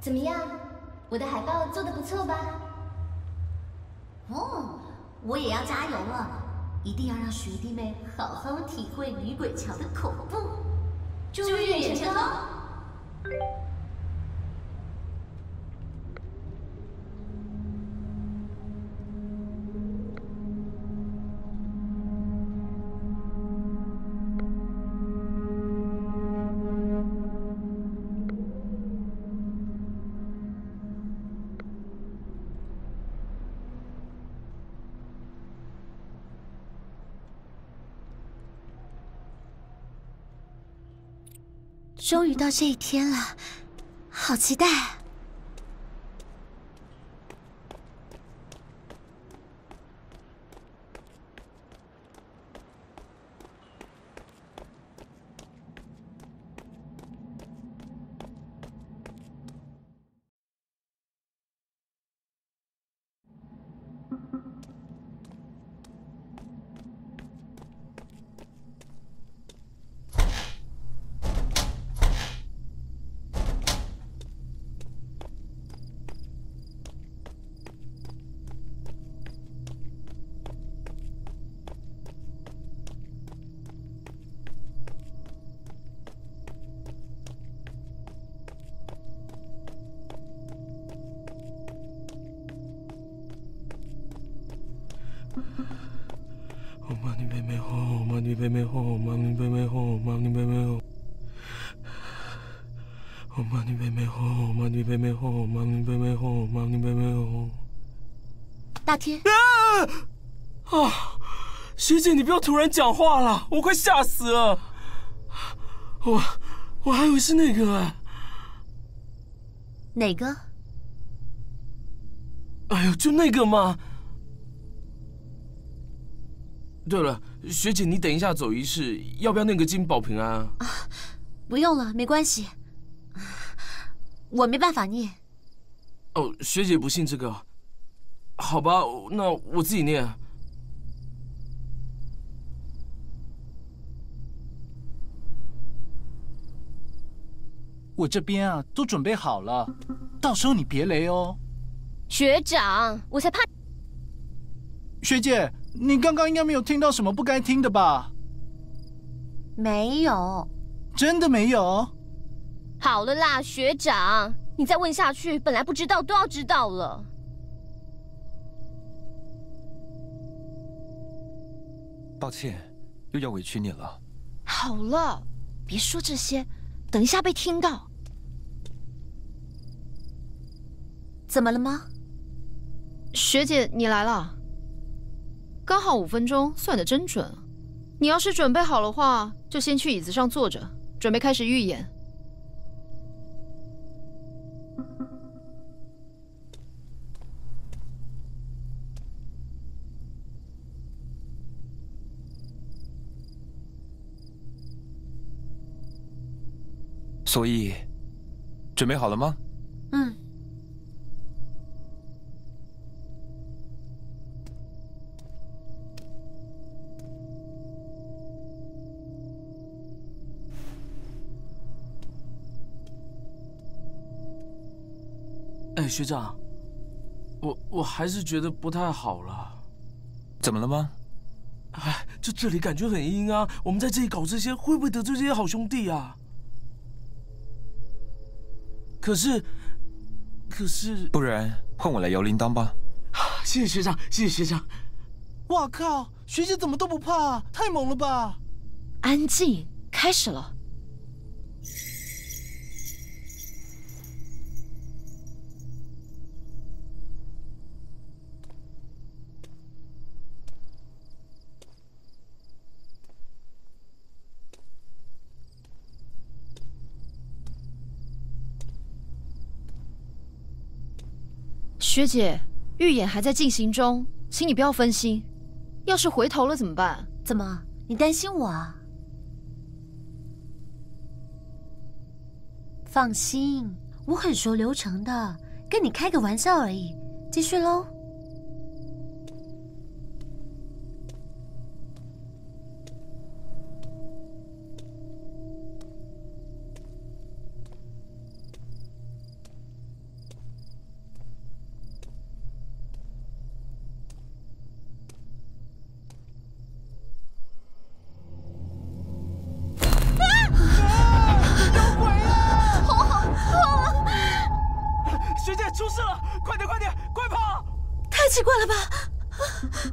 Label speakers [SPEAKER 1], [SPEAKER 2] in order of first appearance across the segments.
[SPEAKER 1] 怎么样？我的海报做得不错吧？
[SPEAKER 2] 哦，我也要加油了，一定要让学弟妹好好体会女鬼桥的恐怖。
[SPEAKER 1] 祝预演成功！
[SPEAKER 2] 终于到这一天了，好期待啊！大天
[SPEAKER 3] 啊！学姐，你不要突然讲话了，我快吓死了。我还以为是那个哎。
[SPEAKER 2] 哪个？
[SPEAKER 3] 哎呦，就那个嘛。对了，学姐，你等一下走仪式，要不要念个经保平安啊？
[SPEAKER 2] 不用了，没关系，我没办法念。
[SPEAKER 3] 哦，学姐不信这个，好吧，那我自己念。
[SPEAKER 4] 我这边啊都准备好了，到时候你别雷哦。
[SPEAKER 1] 学长，我才怕。
[SPEAKER 4] 学姐，你刚刚应该没有听到什么不该听的吧？
[SPEAKER 2] 没有，
[SPEAKER 4] 真的没有。
[SPEAKER 1] 好了啦，学长，你再问下去，本来不知道都要知道了。
[SPEAKER 5] 抱歉，又要委屈你了。
[SPEAKER 6] 好了，别说这些，等一下被听到。
[SPEAKER 2] 怎么了吗？
[SPEAKER 6] 学姐，你来了，刚好5分钟，算得真准。你要是准备好的话，就先去椅子上坐着，准备开始预演。
[SPEAKER 5] 所以，准备好了吗？
[SPEAKER 2] 嗯。
[SPEAKER 3] 哎，学长，我还是觉得不太好了。
[SPEAKER 5] 怎么了吗？
[SPEAKER 3] 哎，就这里感觉很阴啊，我们在这里搞这些，会不会得罪这些好兄弟啊？可是，
[SPEAKER 5] 不然换我来摇铃铛吧。
[SPEAKER 3] 谢谢学长，谢谢学长。
[SPEAKER 4] 哇靠，学姐怎么都不怕，太猛了吧！
[SPEAKER 6] 安静，开始了。学姐，预演还在进行中，请你不要分心。要是回头了怎么办？
[SPEAKER 2] 怎么？你担心我啊？放心，我很熟流程的，跟你开个玩笑而已。继续喽。
[SPEAKER 7] 怪了吧！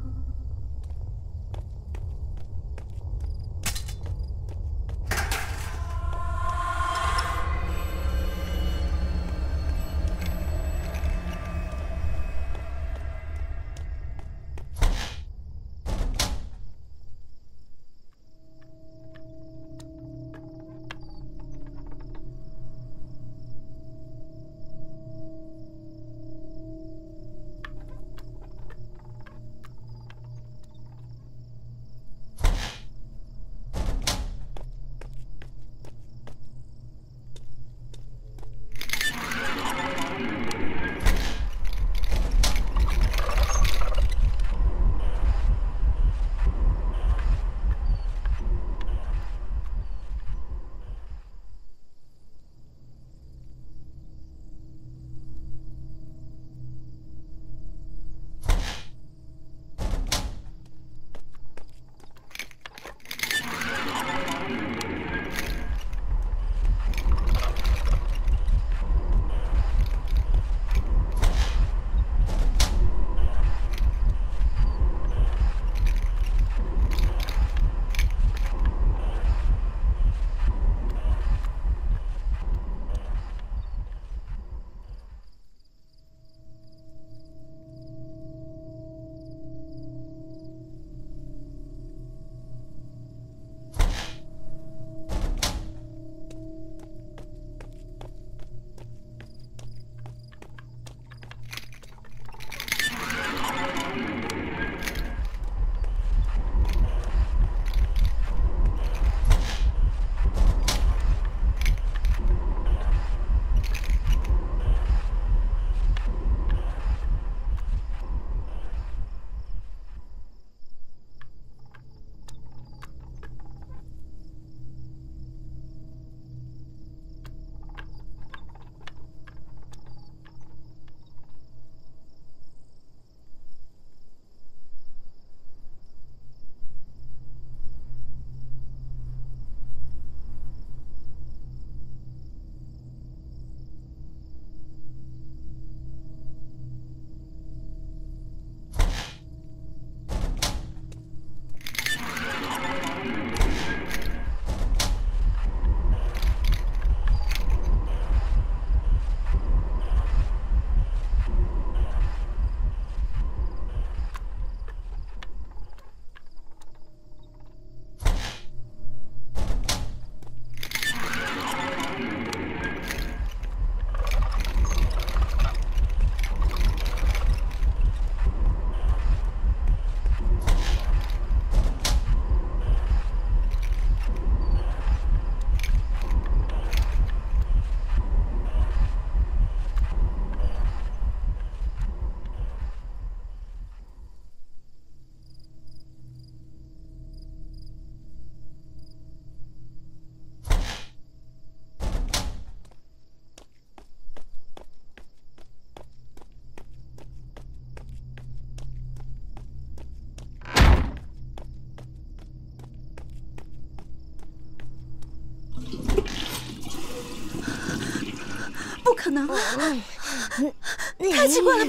[SPEAKER 7] 不可能啊！太奇怪了吧！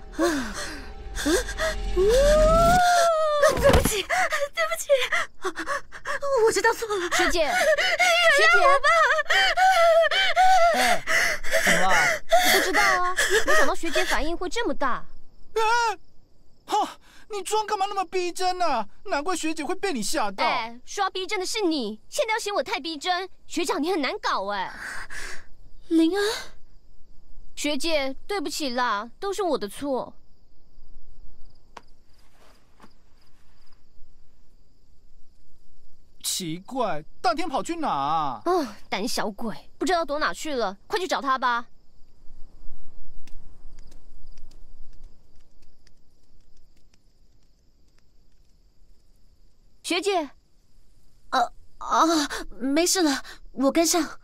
[SPEAKER 7] 对不起，对不起，我知道错了。
[SPEAKER 1] 学姐，
[SPEAKER 7] 原谅我吧。
[SPEAKER 4] 哎，怎么了？
[SPEAKER 1] 不知道啊，没想到学姐反应会这么大。
[SPEAKER 4] 哈，你妆干嘛那么逼真啊？难怪学姐会被你吓到。
[SPEAKER 1] 哎，说要逼真的是你，现在要嫌我太逼真，学长你很难搞哎。
[SPEAKER 7] 林安，
[SPEAKER 1] 学姐，对不起啦，都是我的错。
[SPEAKER 4] 奇怪，大天跑去哪啊？
[SPEAKER 1] 哦，胆小鬼，不知道躲哪去了，快去找他吧。学姐，
[SPEAKER 7] 没事了，我跟上。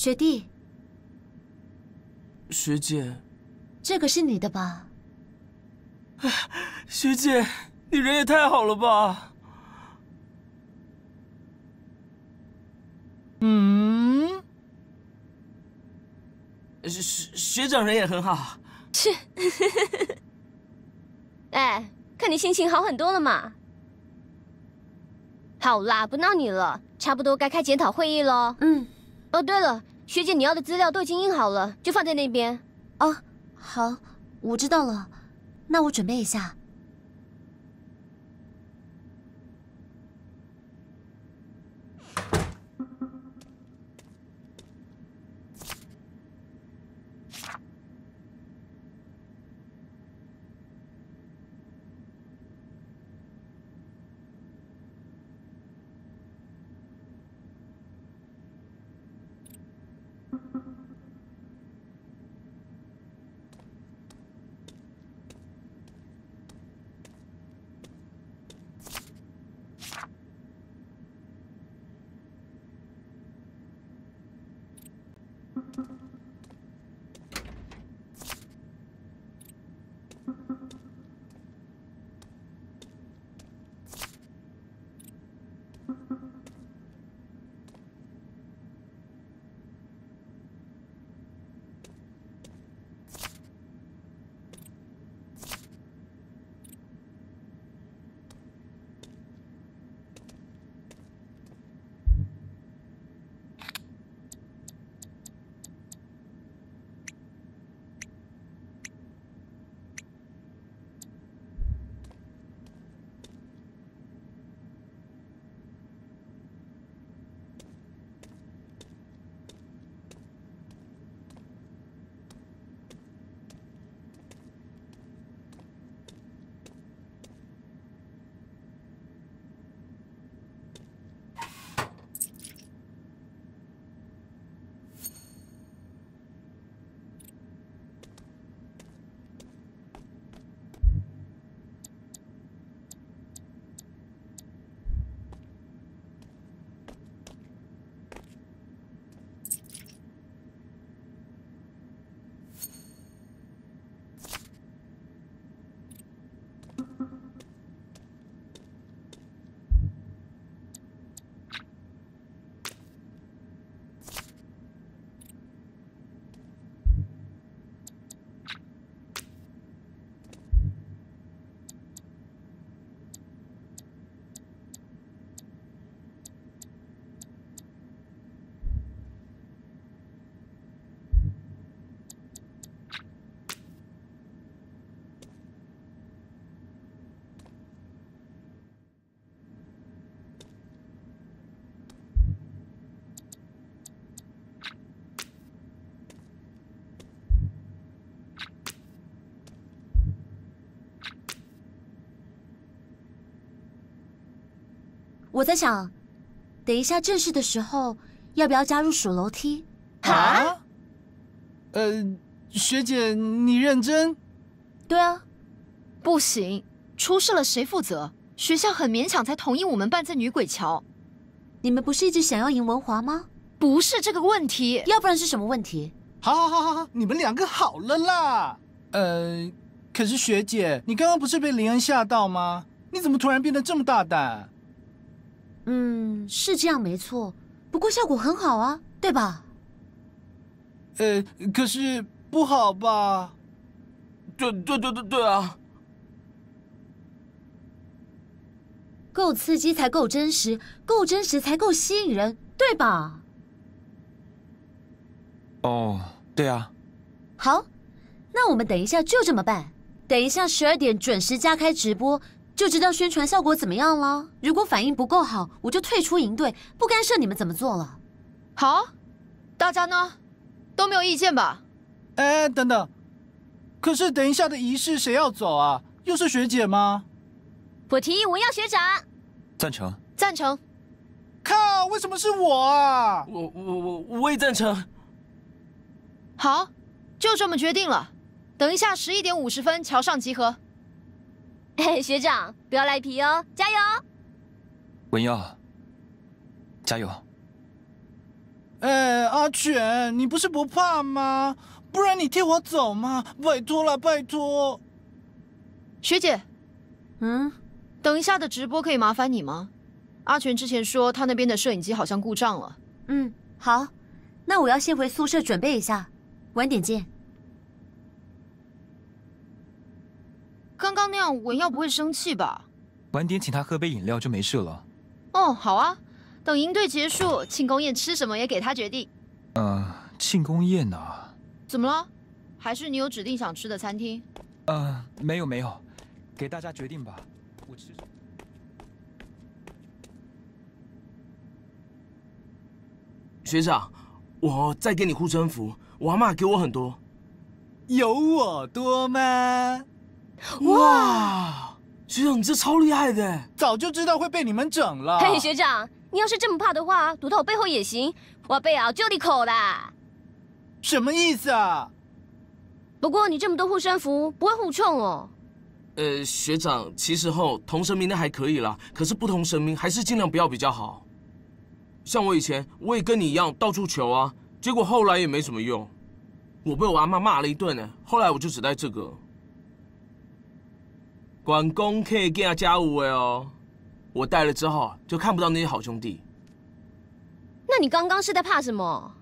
[SPEAKER 2] 学弟，
[SPEAKER 3] 学姐，
[SPEAKER 2] 这个是你的吧？
[SPEAKER 3] 学姐，你人也太好了吧！学长人也很好。
[SPEAKER 1] 是。哎，看你心情好很多了嘛。好啦，不闹你了，差不多该开检讨会议咯。哦，对了，学姐你要的资料都已经印好了，就放在那边。
[SPEAKER 2] 哦，好，我知道了，那我准备一下。我在想，等一下正式的时候，要不要加入数楼梯？
[SPEAKER 4] 啊？学姐，你认真？
[SPEAKER 2] 对啊。
[SPEAKER 6] 不行，出事了谁负责？学校很勉强才同意我们办在女鬼桥。
[SPEAKER 2] 你们不是一直想要赢文华吗？
[SPEAKER 6] 不是这个问题，
[SPEAKER 2] 要不然是什么问题？
[SPEAKER 4] 好，你们两个好了啦。可是学姐，你刚刚不是被林恩吓到吗？你怎么突然变得这么大胆？
[SPEAKER 2] 是这样没错，不过效果很好啊，对吧？
[SPEAKER 4] 可是不好吧？
[SPEAKER 3] 对啊！
[SPEAKER 2] 够刺激才够真实，够真实才够吸引人，对吧？
[SPEAKER 5] 哦，对啊。
[SPEAKER 2] 好，那我们等一下就这么办。等一下12点准时加开直播，就知道宣传效果怎么样了。如果反应不够好，我就退出营队，不干涉你们怎么做了。
[SPEAKER 6] 好，大家呢都没有意见吧？
[SPEAKER 4] 等等，可是等一下的仪式谁要走啊？又是学姐吗？
[SPEAKER 1] 我提议文耀学长。
[SPEAKER 5] 赞成。
[SPEAKER 6] 赞成。
[SPEAKER 4] 靠，为什么是我啊？
[SPEAKER 3] 我也赞成。
[SPEAKER 6] 好，就这么决定了。等一下11点50分桥上集合。
[SPEAKER 1] 学长不要赖皮哦，加油！
[SPEAKER 5] 文耀，加油！
[SPEAKER 4] 阿全，你不是不怕吗？不然你替我走嘛，拜托了，拜托。
[SPEAKER 6] 学姐，等一下的直播可以麻烦你吗？阿全之前说他那边的摄影机好像故障了。
[SPEAKER 2] 好，那我要先回宿舍准备一下，晚点见。
[SPEAKER 6] 刚刚那样文耀不会生气吧？
[SPEAKER 5] 晚点请他喝杯饮料就没事了。
[SPEAKER 6] 哦，好啊，等营队结束，庆功宴吃什么也给他决定。
[SPEAKER 5] 庆功宴啊？
[SPEAKER 6] 怎么了？还是你有指定想吃的餐厅？
[SPEAKER 5] 没有，给大家决定吧。我吃。
[SPEAKER 3] 学长，我再给你护身符，我阿嬷给我很多。
[SPEAKER 4] 有我多吗？
[SPEAKER 3] 哇，学长你这超厉害的，
[SPEAKER 4] 早就知道会被你们整了。
[SPEAKER 1] 嘿，学长，你要是这么怕的话，躲到我背后也行，我背后就你口啦。
[SPEAKER 4] 什么意思啊？
[SPEAKER 1] 不过你这么多护身符，不会互冲哦。
[SPEAKER 3] 学长，其实同神明的还可以啦，可是不同神明还是尽量不要比较好。像我以前，我也跟你一样到处求啊，结果后来也没什么用，我被我阿嬷骂了一顿呢。后来我就只带这个。关公可以给他加五哦，我带了之后就看不到那些好兄弟。
[SPEAKER 1] 那你刚刚是在怕什么？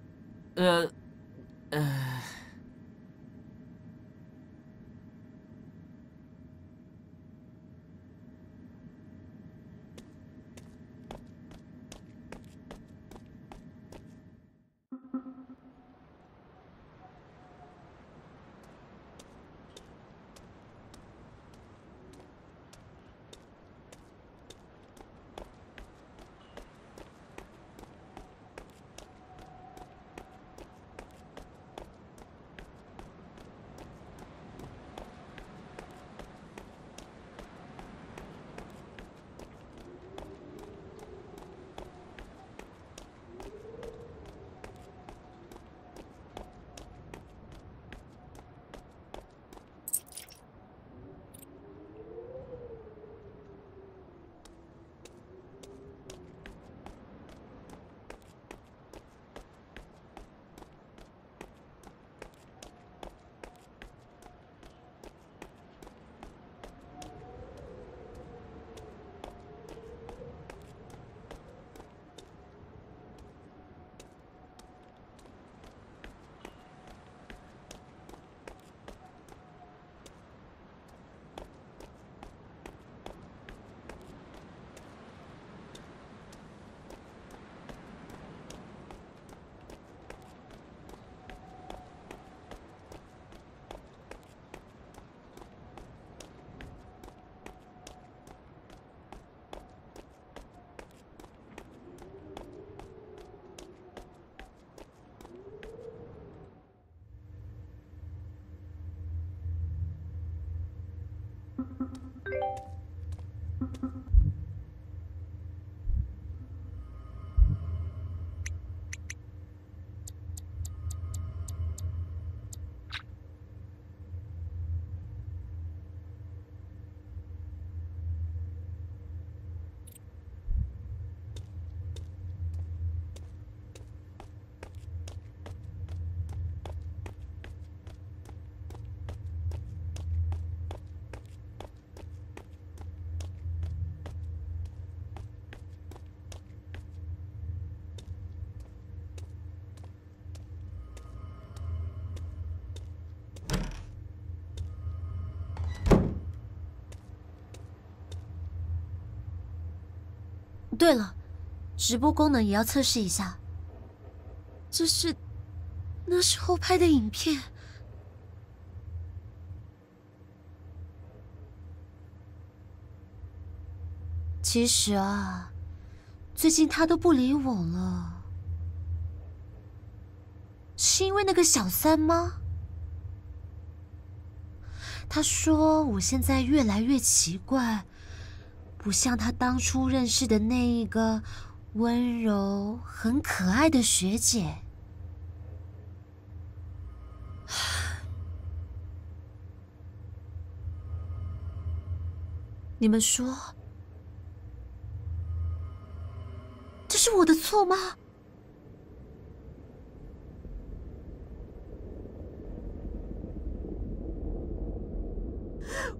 [SPEAKER 2] 对了，直播功能也要测试一下。那是后拍的影片。其实啊，最近他都不理我了，是因为那个小三吗？他说我现在越来越奇怪。不像他当初认识的那一个温柔、很可爱的学姐。你们说，这是我的错吗？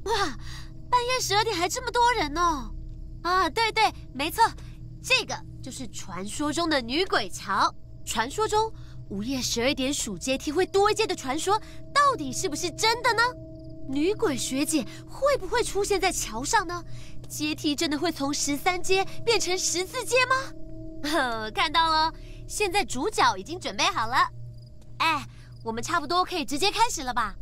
[SPEAKER 2] 哇，半夜12点还这么多人哦！啊，对对，没错，这个就是传说中的女鬼桥。传说中午夜12点数阶梯会多一阶的传说，到底是不是真的呢？女鬼学姐会不会出现在桥上呢？阶梯真的会从13阶变成14阶吗？看到了，现在主角已经准备好了。哎，我们差不多可以直接开始了吧？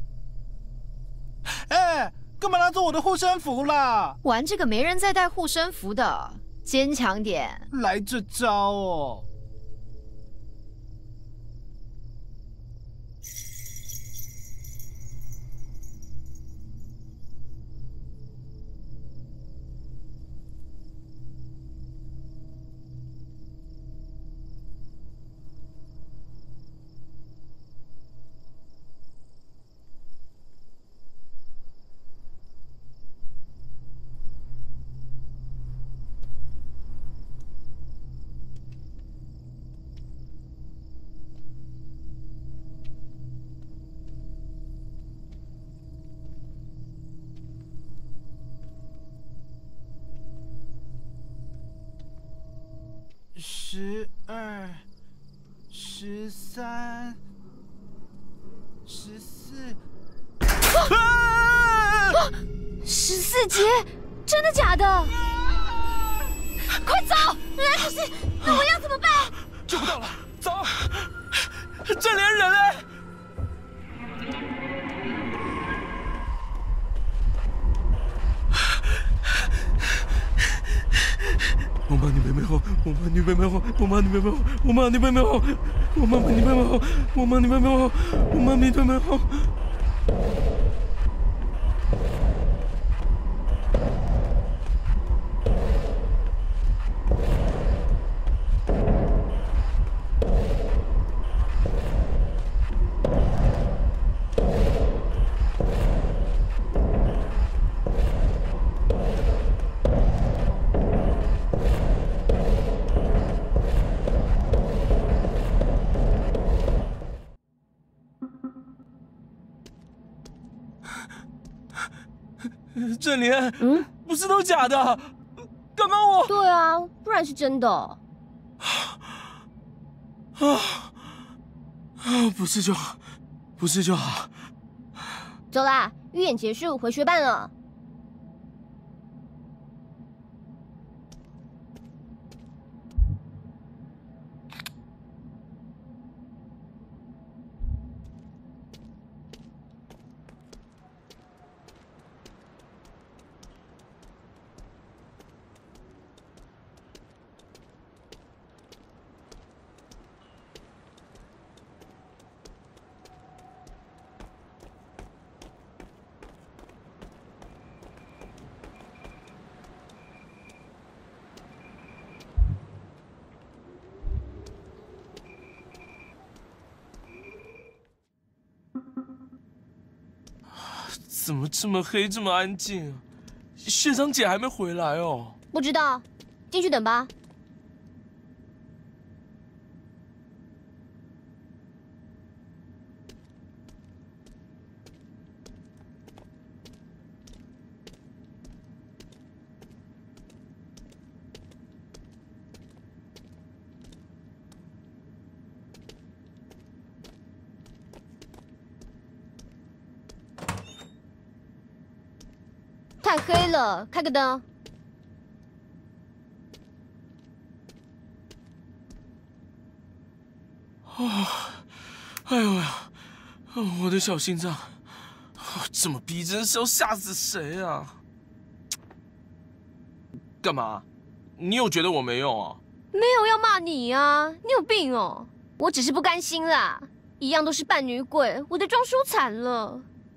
[SPEAKER 4] 哎，干嘛拿走我的护身符啦？
[SPEAKER 6] 玩这个没人再带护身符的，坚强点。
[SPEAKER 4] 来这招哦！12、13、14。
[SPEAKER 1] 14阶，真的假的？快走！可是那我要怎么办？
[SPEAKER 5] 救不到了，走！
[SPEAKER 3] 这连人哎！我妈，你妹妹好！我妈，你妹妹好！我妈，你妹妹好！我妈，你妹妹好！我妈，你妹妹好！我妈，你妹妹好！我妈，你妹妹好！郑莲，不是都假的？干嘛我？
[SPEAKER 1] 对啊，不然是真的。
[SPEAKER 3] 不是就好，不是就好。
[SPEAKER 1] 走啦，预演结束，回学办了。
[SPEAKER 3] 怎么这么黑，这么安静？学长姐还没回来哦。
[SPEAKER 1] 不知道，进去等吧。太黑了，开个灯。
[SPEAKER 3] 哎呦呀，我的小心脏，这么逼真是要吓死谁啊？干嘛？你有觉得我没用啊？
[SPEAKER 1] 没有要骂你啊，你有病哦！我只是不甘心啦，一样都是扮女鬼，我的妆输惨了。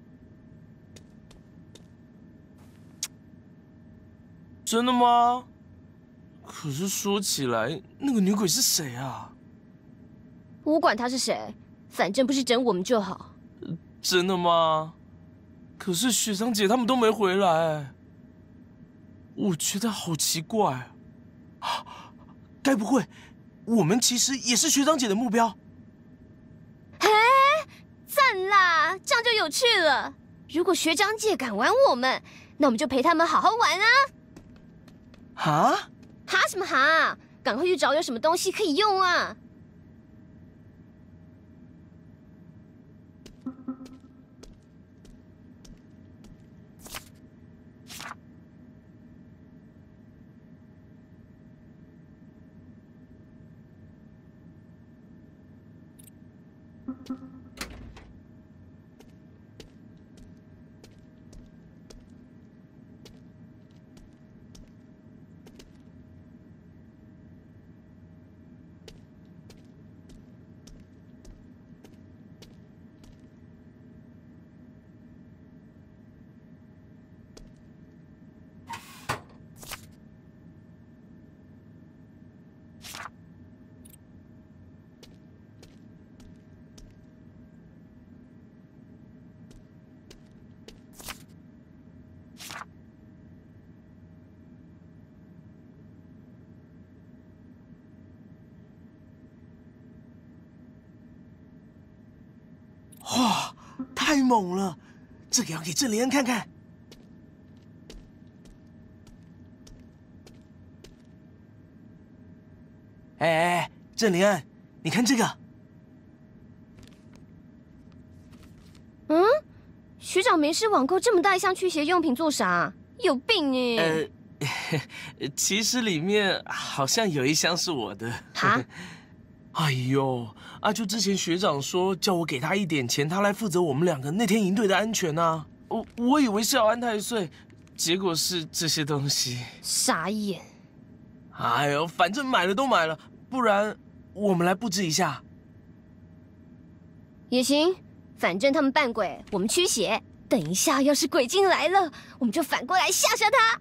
[SPEAKER 3] 真的吗？可是说起来，那个女鬼是谁啊？
[SPEAKER 1] 我管她是谁，反正不是整我们就好。
[SPEAKER 3] 真的吗？可是学长姐他们都没回来，我觉得好奇怪啊！该不会我们其实也是学长姐的目标？
[SPEAKER 1] 嘿，赞啦，这样就有趣了。 如果学长姐敢玩我们，那我们就陪他们好好玩啊！
[SPEAKER 8] 哈？
[SPEAKER 1] 哈什么哈？赶快去找有什么东西可以用啊！
[SPEAKER 8] 哇，太猛了！这个要给郑连恩看看。哎，郑连恩，你看这个。
[SPEAKER 1] 嗯，学长没事网购这么大一箱驱邪用品做啥？有病哎！
[SPEAKER 3] 其实里面好像有一箱是我的。
[SPEAKER 1] 哈？
[SPEAKER 3] 哎呦，就之前学长说叫我给他一点钱，他来负责我们两个那天营队的安全啊。我以为是要安太岁，结果是这些东西。
[SPEAKER 1] 傻眼。
[SPEAKER 3] 哎呦，反正买了都买了，不然我们来布置一下。
[SPEAKER 1] 也行，反正他们扮鬼，我们驱邪。等一下要是鬼精来了，我们就反过来吓吓他。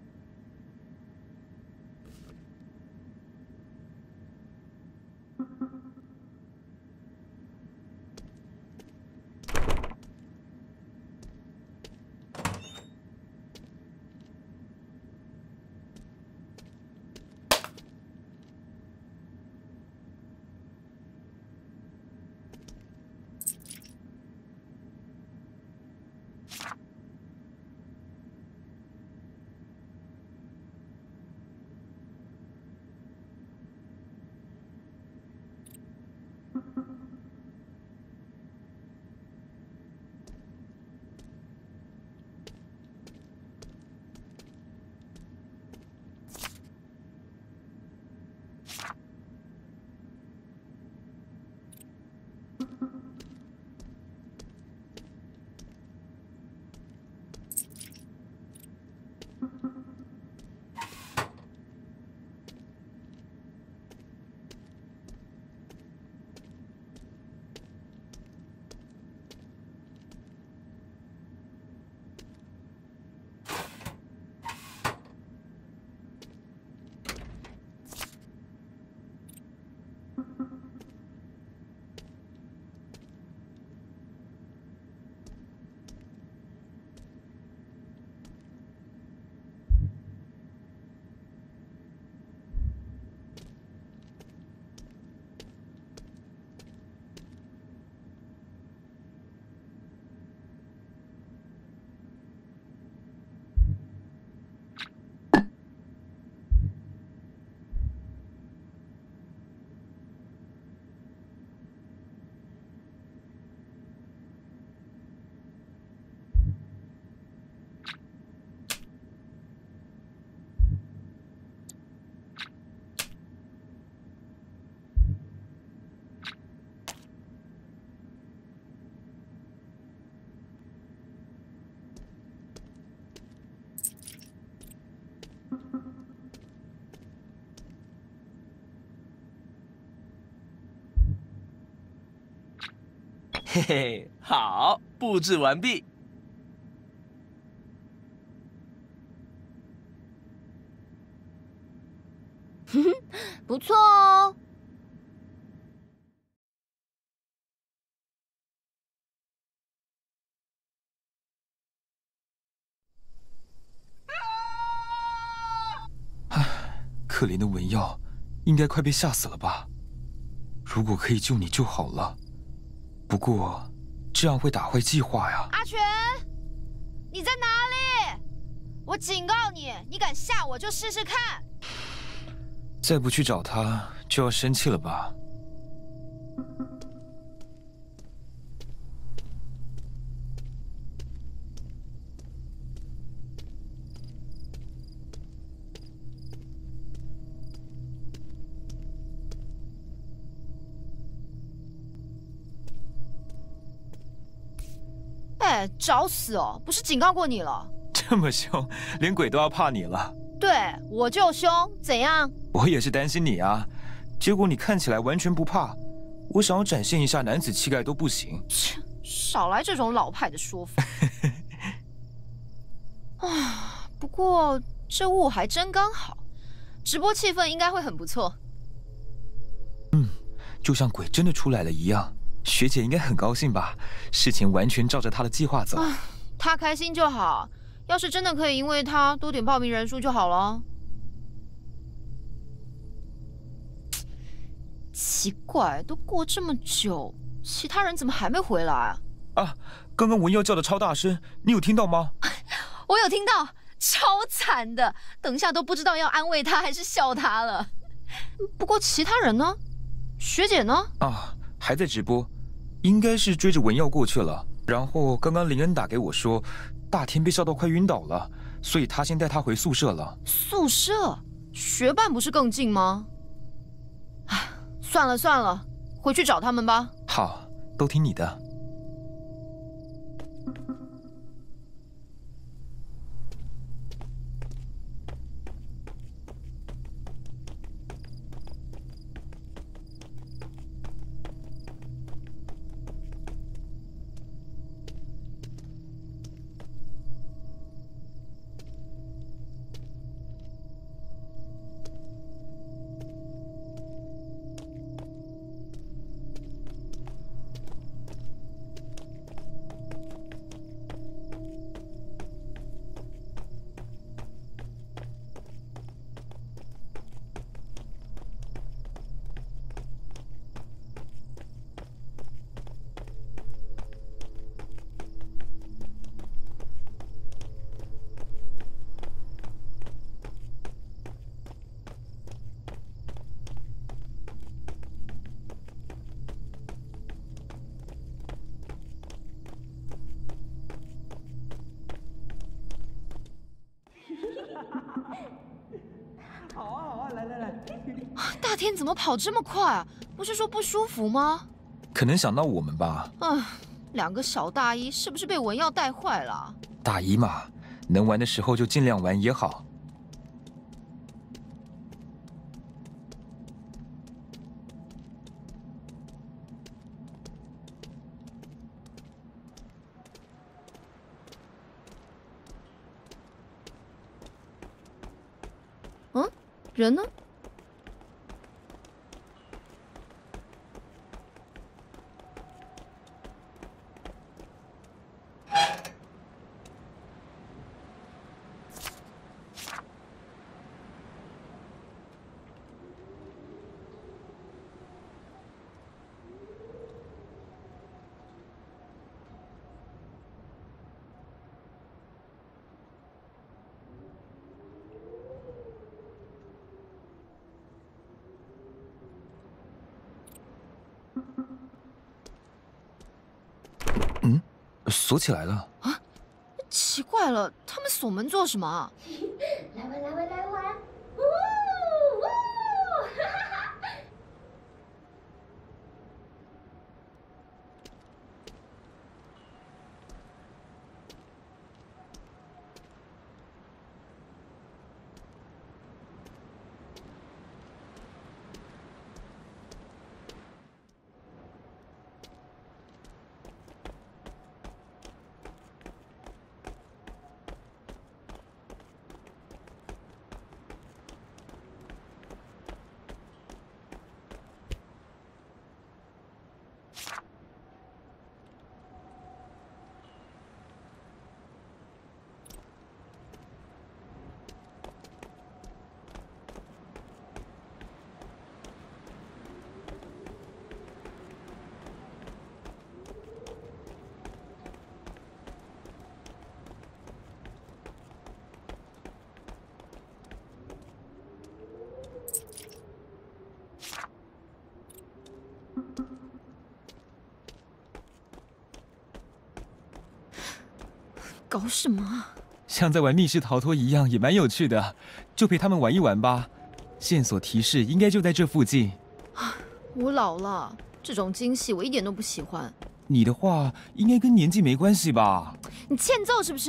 [SPEAKER 3] 嘿嘿，好，布置完毕。
[SPEAKER 1] 不错哦。
[SPEAKER 5] 可怜的文耀，应该快被吓死了吧？如果可以救你就好了，不过这样会打坏计划呀。
[SPEAKER 6] 阿全， 你在哪里？我警告你，你敢吓我就试试看。
[SPEAKER 5] 再不去找他，就要生气了吧？
[SPEAKER 6] 哎，找死哦！不是警告过你了？
[SPEAKER 5] 这么凶，连鬼都要怕你了。
[SPEAKER 6] 对，我就凶，怎样？
[SPEAKER 5] 我也是担心你啊，结果你看起来完全不怕，我想要展现一下男子气概都不行。
[SPEAKER 6] 切，少来这种老派的说法。啊，不过这雾还真刚好，直播气氛应该会很不错。
[SPEAKER 5] 就像鬼真的出来了一样。学姐应该很高兴吧？事情完全照着她的计划走。
[SPEAKER 6] 她开心就好。要是真的可以因为她多点报名人数就好了。奇怪，都过这么久，其他人怎么还没回来啊？
[SPEAKER 5] 啊，刚刚文耀叫的超大声，你有听到吗？
[SPEAKER 6] 我有听到，超惨的。等一下都不知道要安慰他还是笑他了。不过其他人呢？学姐呢？
[SPEAKER 5] 啊，还在直播。应该是追着文耀过去了，然后刚刚林恩打给我说，大天被笑到快晕倒了，所以他先带他回宿舍了。
[SPEAKER 6] 宿舍？学伴不是更近吗？唉，算了算了，回去找他们吧。
[SPEAKER 5] 好，都听你的。
[SPEAKER 6] 大天怎么跑这么快啊？不是说不舒服吗？
[SPEAKER 5] 可能想到我们吧。
[SPEAKER 6] 两个小大一是不是被文耀带坏了？
[SPEAKER 5] 大一嘛，能玩的时候就尽量玩也好。
[SPEAKER 6] 人呢？
[SPEAKER 5] 锁起来了
[SPEAKER 6] 啊！奇怪了，他们锁门做什么啊？
[SPEAKER 1] 来玩，来玩，来玩！
[SPEAKER 6] 搞什么啊？
[SPEAKER 5] 像在玩密室逃脱一样，也蛮有趣的，就陪他们玩一玩吧。线索提示应该就在这附近。
[SPEAKER 6] 我老了，这种惊喜我一点都不喜欢。
[SPEAKER 5] 你的话应该跟年纪没关系吧？
[SPEAKER 6] 你欠揍是不是？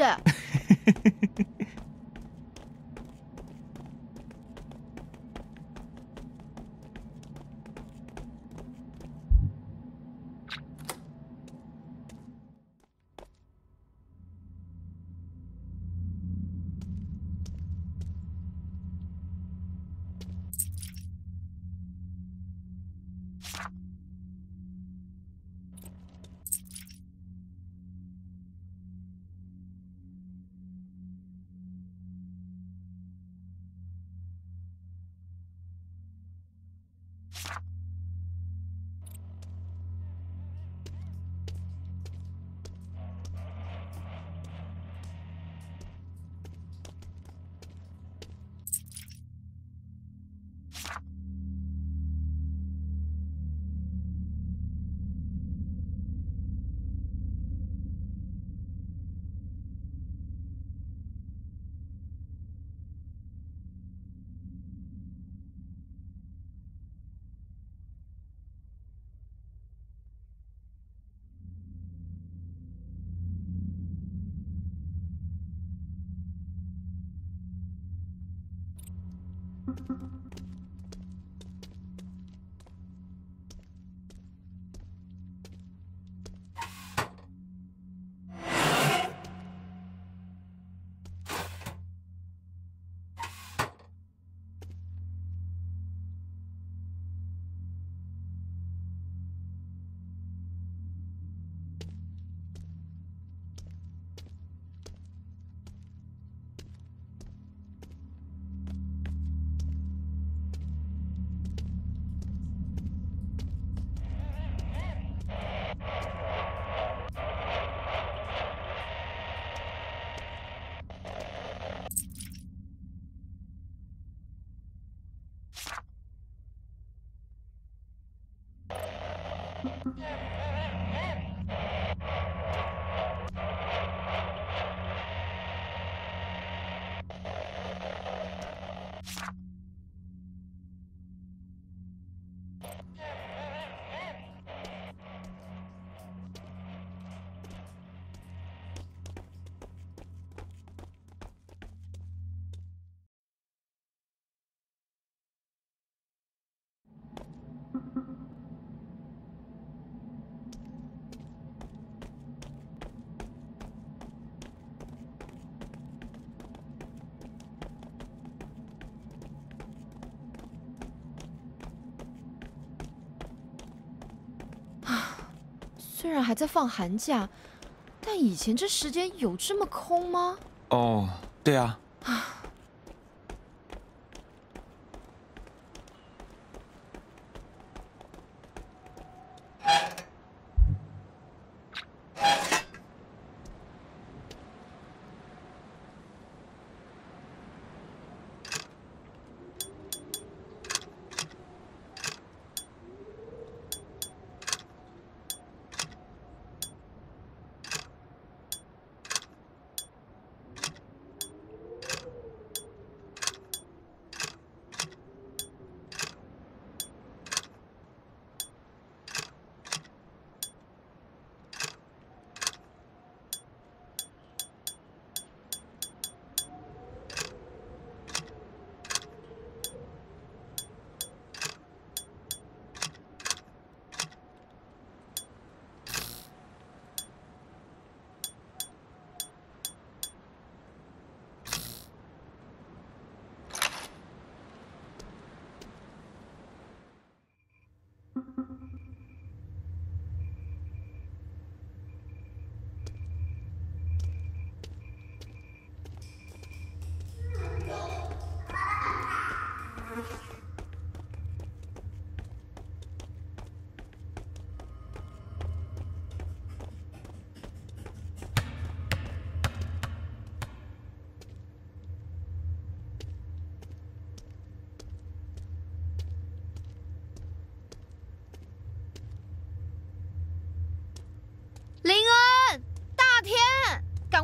[SPEAKER 6] 虽然还在放寒假，但以前这时间有这么空吗？
[SPEAKER 5] 哦，对啊。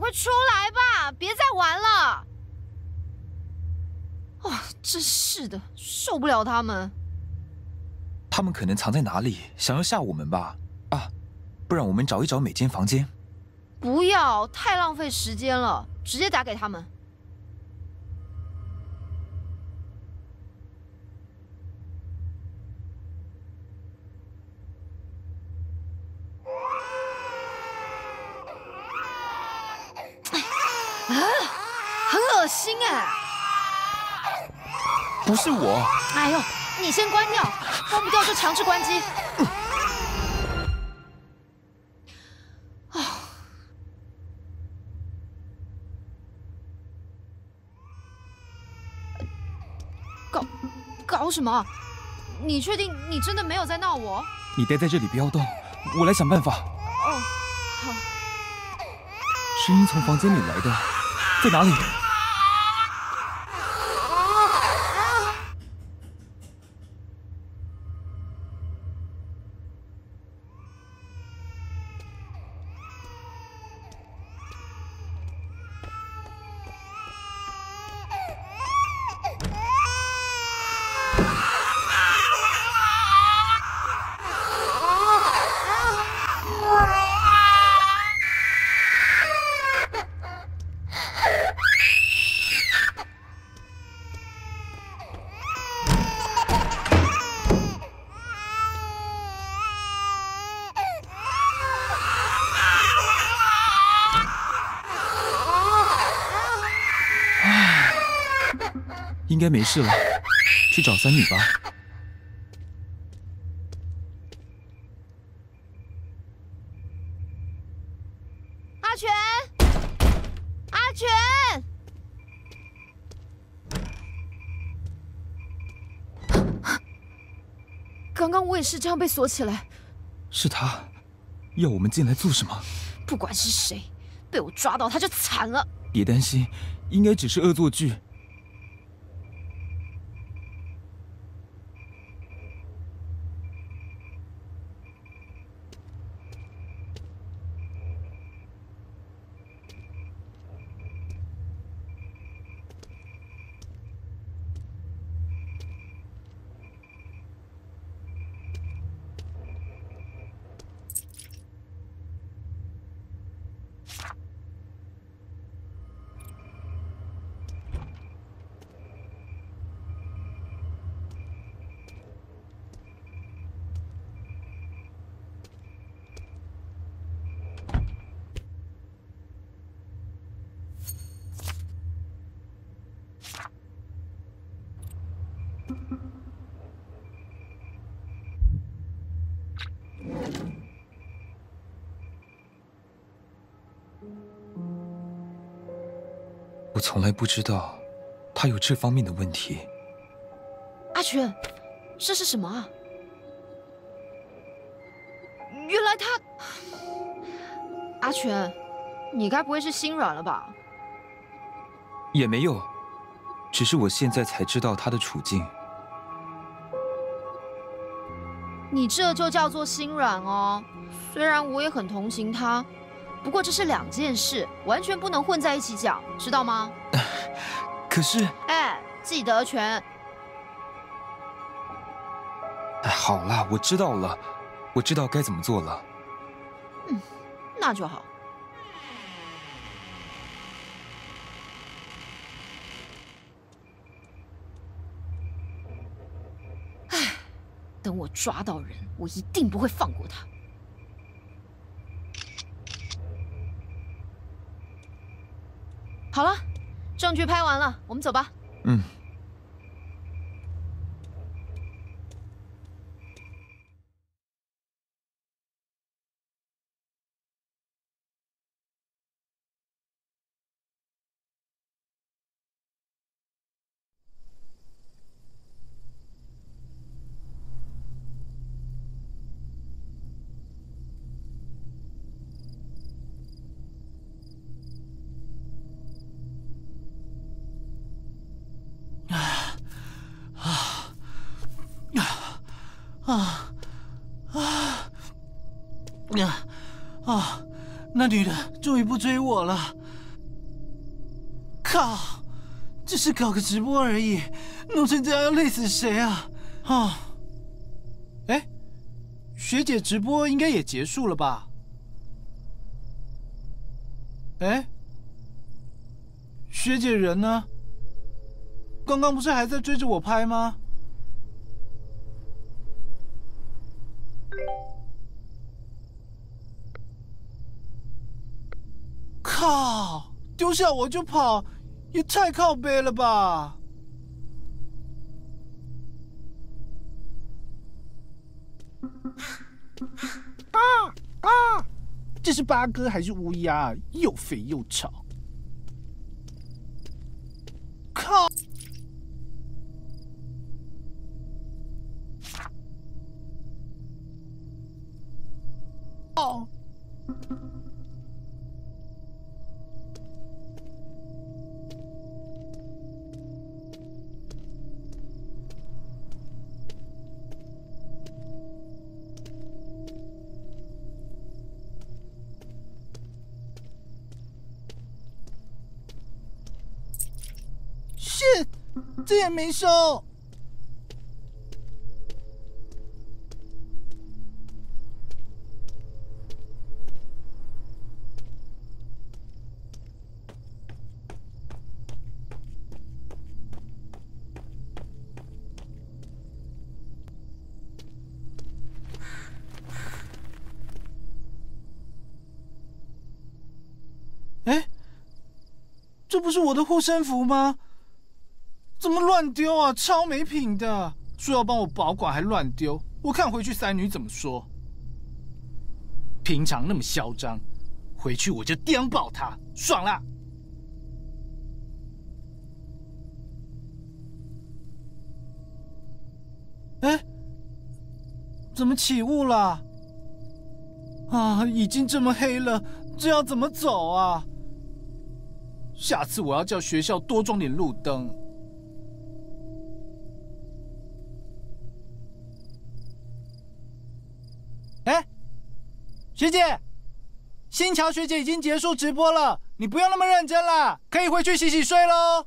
[SPEAKER 6] 快出来吧，别再玩了！哦，真是的，受不了他们。
[SPEAKER 5] 他们可能藏在哪里，想要吓我们吧？啊，不然我们找一找每间房间。
[SPEAKER 6] 不要，太浪费时间了，直接打给他们。很恶心哎！
[SPEAKER 5] 不是我。
[SPEAKER 6] 哎呦，你先关掉，关不掉就强制关机。搞什么？你确定你真的没有在闹我？
[SPEAKER 5] 你待在这里不要动，我来想办法。
[SPEAKER 6] 哦，好。
[SPEAKER 5] 声音从房间里来的，在哪里？应该没事了，去找三女吧。
[SPEAKER 6] 阿全，阿全，刚刚我也是这样被锁起来。
[SPEAKER 5] 是他，要我们进来做什么？
[SPEAKER 6] 不管是谁，被我抓到他就惨了。
[SPEAKER 5] 别担心，应该只是恶作剧。我从来不知道他有这方面的问题。
[SPEAKER 6] 阿全，这是什么啊？原来他……阿全，你该不会是心软了吧？
[SPEAKER 5] 也没有，只是我现在才知道他的处境。
[SPEAKER 6] 你这就叫做心软哦。虽然我也很同情他，不过这是两件事，完全不能混在一起讲，知道吗？
[SPEAKER 5] 可是……
[SPEAKER 6] 哎，记得全。
[SPEAKER 5] 哎，好啦，我知道了，我知道该怎么做了。
[SPEAKER 6] 嗯，那就好。唉，等我抓到人，我一定不会放过他。好了，证据拍完了，我们走吧。
[SPEAKER 5] 嗯。
[SPEAKER 8] 那女的终于不追我了，
[SPEAKER 4] 靠！只是搞个直播而已，弄成这样要累死谁啊？啊！哎，学姐直播应该也结束了吧？哎，学姐人呢？刚刚不是还在追着我拍吗？靠！丢下我就跑，也太靠背了吧！这是八哥还是乌鸦？又肥又吵。靠！哦。shit， 这也没收。哎，这不是我的护身符吗？怎么乱丢啊！超没品的，说要帮我保管还乱丢，我看回去三女怎么说。平常那么嚣张，回去我就颠爆他，爽啦！哎，怎么起雾了？啊，已经这么黑了，这要怎么走啊？下次我要叫学校多装点路灯。哎，学姐，新桥学姐已经结束直播了，你不用那么认真了，可以回去洗洗睡喽。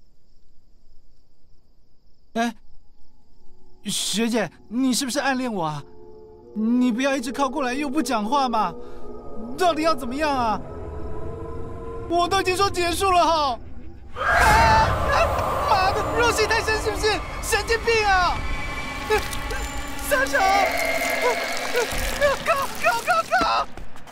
[SPEAKER 4] 哎，学姐，你是不是暗恋我啊？你不要一直靠过来又不讲话嘛，到底要怎么样啊？我都已经说结束了哈！妈的，入戏太深是不是？神经病啊！撒手！靠！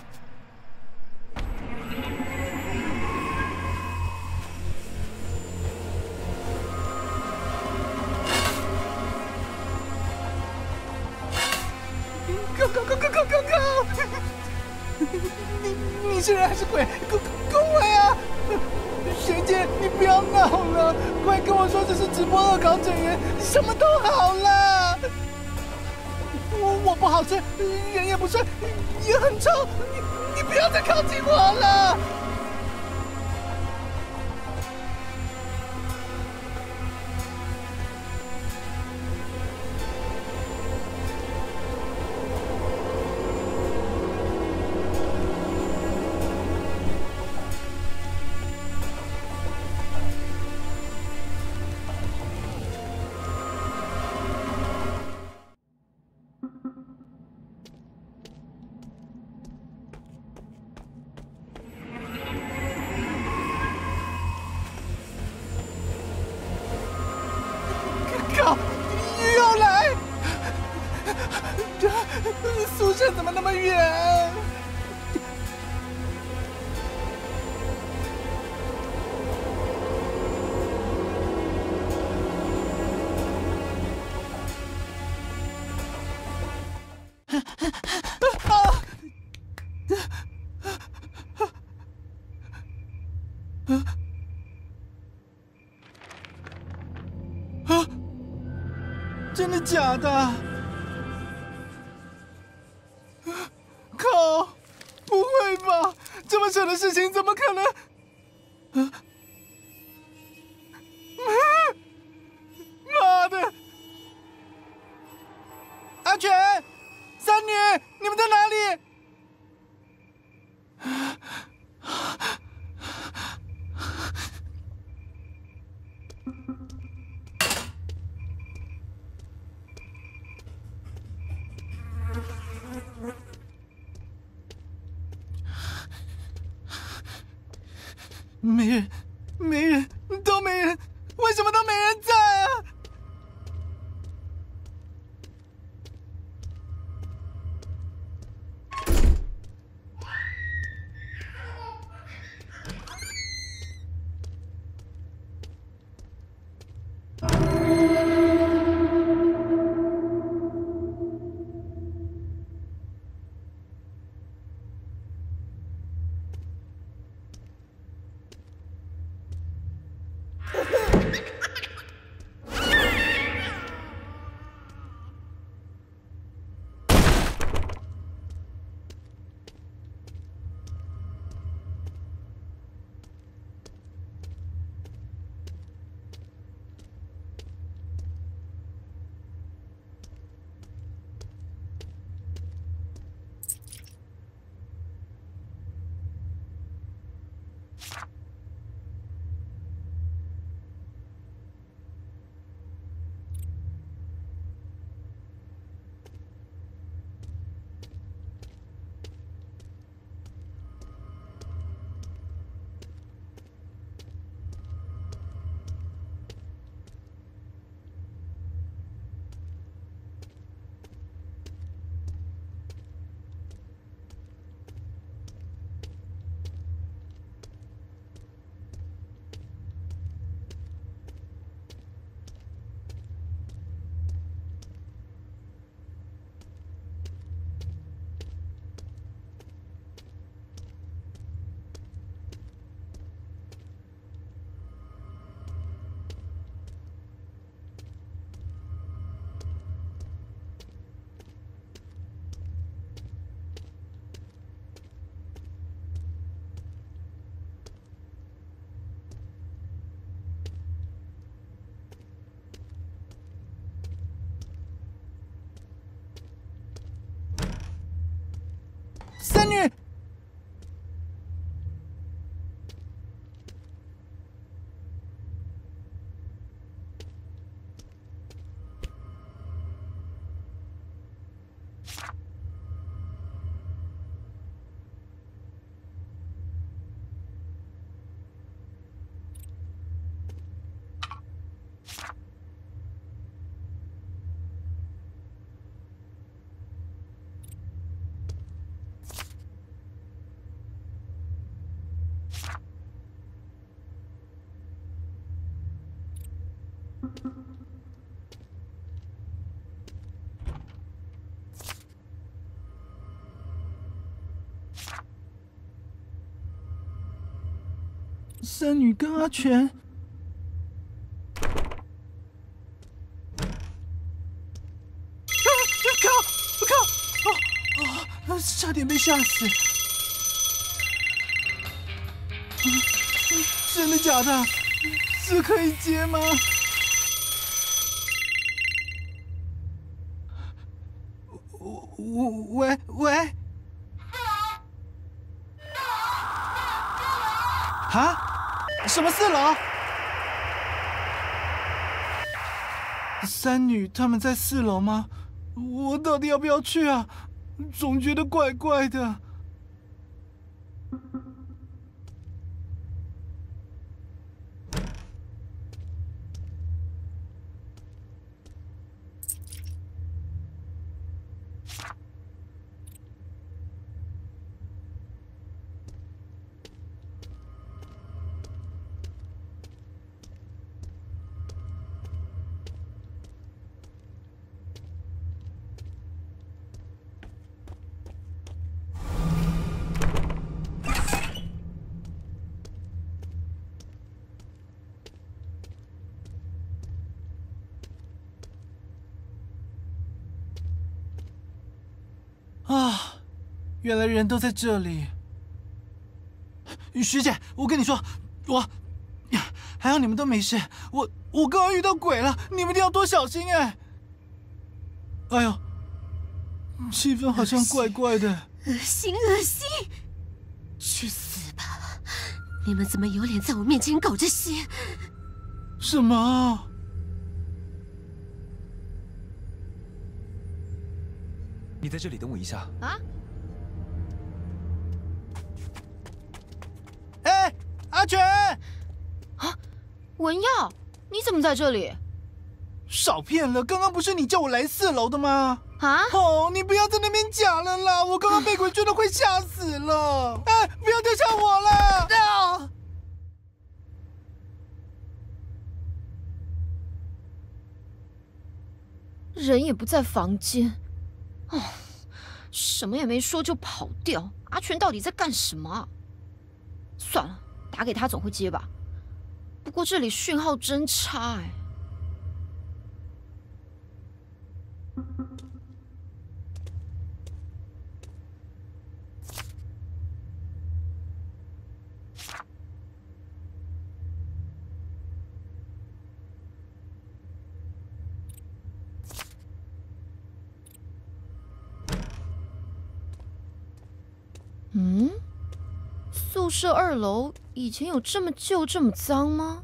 [SPEAKER 4] 你是人还是鬼？跟我呀！学姐，你不要闹了，快跟我说这是直播恶搞整员，什么都好了。我不好吃，人也不帅，也很臭，你不要再靠近我了。又来！宿舍怎么那么远？真的假的？靠！不会吧？这么扯的事情怎么可能？妈的！阿全、三女，你们在哪里？ 没人，没人，都没人，为什么都没人在啊？三女，三女跟阿全，靠！差点被吓死！真的假的？这可以接吗？喂！啊？什么4楼？三女他们在4楼吗？我到底要不要去啊？总觉得怪怪的。啊，原来人都在这里。学姐，我跟你说，还好你们都没事。我刚刚遇到鬼了，你们一定要多小心哎！哎呦，气氛好像怪怪的。
[SPEAKER 2] 恶心！去死吧！你们怎么有脸在我面前搞这些？
[SPEAKER 4] 什么？
[SPEAKER 5] 你在这里等我一下。
[SPEAKER 6] 啊？
[SPEAKER 4] 哎，阿全！
[SPEAKER 6] 文耀，你怎么在这里？
[SPEAKER 4] 少骗了，刚刚不是你叫我来4楼的吗？
[SPEAKER 6] 啊？
[SPEAKER 4] 哦，你不要在那边讲了啦！我刚刚被鬼追得快吓死了！哎，不要丢下我了！啊！
[SPEAKER 6] 人也不在房间，哦，什么也没说就跑掉。阿全到底在干什么啊？算了，打给他总会接吧。不过这里讯号真差哎。嗯，宿舍2楼以前有这么旧、这么脏吗？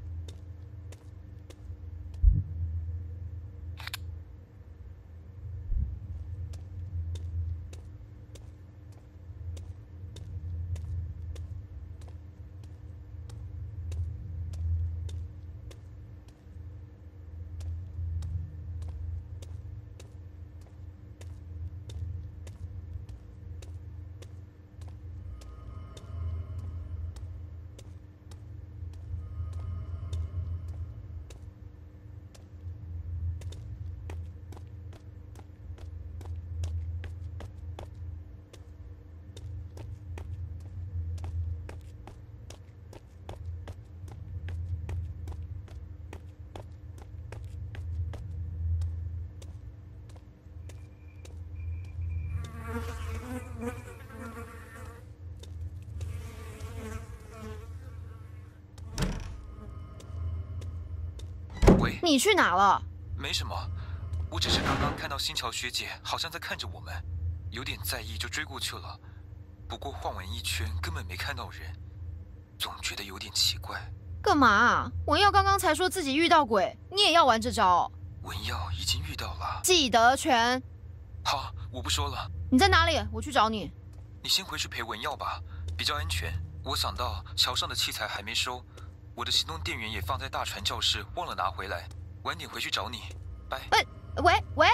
[SPEAKER 5] 喂，
[SPEAKER 6] 你去哪了？
[SPEAKER 5] 没什么，我只是刚刚看到新桥学姐好像在看着我们，有点在意就追过去了。不过晃完一圈根本没看到人，总觉得有点奇怪。
[SPEAKER 6] 干嘛啊？文耀刚刚才说自己遇到鬼，你也要玩这招？
[SPEAKER 5] 文耀已经遇到了。
[SPEAKER 6] 记得全。
[SPEAKER 5] 好，我不说了。
[SPEAKER 6] 你在哪里？我去找你。
[SPEAKER 5] 你先回去陪文耀吧，比较安全。我想到桥上的器材还没收，我的行动电源也放在大船教室，忘了拿回来。晚点回去找你，拜。
[SPEAKER 6] 喂，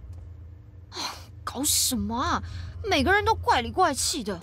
[SPEAKER 6] 搞什么啊？每个人都怪里怪气的。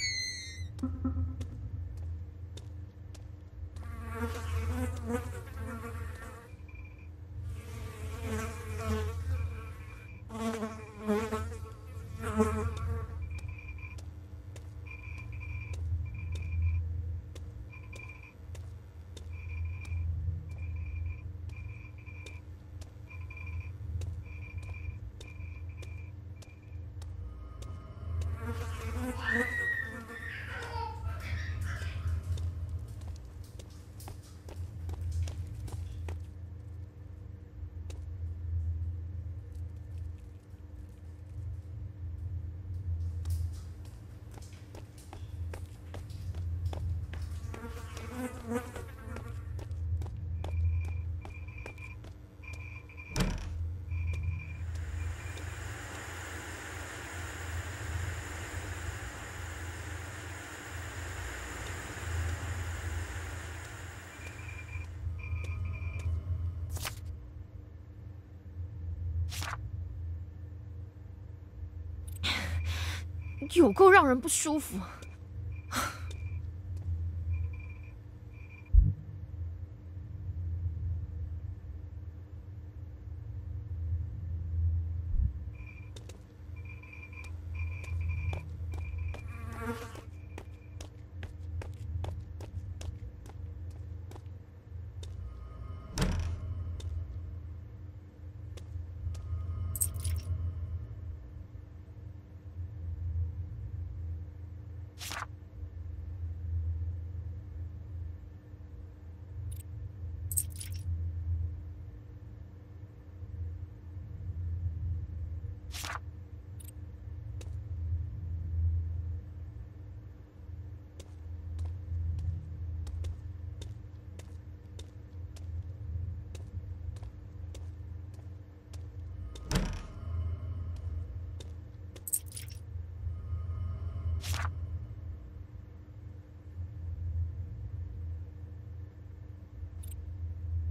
[SPEAKER 6] 有够让人不舒服。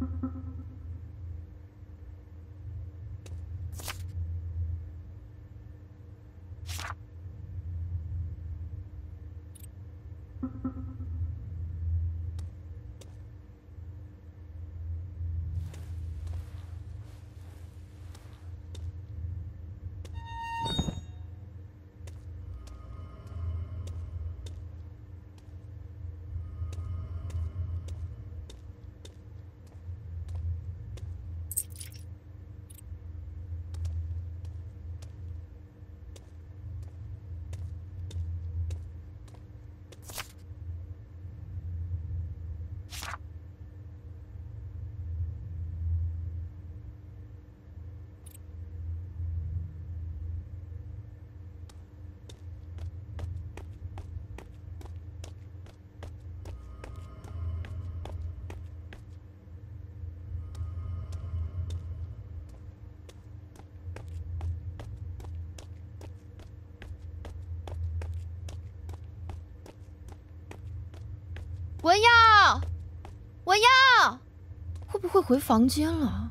[SPEAKER 6] 文耀，文耀，会不会回房间了？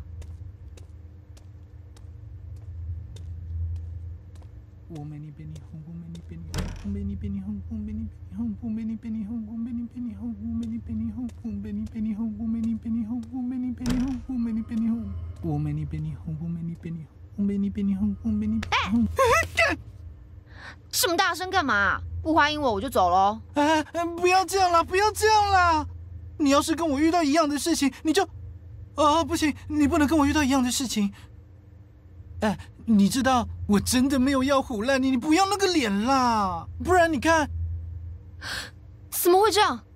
[SPEAKER 6] 这么大声干嘛？不欢迎我就走喽！
[SPEAKER 4] 哎，不要这样啦，不要这样啦！你要是跟我遇到一样的事情，你就……不行，你不能跟我遇到一样的事情。哎，你知道我真的没有要唬烂你，你不要那个脸啦，不然你看，
[SPEAKER 6] 怎么会这样？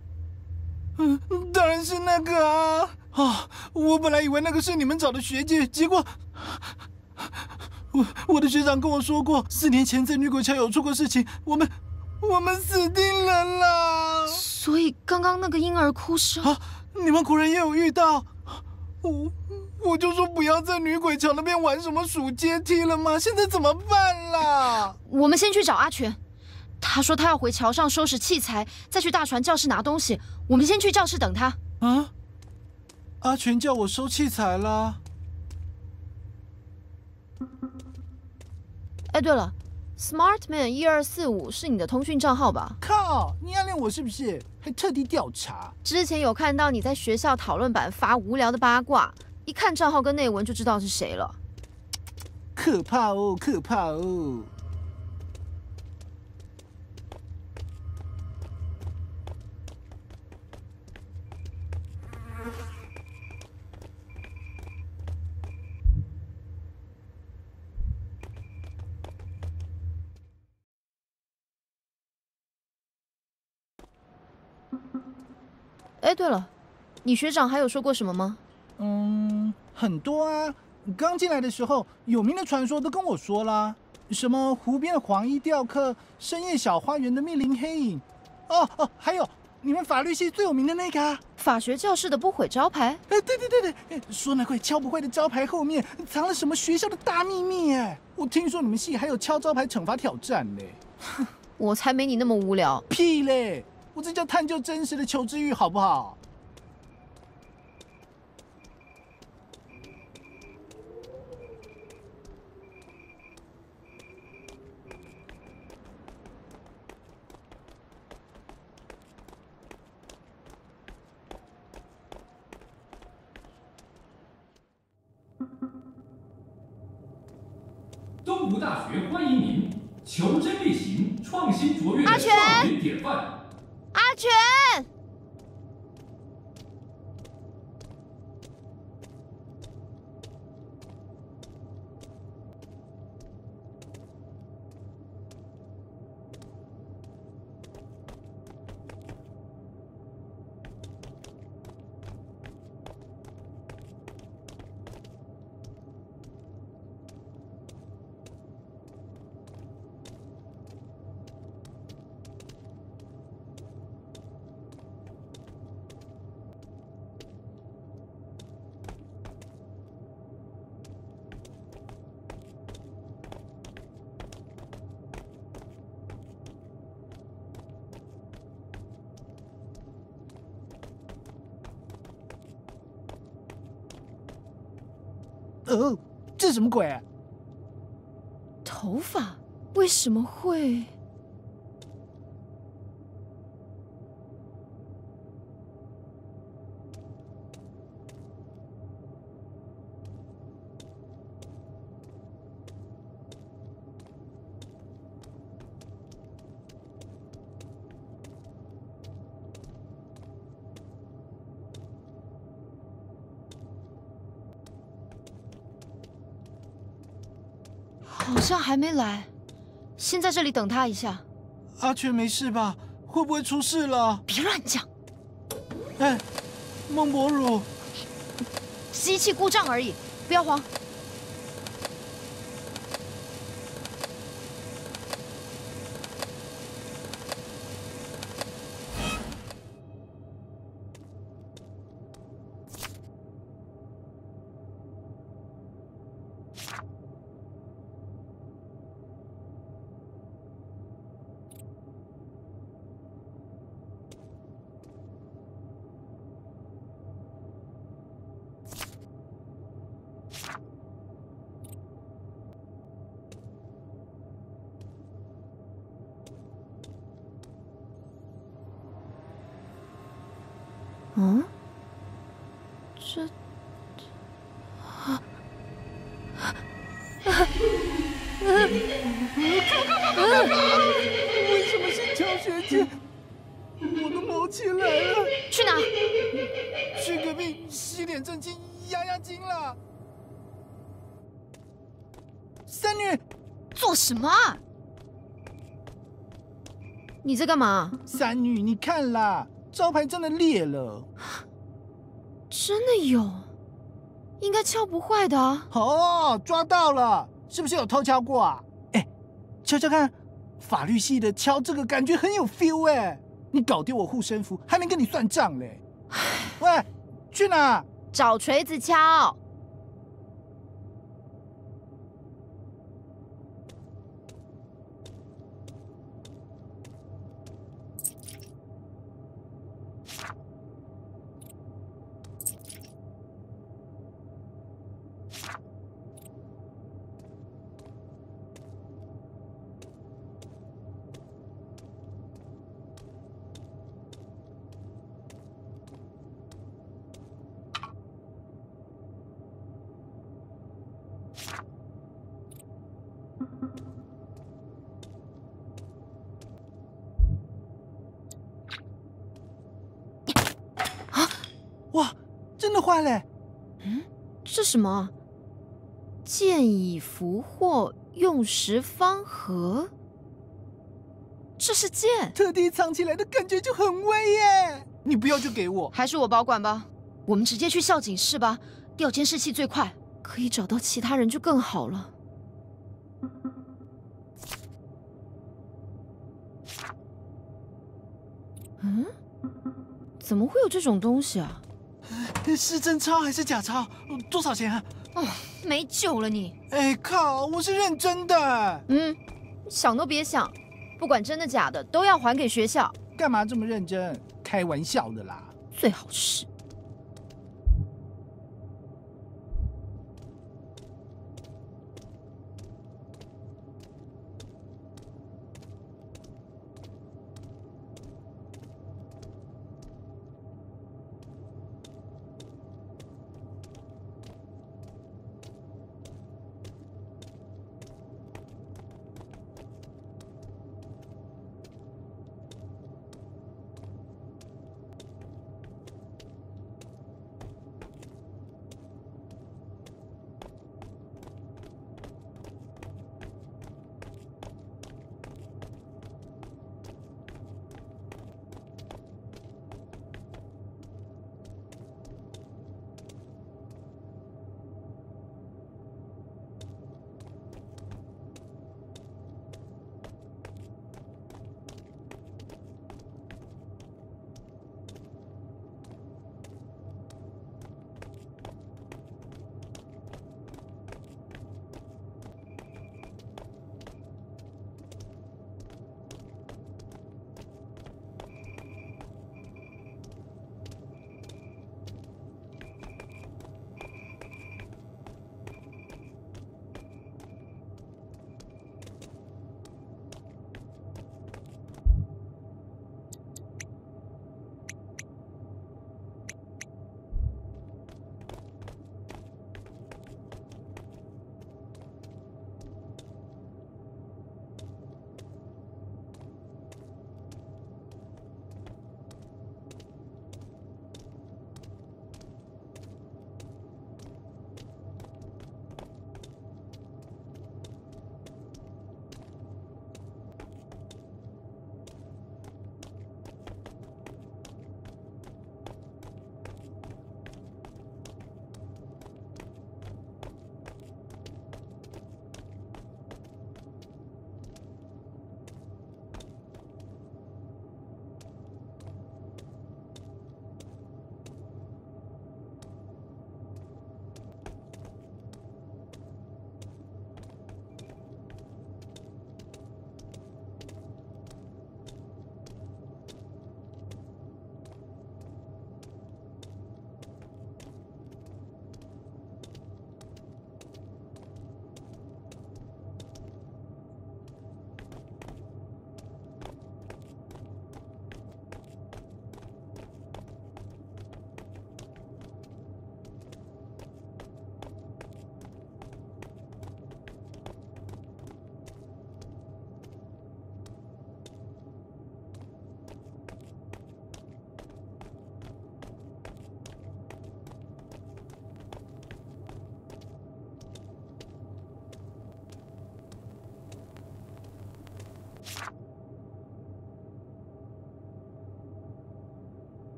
[SPEAKER 4] 当然是那个啊！我本来以为那个是你们找的学姐，结果我的学长跟我说过，4年前在女鬼桥有出过事情，我们死定了啦！
[SPEAKER 6] 所以刚刚那个婴儿哭声
[SPEAKER 4] 你们果然也有遇到？我就说不要在女鬼桥那边玩什么数阶梯了吗？现在怎么办啦？
[SPEAKER 6] 我们先去找阿全，他说他要回桥上收拾器材，再去大船教室拿东西。我们先去教室等他。
[SPEAKER 4] 啊？阿全叫我收器材啦。
[SPEAKER 6] 哎，对了 ，Smartman1245是你的通讯账号吧？
[SPEAKER 4] 靠，你暗恋我是不是？还特地调查？
[SPEAKER 6] 之前有看到你在学校讨论版发无聊的八卦，一看账号跟内文就知道是谁了。
[SPEAKER 4] 可怕哦，可怕哦！
[SPEAKER 6] 哎，对了，你学长还有说过什么吗？
[SPEAKER 4] 很多啊。刚进来的时候，有名的传说都跟我说啦，什么湖边的黄衣雕刻，深夜小花园的密林黑影。还有你们法律系最有名的那个啊，
[SPEAKER 6] 法学教室的不毁招牌。
[SPEAKER 4] 对，说那块敲不坏的招牌后面藏了什么学校的大秘密哎！我听说你们系还有敲招牌惩罚挑战嘞。
[SPEAKER 6] 我才没你那么无聊。
[SPEAKER 4] 屁嘞！我这叫探究真实的求知欲，好不好？
[SPEAKER 9] 东吴大学欢迎您，求真力行，创新卓越的少年典范。
[SPEAKER 6] 阿全，
[SPEAKER 4] 这什么鬼啊？
[SPEAKER 6] 头发为什么会？好像还没来，先在这里等他一下。
[SPEAKER 4] 阿全没事吧？会不会出事了？
[SPEAKER 6] 别乱讲。
[SPEAKER 4] 哎，孟伯汝，
[SPEAKER 6] 机器故障而已，不要慌。嗯，这，
[SPEAKER 4] 为什么是乔学姐？我都毛起来了。
[SPEAKER 6] 去哪？
[SPEAKER 4] 去隔壁洗脸正经压压惊了。三女，
[SPEAKER 6] 做什么啊？你在干嘛？
[SPEAKER 4] 三女，你看啦，招牌真的裂了。
[SPEAKER 6] 真的有，应该敲不坏的啊。
[SPEAKER 4] 哦，抓到了，是不是有偷敲过啊？哎，敲敲看，法律系的敲这个感觉很有 feel 哎。你搞丢我护身符，还没跟你算账嘞。喂，去哪？
[SPEAKER 6] 找锤子敲。
[SPEAKER 4] 哇，真的坏嘞！
[SPEAKER 6] 嗯，这什么？剑以俘获，用时方合。这是剑，
[SPEAKER 4] 特地藏起来的感觉就很威耶！你不要就给我，
[SPEAKER 6] 还是我保管吧。我们直接去校警室吧，调监视器最快，可以找到其他人就更好了。嗯，怎么会有这种东西啊？
[SPEAKER 4] 是真钞还是假钞？多少钱啊？
[SPEAKER 6] 哦，没救了你！
[SPEAKER 4] 哎靠，我是认真的。
[SPEAKER 6] 想都别想，不管真的假的，都要还给学校。
[SPEAKER 4] 干嘛这么认真？开玩笑的啦。
[SPEAKER 6] 最好是。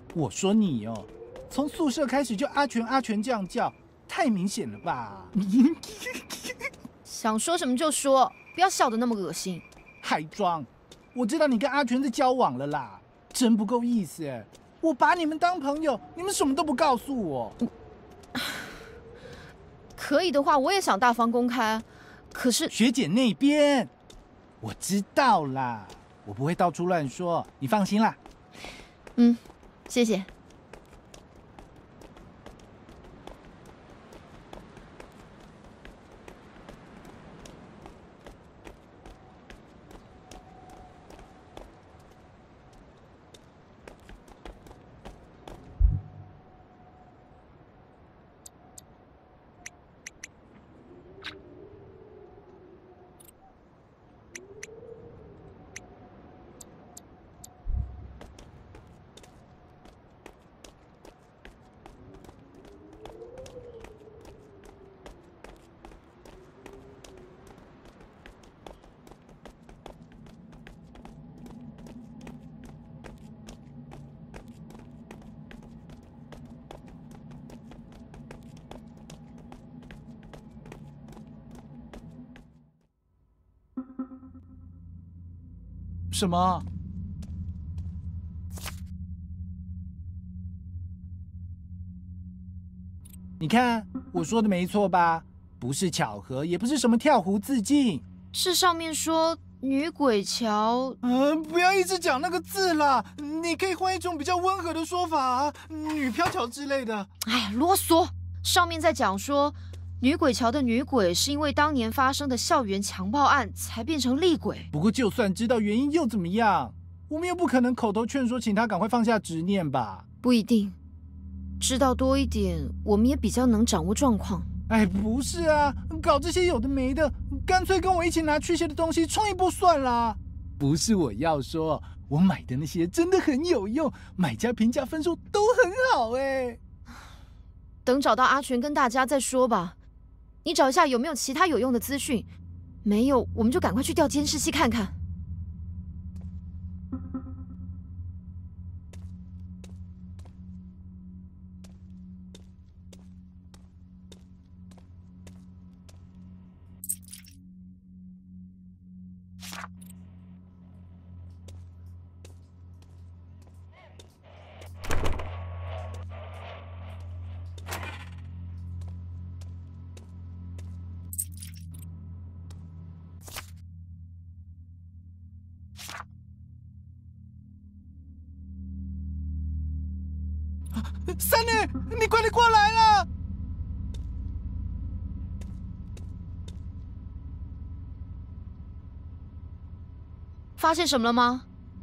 [SPEAKER 4] 我说你哦，从宿舍开始就阿全这样叫，太明显了吧？
[SPEAKER 6] 想说什么就说，不要笑得那么恶心。
[SPEAKER 4] 还装？我知道你跟阿全在交往了啦，真不够意思哎！我把你们当朋友，你们什么都不告诉我。
[SPEAKER 6] 可以的话，我也想大方公开，可是
[SPEAKER 4] 学姐那边，我知道啦，我不会到处乱说，你放心啦。
[SPEAKER 6] 谢谢。
[SPEAKER 4] 什么？你看我说的没错吧？不是巧合，也不是什么跳湖自尽，
[SPEAKER 6] 是上面说女鬼桥。
[SPEAKER 4] 不要一直讲那个字啦，你可以换一种比较温和的说法啊，女飘桥之类的。
[SPEAKER 6] 哎，啰嗦！上面在讲说，女鬼桥的女鬼是因为当年发生的校园强暴案才变成厉鬼。
[SPEAKER 4] 不过就算知道原因又怎么样？我们又不可能口头劝说，请他赶快放下执念吧？
[SPEAKER 6] 不一定，知道多一点，我们也比较能掌握状况。
[SPEAKER 4] 哎，不是啊，搞这些有的没的，干脆跟我一起拿驱邪的东西冲一波算啦。不是我要说，我买的那些真的很有用，买家评价分数都很好哎。
[SPEAKER 6] 等找到阿全跟大家再说吧。你找一下有没有其他有用的资讯，没有我们就赶快去调监视器看看。
[SPEAKER 4] 三女，你快点过来啦！
[SPEAKER 6] 发现什么了吗？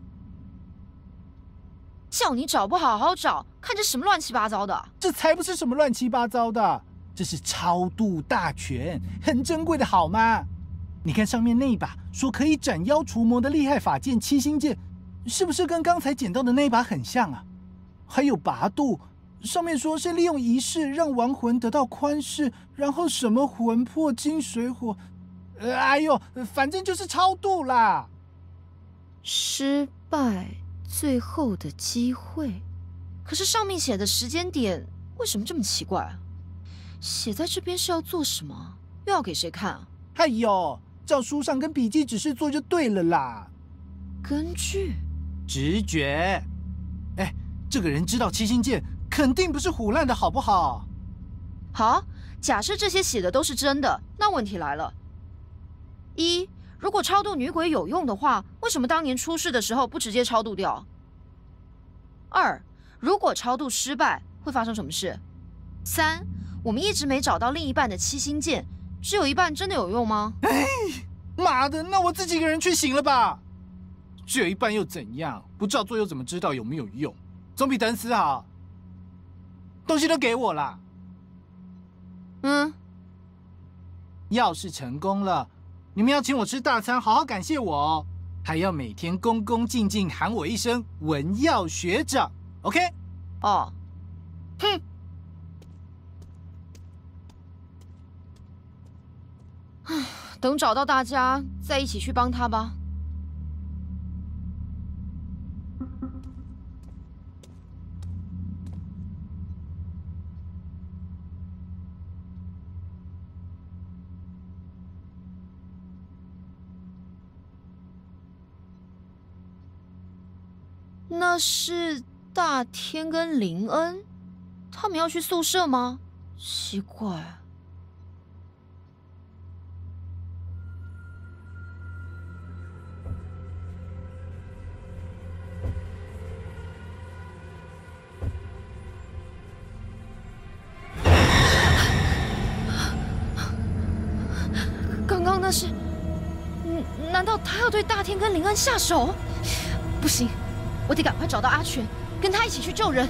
[SPEAKER 6] 叫你找不好好找，看这什么乱七八糟的！
[SPEAKER 4] 这才不是什么乱七八糟的，这是超度大全，很珍贵的好吗？你看上面那一把说可以斩妖除魔的厉害法剑七星剑，是不是跟刚才捡到的那一把很像啊？还有拔度，上面说是利用仪式让亡魂得到宽恕，然后什么魂魄金水火，哎呦，反正就是超度啦。
[SPEAKER 6] 失败最后的机会，可是上面写的时间点为什么这么奇怪啊？写在这边是要做什么？又要给谁看啊？
[SPEAKER 4] 哎呦，照书上跟笔记指示做就对了啦。
[SPEAKER 6] 根据
[SPEAKER 4] 直觉，哎，这个人知道七星剑，肯定不是唬烂的好不好？
[SPEAKER 6] 好，假设这些写的都是真的，那问题来了：一，如果超度女鬼有用的话，为什么当年出事的时候不直接超度掉？二，如果超度失败，会发生什么事？三，我们一直没找到另一半的七星剑，只有一半真的有用吗？
[SPEAKER 4] 哎，妈的，那我自己一个人去行了吧？只有一半又怎样？不照做又怎么知道有没有用？总比等死好。东西都给我啦。要是成功了，你们要请我吃大餐，好好感谢我哦。还要每天恭恭敬敬喊我一声文耀学长 ，OK？
[SPEAKER 6] 哦，
[SPEAKER 4] 哼。
[SPEAKER 6] 等找到大家，再一起去帮他吧。 那是大天跟林恩，他们要去宿舍吗？奇怪。刚刚那是，难道他要对大天跟林恩下手？不行，我得赶快找到阿全，跟他一起去救人。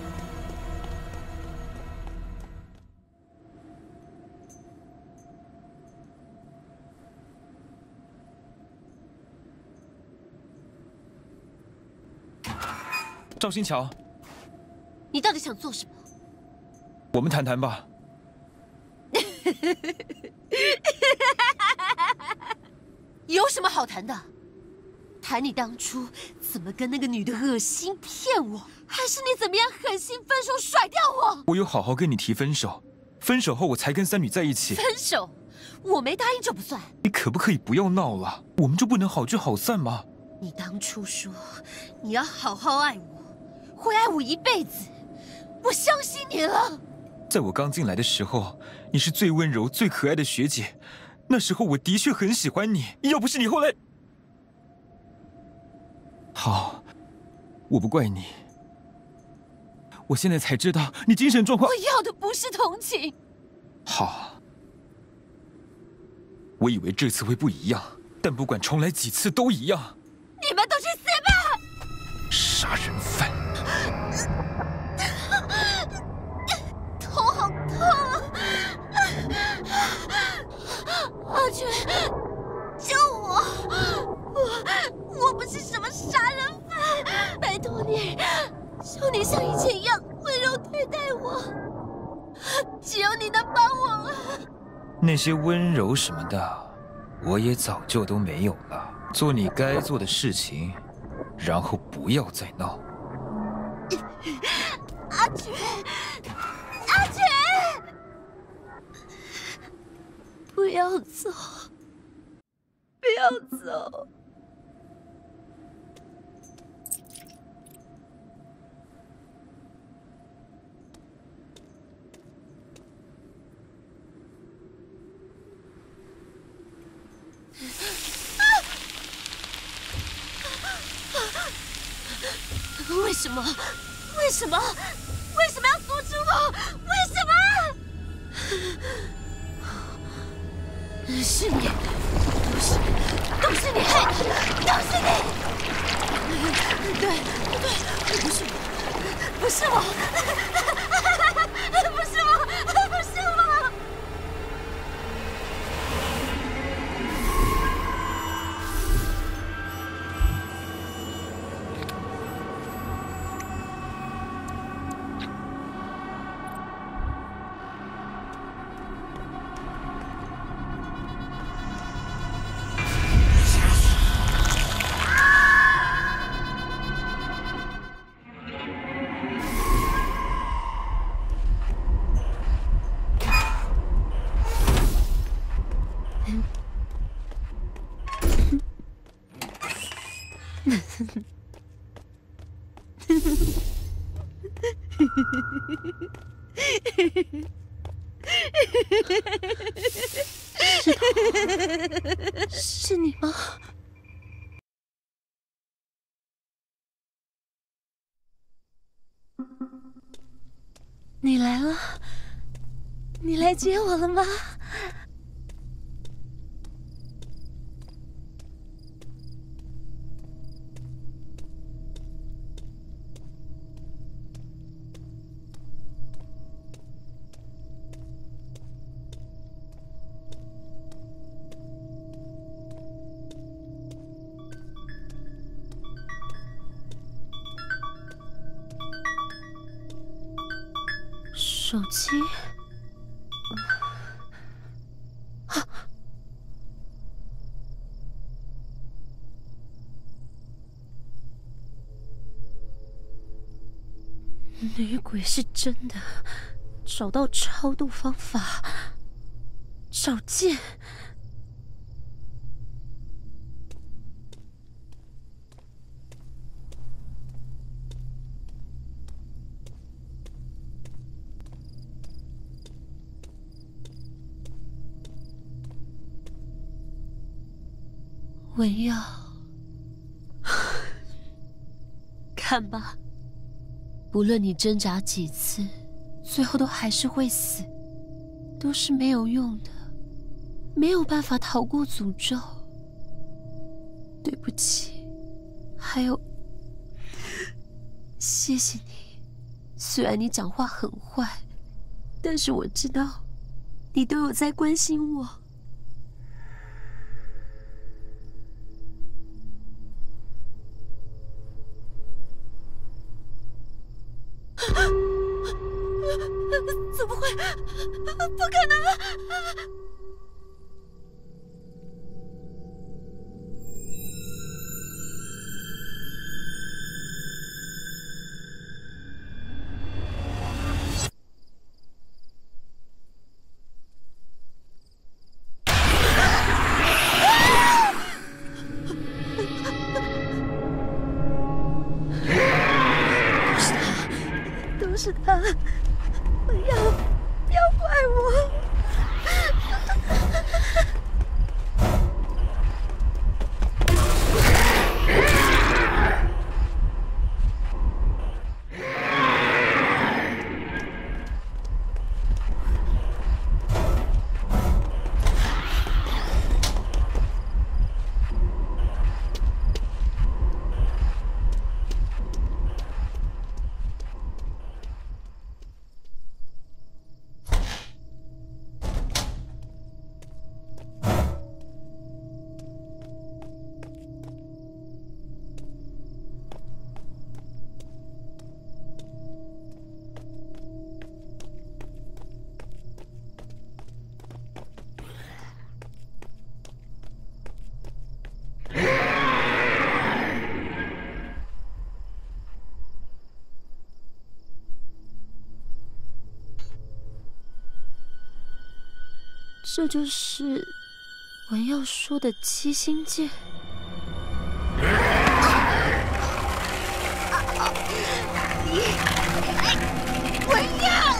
[SPEAKER 5] 赵新桥，
[SPEAKER 2] 你到底想做什么？
[SPEAKER 5] 我们谈谈吧。
[SPEAKER 2] 有什么好谈的？谈你当初怎么跟那个女的恶心骗我，还是你怎么样狠心分手甩掉我？
[SPEAKER 5] 我有好好跟你提分手，分手后我才跟三女在一起。
[SPEAKER 2] 分手？我没答应就不算。
[SPEAKER 5] 你可不可以不要闹了？我们就不能好聚好散吗？
[SPEAKER 2] 你当初说你要好好爱我，会爱我一辈子，我相信你了。
[SPEAKER 5] 在我刚进来的时候，你是最温柔、最可爱的学姐，那时候我的确很喜欢你。要不是你后来……好，我不怪你。我现在才知道你精神状况……
[SPEAKER 2] 我要的不是同情。
[SPEAKER 5] 好，我以为这次会不一样，但不管重来几次都一样。
[SPEAKER 2] 你们都去死吧！
[SPEAKER 5] 杀人犯！
[SPEAKER 2] 头好痛啊！阿全，救我！我不是什么杀人犯，拜托你，求你像以前一样温柔对待我，只有你能帮我了。
[SPEAKER 5] 那些温柔什么的，我也早就都没有了。做你该做的事情，然后不要再闹。
[SPEAKER 2] 阿全，阿全，不要走，不要走。为什么？为什么？为什么要阻止我？为什么？是你，都是你害的，都是你！对，不是我，不是我，不是我，不是我！是你吗？你来了，你来接我了吗？手机。女鬼是真的，找到超度方法，找剑。 文耀，看吧，不论你挣扎几次，最后都还是会死，都是没有用的，没有办法逃过诅咒。对不起，还有，谢谢你。虽然你讲话很坏，但是我知道，你都有在关心我。怎么会？不可能！都是他，不要怪我。这就是文耀说的七星剑。文耀，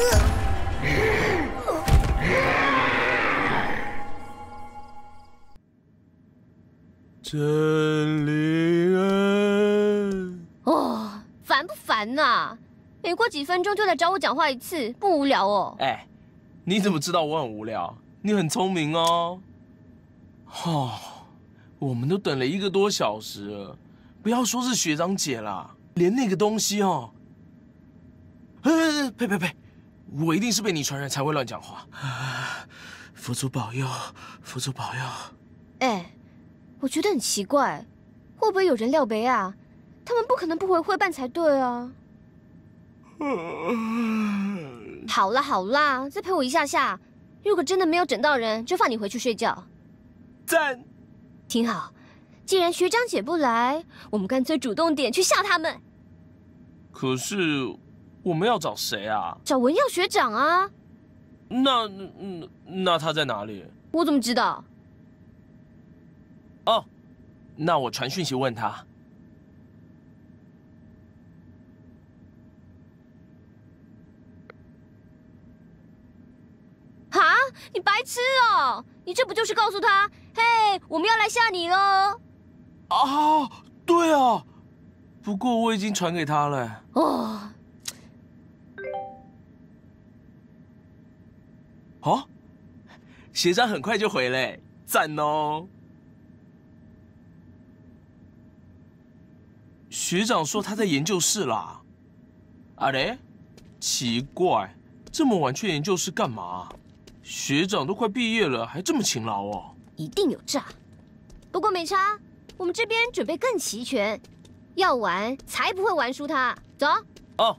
[SPEAKER 3] 真灵恩。
[SPEAKER 1] 哦，烦不烦呐？每过几分钟就来找我讲话一次，不无聊哦。
[SPEAKER 3] 哎，你怎么知道我很无聊？你很聪明哦。我们都等了1个多小时了，不要说是学长姐啦，连那个东西哦。呸！我一定是被你传染才会乱讲话。佛祖保佑，佛祖保佑。
[SPEAKER 1] 哎，我觉得很奇怪，会不会有人料杯啊？他们不可能不回会办才对啊。好啦，再陪我一下下。如果真的没有整到人，就放你回去睡觉。
[SPEAKER 3] 赞。
[SPEAKER 1] 挺好，既然学长姐不来，我们干脆主动点去吓他们。
[SPEAKER 3] 可是我们要找谁啊？
[SPEAKER 1] 找文耀学长啊。
[SPEAKER 3] 那他在哪里？
[SPEAKER 1] 我怎么知道？
[SPEAKER 3] 哦，那我传讯息问他。
[SPEAKER 1] 哈，你白痴哦！你这不就是告诉他，嘿，我们要来吓你喽？
[SPEAKER 3] 啊，对啊，不过我已经传给他了。
[SPEAKER 1] 哦，
[SPEAKER 3] 哦，学长很快就回嘞，赞哦！学长说他在研究室啦。啊嘞，奇怪，这么晚去研究室干嘛？学长都快毕业了，还这么勤劳哦。
[SPEAKER 1] 一定有诈，不过没差，我们这边准备更齐全，要玩才不会玩输他。走。
[SPEAKER 3] 哦。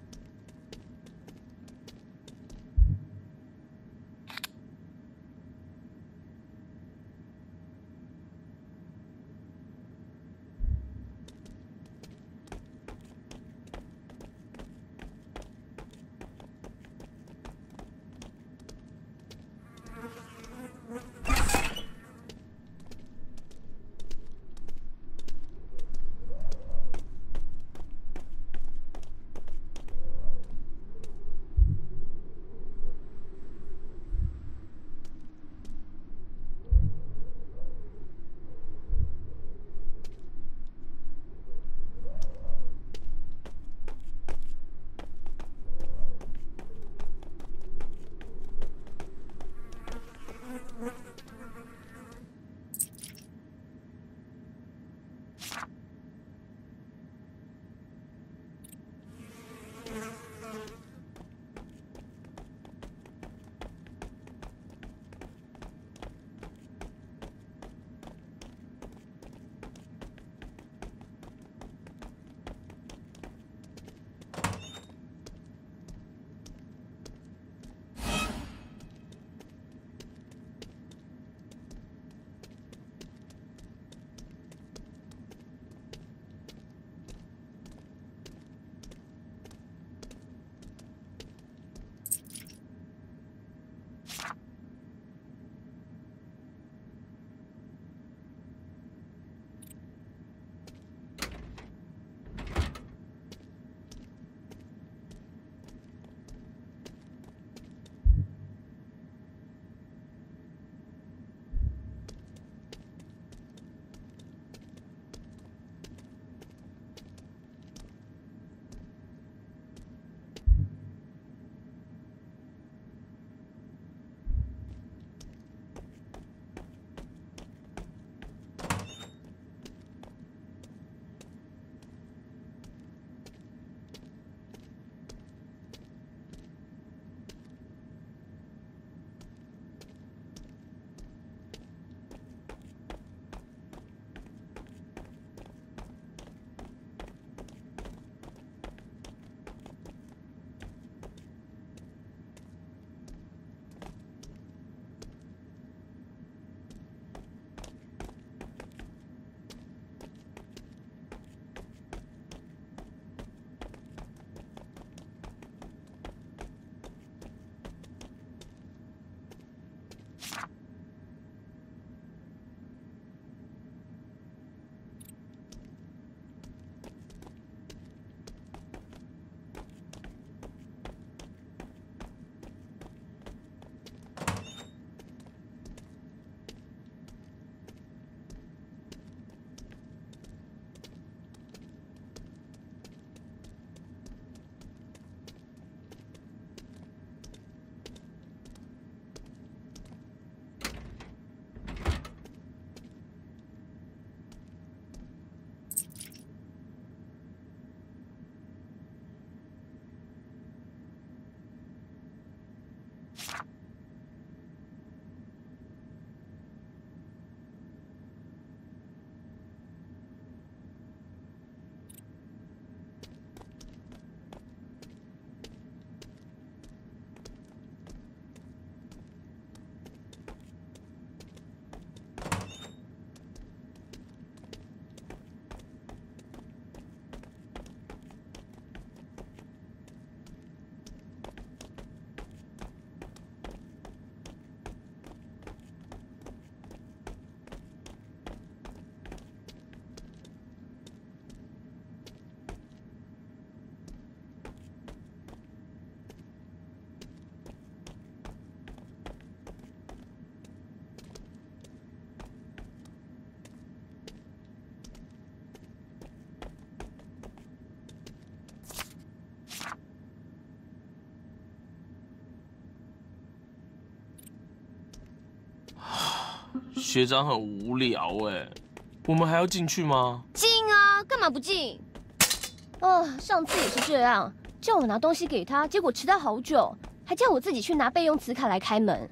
[SPEAKER 3] 学长很无聊哎，我们还要进去吗？
[SPEAKER 1] 进啊，干嘛不进？上次也是这样，叫我拿东西给他，结果迟到好久，还叫我自己去拿备用磁卡来开门。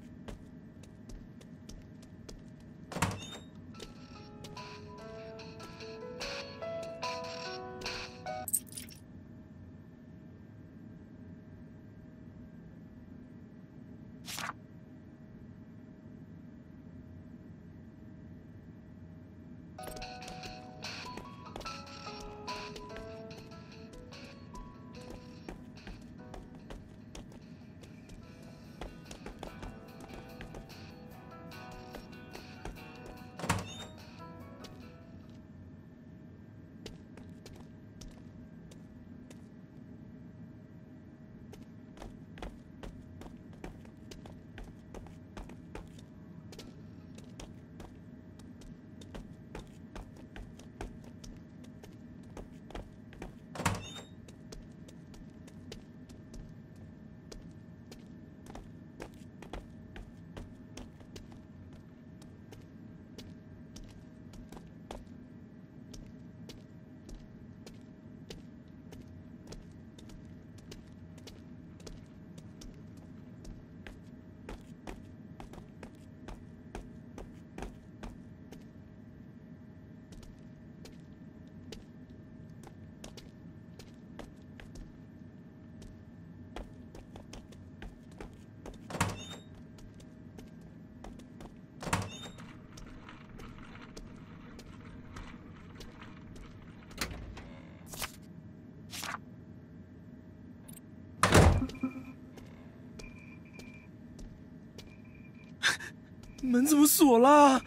[SPEAKER 8] 门怎么锁了？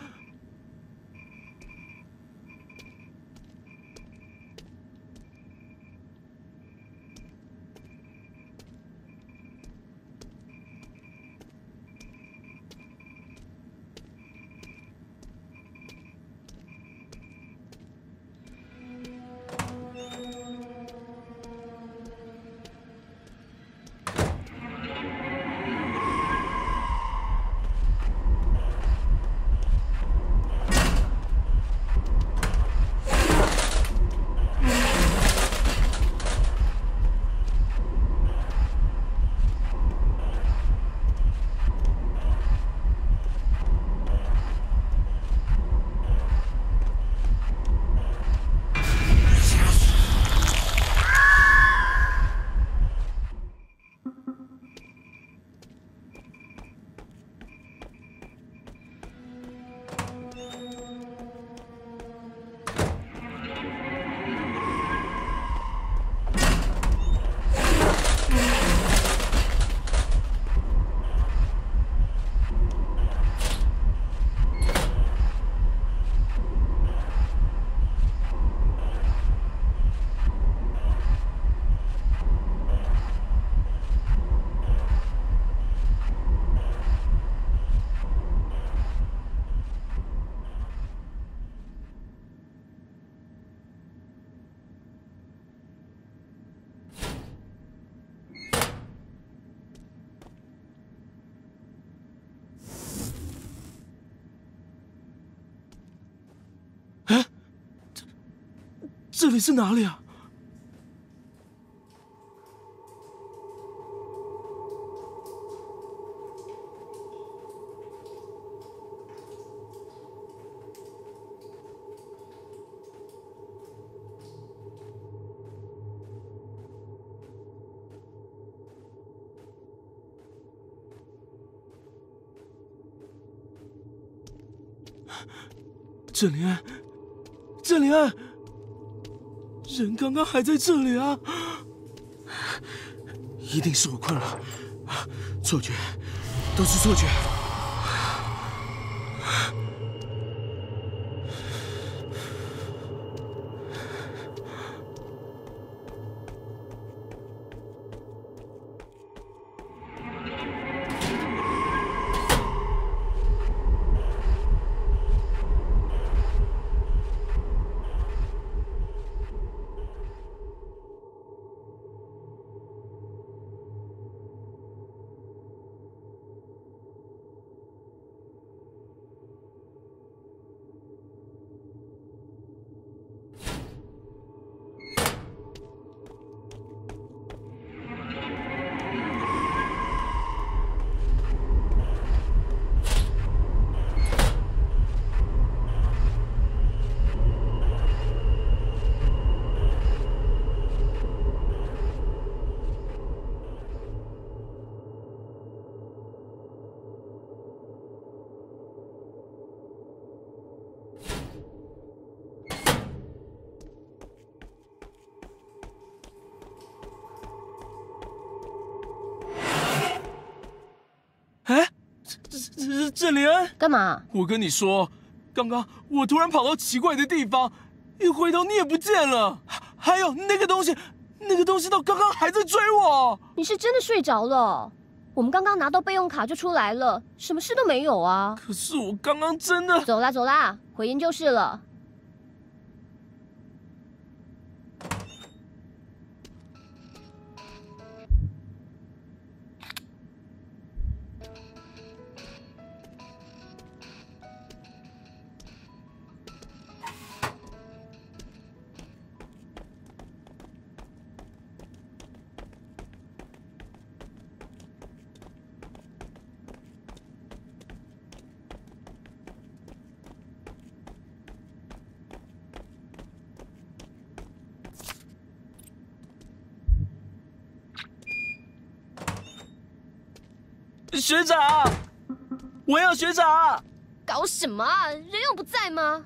[SPEAKER 8] 这里是哪里啊？郑林安，郑林安，人刚刚还在这里啊！一定是我困了，错觉，都是错觉。 郑连安，
[SPEAKER 2] 干嘛？
[SPEAKER 3] 我跟你说，刚刚我突然跑到奇怪的地方，一回头你也不见了，还有那个东西到刚刚还在追我。
[SPEAKER 1] 你是真的睡着了？我们刚刚拿到备用卡就出来了，什么事都没有啊。
[SPEAKER 3] 可是我刚刚真的……
[SPEAKER 1] 走啦走啦，回研究室了。
[SPEAKER 8] 学长，我要学长。
[SPEAKER 1] 搞什么啊？人又不在吗？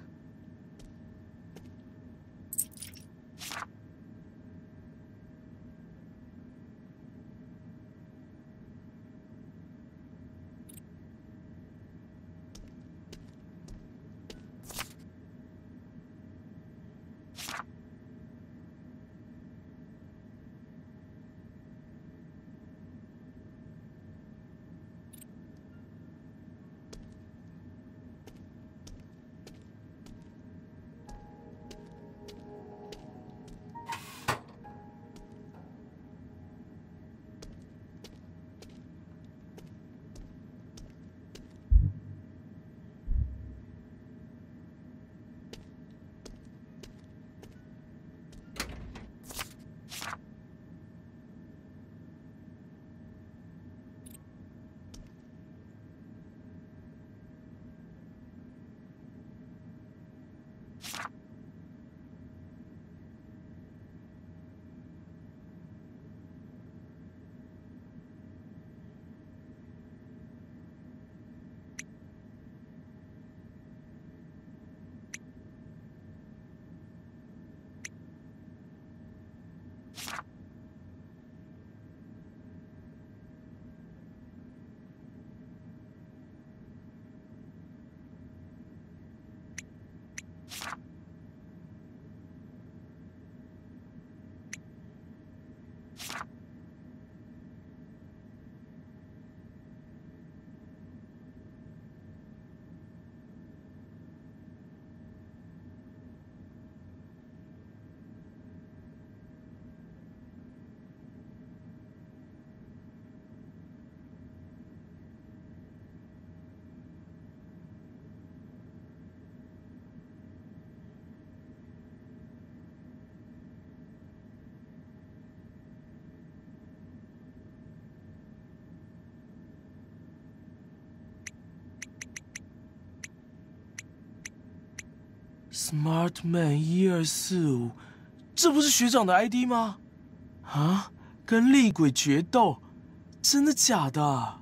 [SPEAKER 3] Smartman1245，这不是学长的 ID 吗？啊，跟厉鬼决斗，真的假的？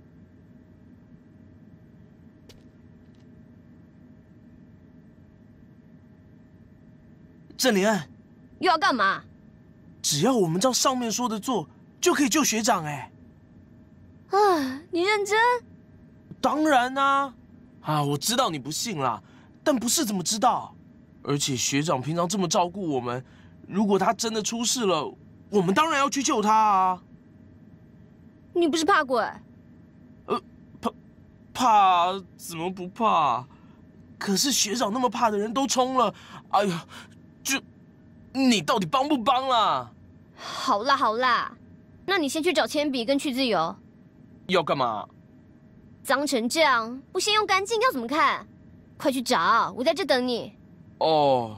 [SPEAKER 8] 郑连安，
[SPEAKER 1] 又要干嘛？
[SPEAKER 3] 只要我们照上面说的做，就可以救学长哎！
[SPEAKER 1] 啊，你认真？
[SPEAKER 3] 当然啦！啊，我知道你不信啦，但不是怎么知道？而且学长平常这么照顾我们，如果他真的出事了，我们当然要去救他啊！
[SPEAKER 1] 你不是怕鬼？
[SPEAKER 3] 怕怎么不怕？可是学长那么怕的人都冲了，哎呀，你到底帮不帮啦？
[SPEAKER 1] 好啦好啦，那你先去找铅笔跟去渍油。
[SPEAKER 3] 要干嘛？
[SPEAKER 1] 脏成这样，不先用干净要怎么看？快去找，我在这等你。
[SPEAKER 3] 哦。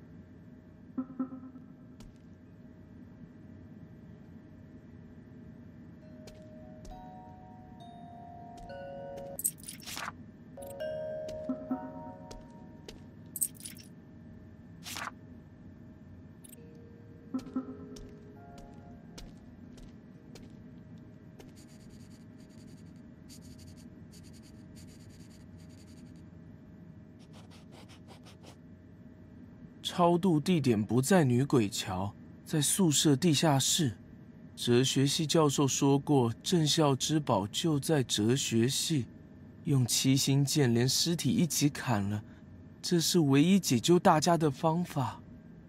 [SPEAKER 3] 超度地点不在女鬼桥，在宿舍地下室。哲学系教授说过，镇校之宝就在哲学系， 用七星剑连尸体一起砍了，这是唯一解救大家的方法。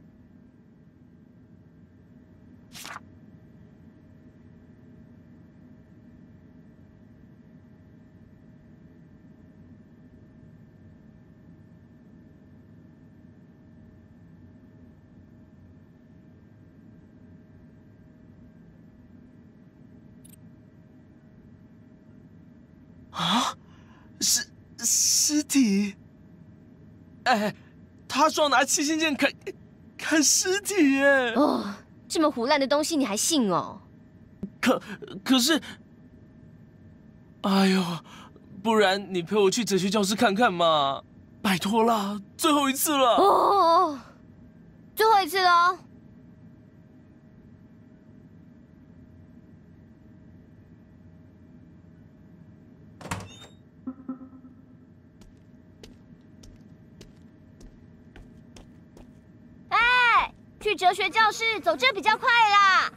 [SPEAKER 3] 啊，尸体！哎，他说要拿七星剑砍尸体耶！
[SPEAKER 1] 哦，这么胡乱的东西你还信哦？
[SPEAKER 3] 可是，哎呦，不然你陪我去哲学教室看看嘛，拜托啦，最后一次了。
[SPEAKER 1] 哦，最后一次喽。去哲学教室，走这比较快啦。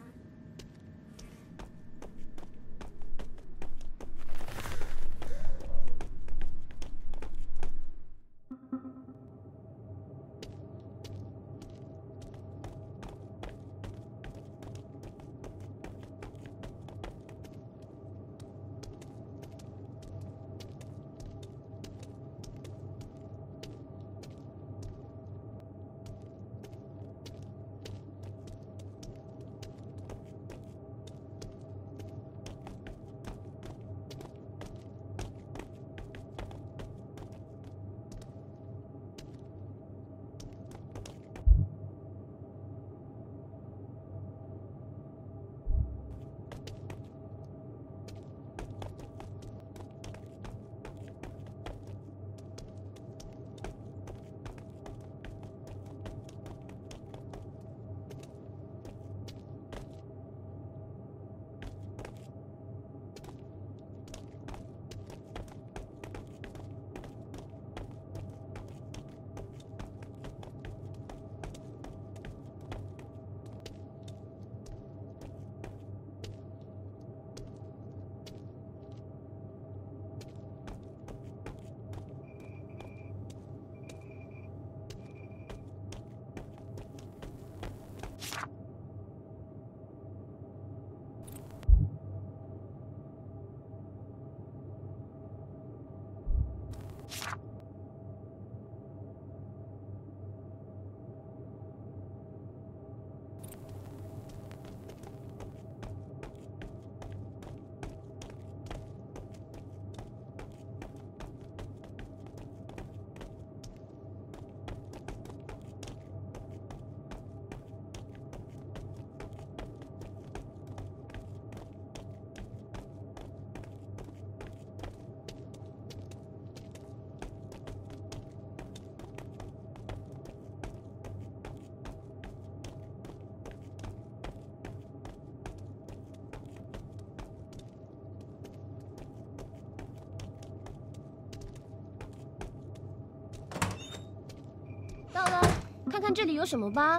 [SPEAKER 1] 到了，看看这里有什么吧。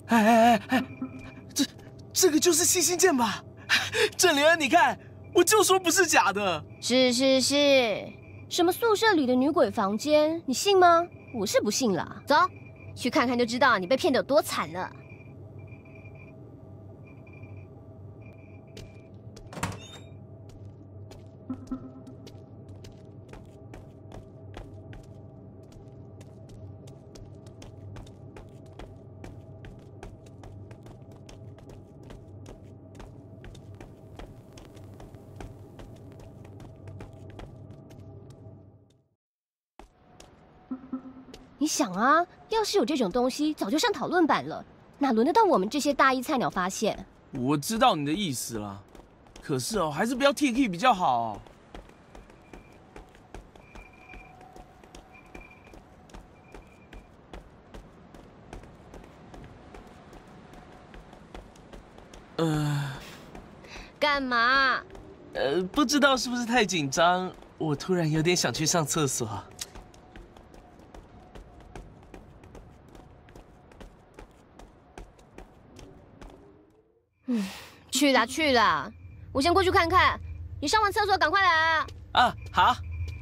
[SPEAKER 8] 这个就是星星剑吧？郑连恩，你看，我就说不是假的。
[SPEAKER 1] 是，什么宿舍里的女鬼房间，你信吗？我是不信啦。走，去看看就知道你被骗得有多惨了。你想啊，要是有这种东西，早就上讨论版了，哪轮得到我们这些大一菜鸟发现？
[SPEAKER 3] 我知道你的意思了，可是哦，还是不要 TK 比较好。
[SPEAKER 1] 干嘛？
[SPEAKER 8] 不知道是不是太紧张，我突然有点想去上厕所。
[SPEAKER 1] 去啦，我先过去看看。你上完厕所赶快来啊！
[SPEAKER 8] 啊，好。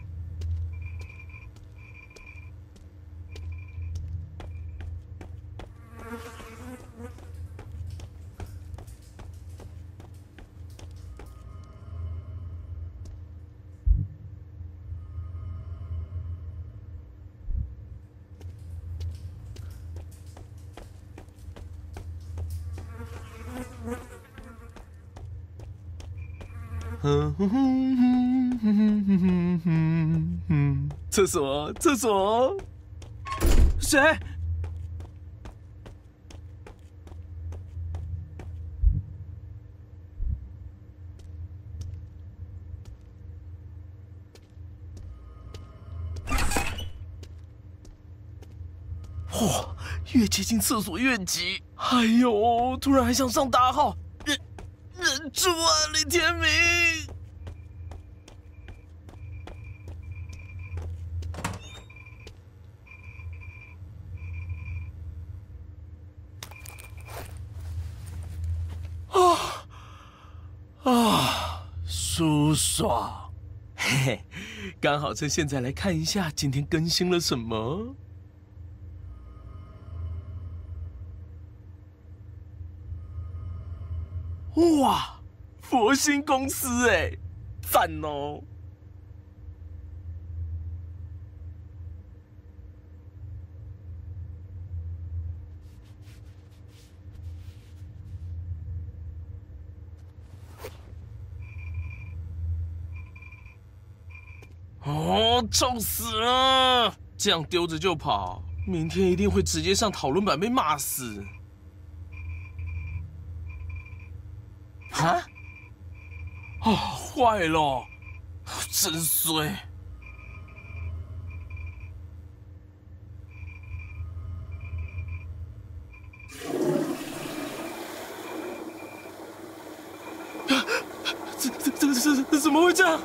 [SPEAKER 8] 厕所，谁？嚯，越接近厕所越急。哎呦，突然还想上大号，忍住啊，李天明！舒爽，嘿嘿，刚好趁现在来看一下今天更新了什么。哇，佛心公司哎，赞哦！哦，臭死了！这样丢着就跑，明天一定会直接上讨论版被骂死。啊！哦，坏了，真衰！这怎么会这样？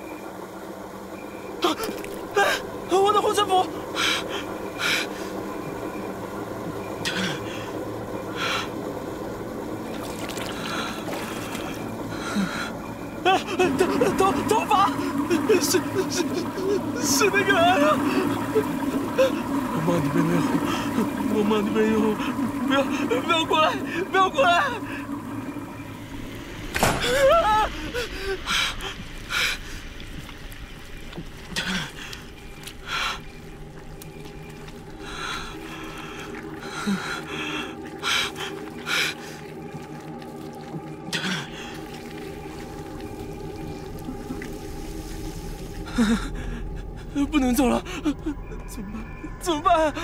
[SPEAKER 8] 我的护身符！头发，是那个人啊！妈，你没有，妈，你没有，不要过来，不要过来！不能走了，怎么办？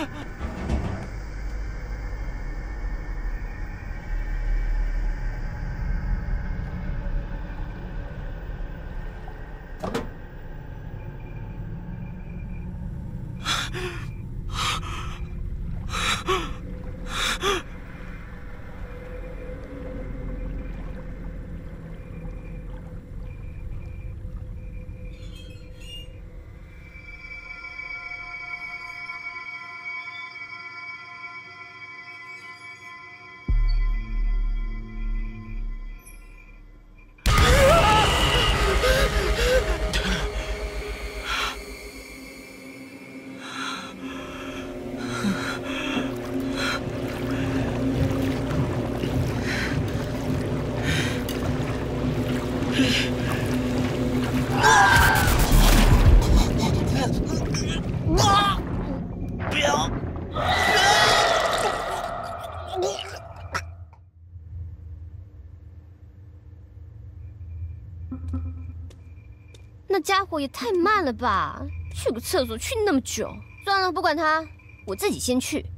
[SPEAKER 1] 那家伙也太慢了吧！去个厕所去那么久。算了，不管他，我自己先去。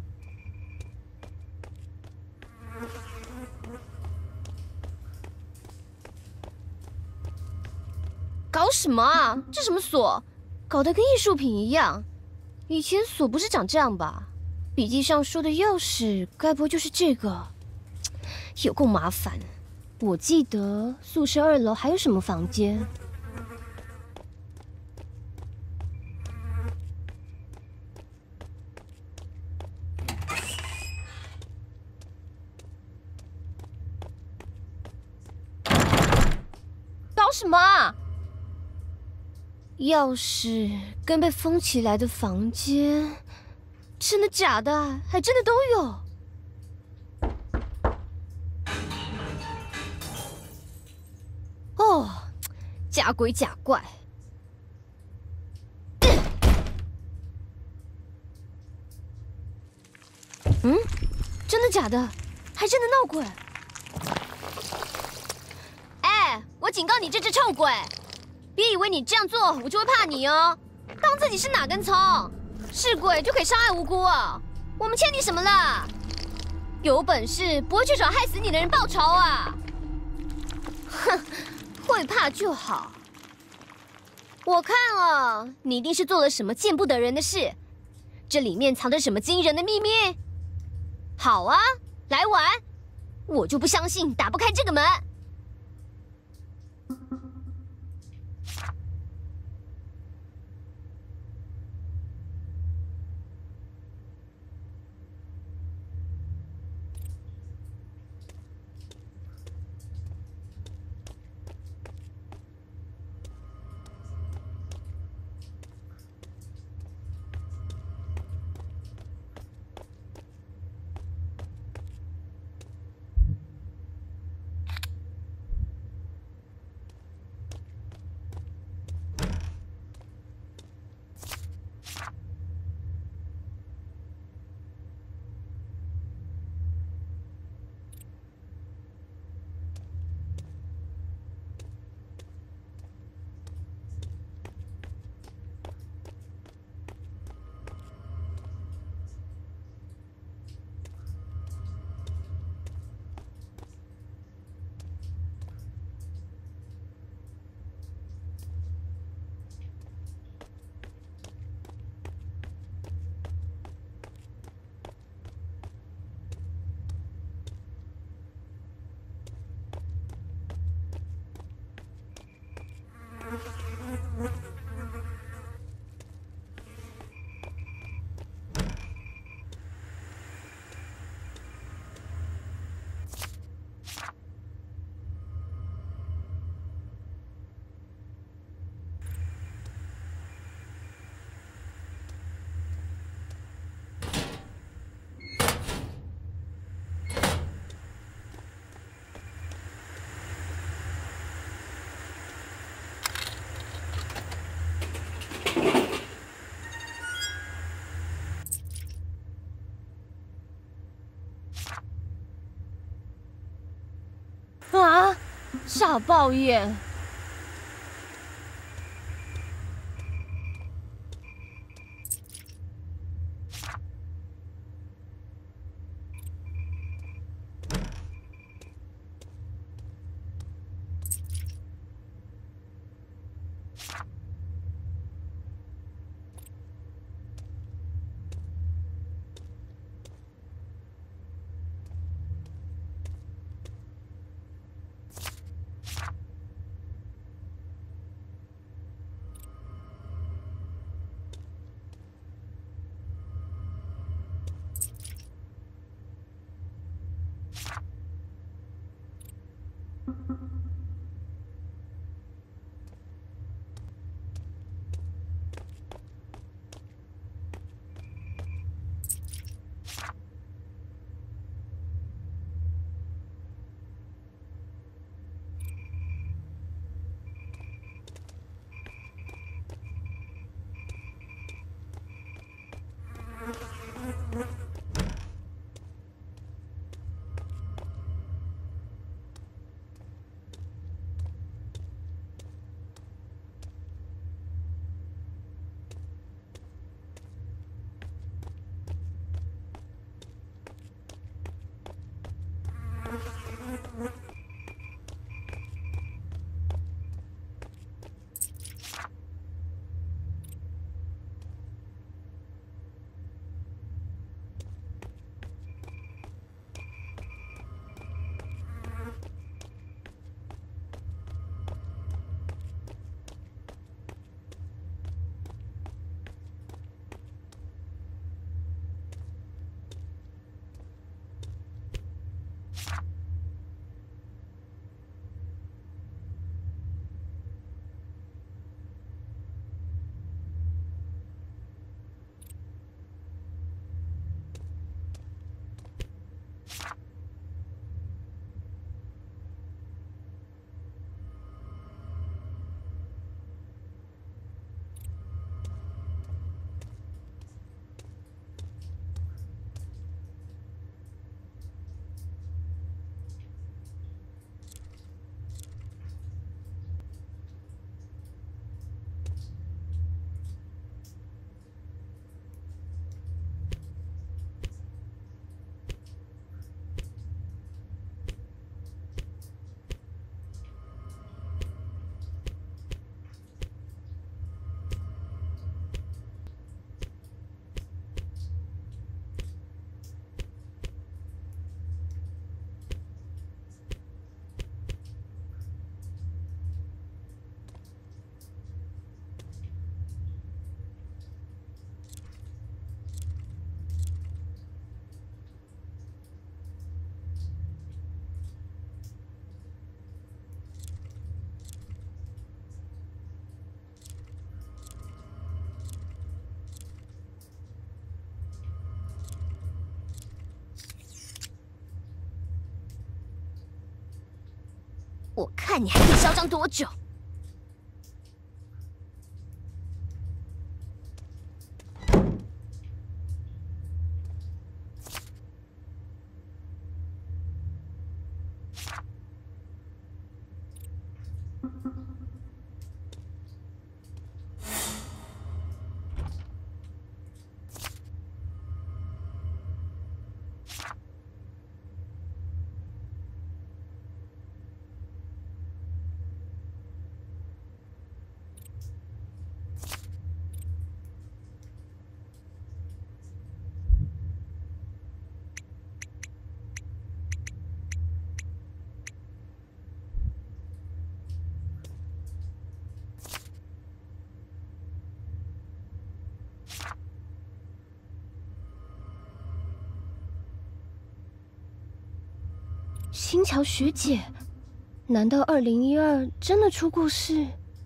[SPEAKER 1] 搞什么啊？这什么锁？搞得跟艺术品一样。以前锁不是长这样吧？笔记上说的钥匙，该不会就是这个？有够麻烦。我记得宿舍2楼还有什么房间？搞什么啊？钥匙跟被封起来的房间，真的假的？还真的都有。哦，假鬼假怪。嗯，真的假的？还真的闹鬼？哎，我警告你这只臭鬼！别以为你这样做我就会怕你哦，当自己是哪根葱？是鬼就可以伤害无辜哦？我们欠你什么了？有本事不会去找害死你的人报仇啊！哼，会怕就好。我看了，你一定是做了什么见不得人的事，这里面藏着什么惊人的秘密？好啊，来玩！我就不相信打不开这个门。啊！傻爆眼！ 我看你还可以嚣张多久！
[SPEAKER 10] 新桥学姐，难道2012真的出过事？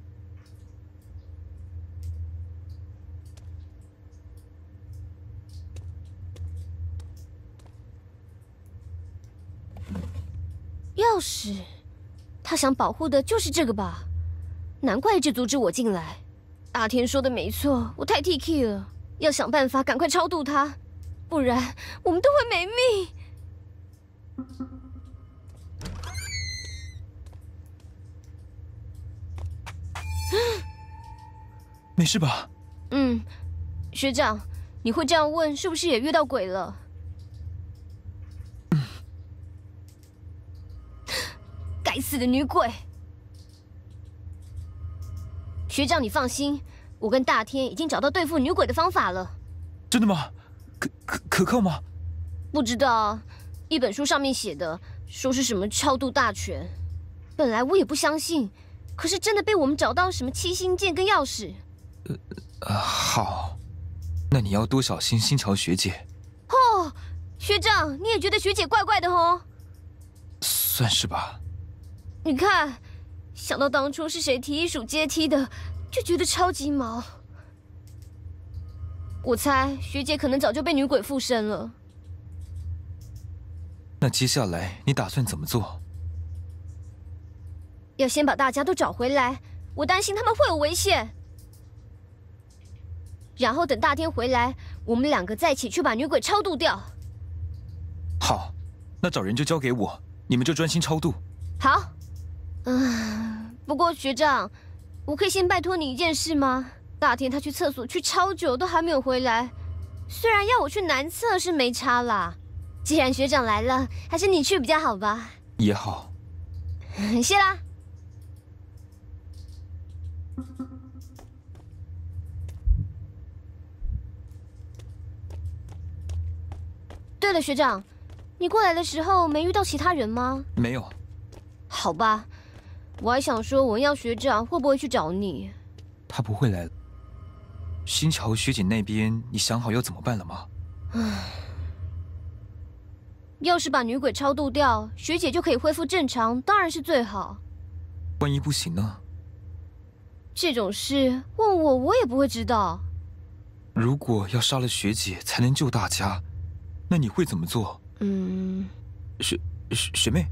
[SPEAKER 1] 钥匙，他想保护的就是这个吧？难怪一直阻止我进来。阿天说的没错，我太 TK 了，要想办法赶快超度他，不然我们都会没命。
[SPEAKER 5] 没事吧？
[SPEAKER 1] 学长，你会这样问，是不是也遇到鬼了？该死的女鬼！学长，你放心，我跟大天已经找到对付女鬼的方法了。
[SPEAKER 5] 真的吗？可靠吗？
[SPEAKER 1] 不知道，一本书上面写的，说是什么超度大全。本来我也不相信，可是真的被我们找到什么七星剑跟钥匙。
[SPEAKER 5] 好，那你要多小心新桥学姐。
[SPEAKER 1] 哦，学长，你也觉得学姐怪怪的哦？
[SPEAKER 5] 算是吧。
[SPEAKER 1] 你看，想到当初是谁提议数阶梯的，就觉得超级毛。我猜学姐可能早就被女鬼附身了。
[SPEAKER 5] 那接下来你打算怎么做？
[SPEAKER 1] 要先把大家都找回来，我担心他们会有危险。然后等大天回来，我们两个再一起去把女鬼超度掉。
[SPEAKER 5] 好，那找人就交给我，你们就专心超度。
[SPEAKER 1] 好。不过学长，我可以先拜托你一件事吗？大天他去厕所去超久都还没有回来，虽然要我去男厕是没差啦，既然学长来了，还是你去比较好吧。
[SPEAKER 5] 也好。
[SPEAKER 1] 谢啦。对了，学长，你过来的时候没遇到其他人吗？
[SPEAKER 5] 没有。
[SPEAKER 1] 好吧，我还想说文耀学长会不会去找你。
[SPEAKER 5] 他不会来了。新桥学姐那边，你想好要怎么办了吗？
[SPEAKER 1] 要是把女鬼超度掉，学姐就可以恢复正常，当然是最好。
[SPEAKER 5] 万一不行呢？
[SPEAKER 1] 这种事问我，我也不会知道。
[SPEAKER 5] 如果要杀了学姐才能救大家，那你会怎么做？学妹。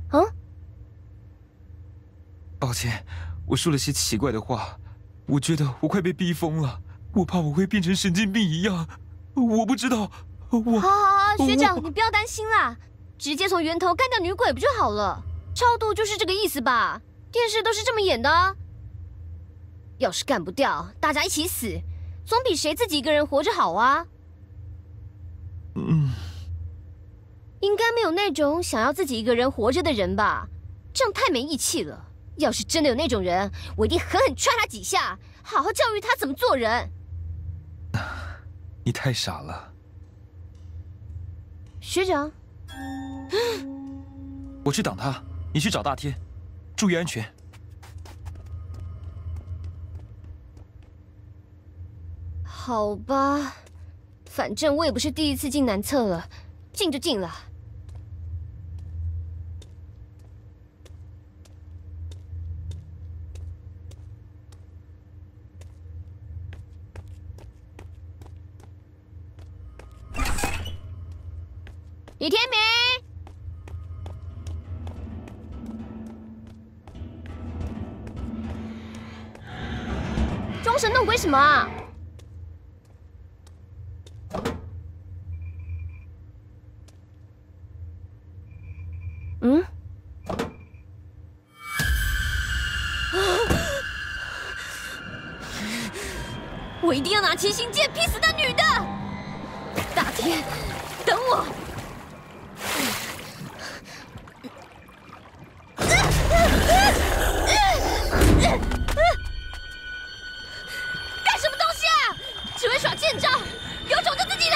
[SPEAKER 5] 抱歉，我说了些奇怪的话。我觉得我快被逼疯了，我怕我会变成神经病一样。我不知道，
[SPEAKER 1] 好，学长，你不要担心啦，直接从源头干掉女鬼不就好了？超度就是这个意思吧？电视都是这么演的。要是干不掉，大家一起死，总比谁自己一个人活着好啊。应该没有那种想要自己一个人活着的人吧？这样太没义气了。要是真的有那种人，我一定狠狠踹他几下，好好教育他怎么做人。
[SPEAKER 5] 你太傻了，
[SPEAKER 1] 学长。
[SPEAKER 5] 我去挡他，你去找大天，注意安全。
[SPEAKER 1] 好吧，反正我也不是第一次进男厕了，进就进了。李天明， 神弄鬼什么啊？嗯？我一定要拿七星剑劈死那女的！大天，等我！干什么东西啊！只会耍贱招，有种就自己来！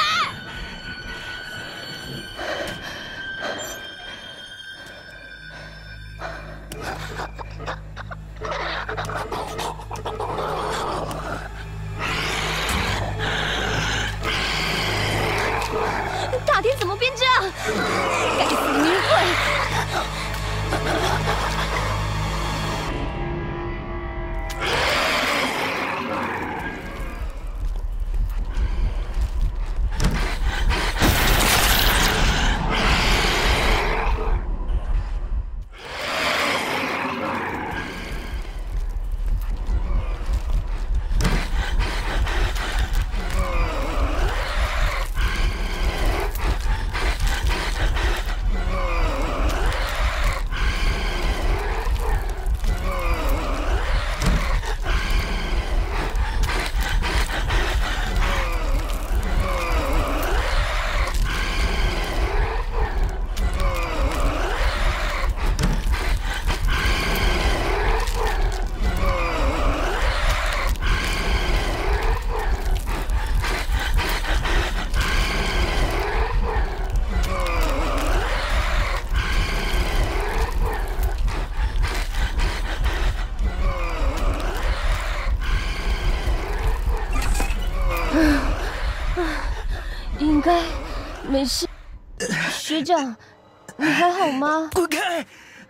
[SPEAKER 1] 大天怎么变这样？该死的女鬼！应该没事。学长，你还好吗？
[SPEAKER 5] 滚开！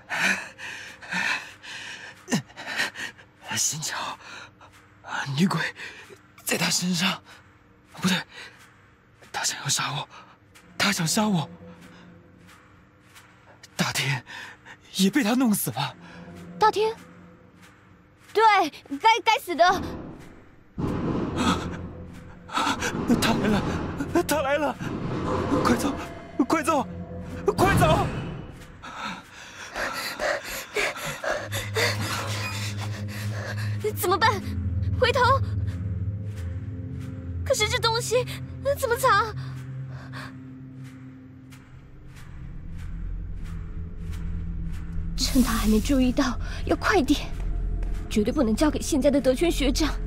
[SPEAKER 5] 新桥，女鬼在他身上，不对，他想要杀我，他想杀我。大天也被他弄死了。
[SPEAKER 1] 大天，对，该死的。
[SPEAKER 5] 他来了，他来了！快走，快走，快走！
[SPEAKER 1] 怎么办？回头？可是这东西怎么藏？趁他还没注意到，要快点，绝对不能交给现在的德圈学长。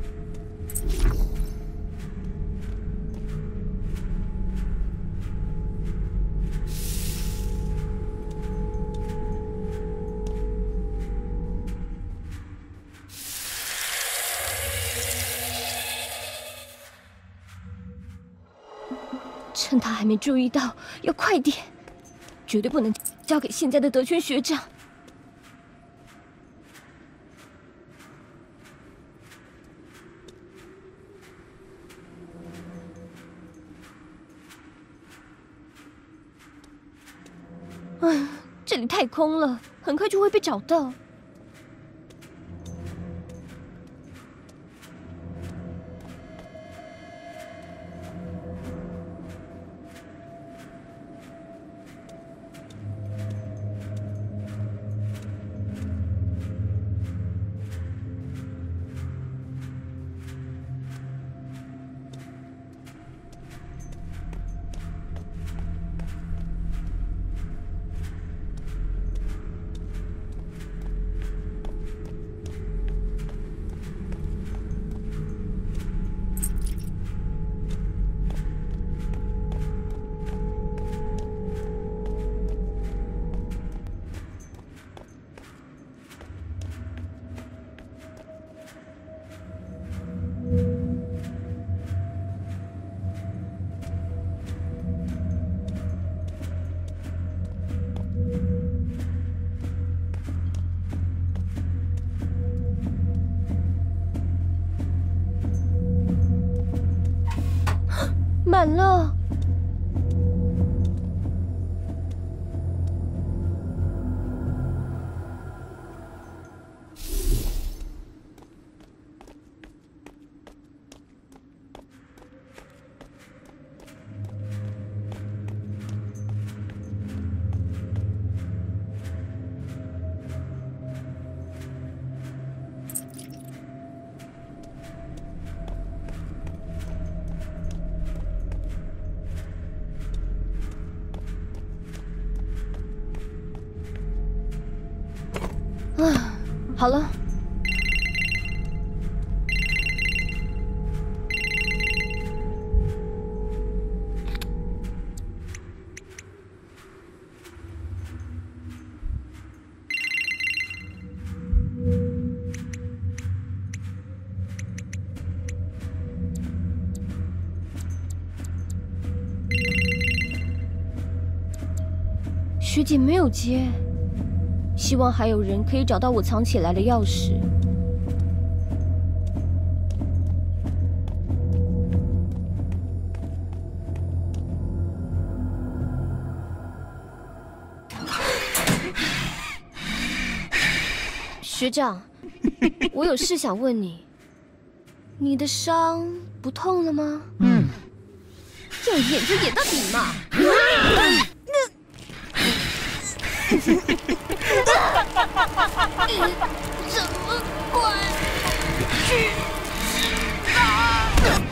[SPEAKER 1] 趁他还没注意到，要快点，绝对不能交给现在的德圈学长。哎，这里太空了，很快就会被找到。满了。
[SPEAKER 10] 啊，好了。学姐没有接，希望还有人可以找到我藏起来的钥匙。学长，我有事想问你，你的伤不痛了吗？要演就演到底嘛！怎么管去死啊！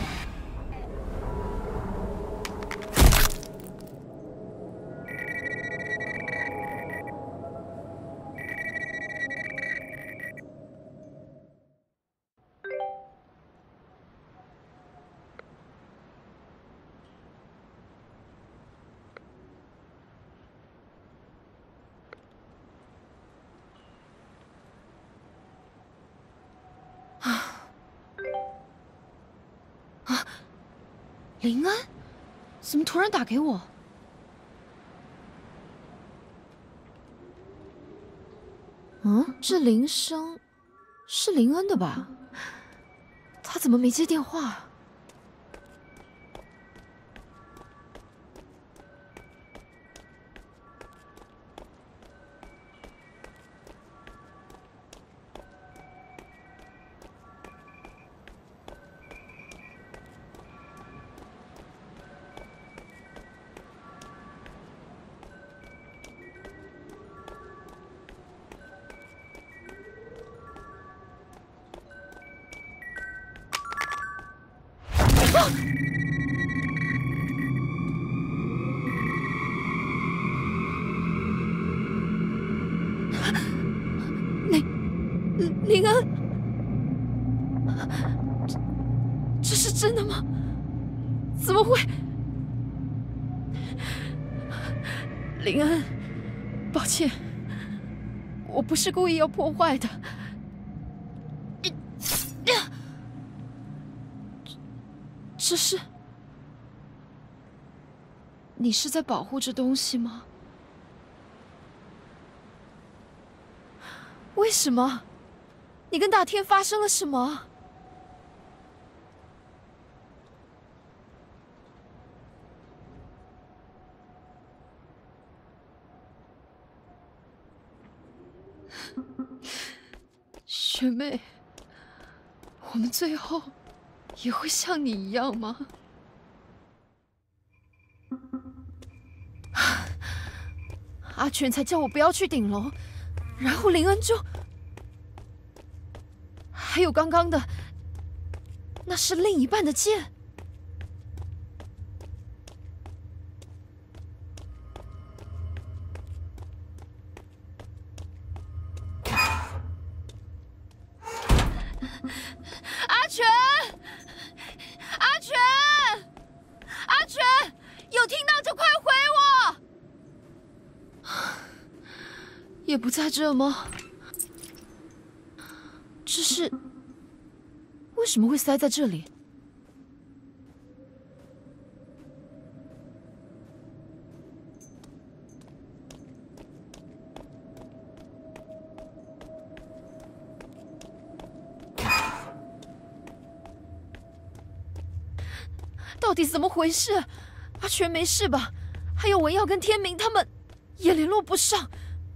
[SPEAKER 6] 林安，怎么突然打给我？这铃声是林恩的吧？他怎么没接电话？林恩，这是真的吗？怎么会？林恩，抱歉，我不是故意要破坏的。这是……你是在保护这东西吗？为什么？你跟大天发生了什么？学妹，我们最后也会像你一样吗？阿全才叫我不要去顶楼，然后林恩就……还有刚刚的，那是另一半的剑。阿全，阿全，阿全，有听到就快回我！也不在这吗？这是为什么会塞在这里？到底怎么回事？阿全没事吧？还有文耀跟天明他们也联络不上。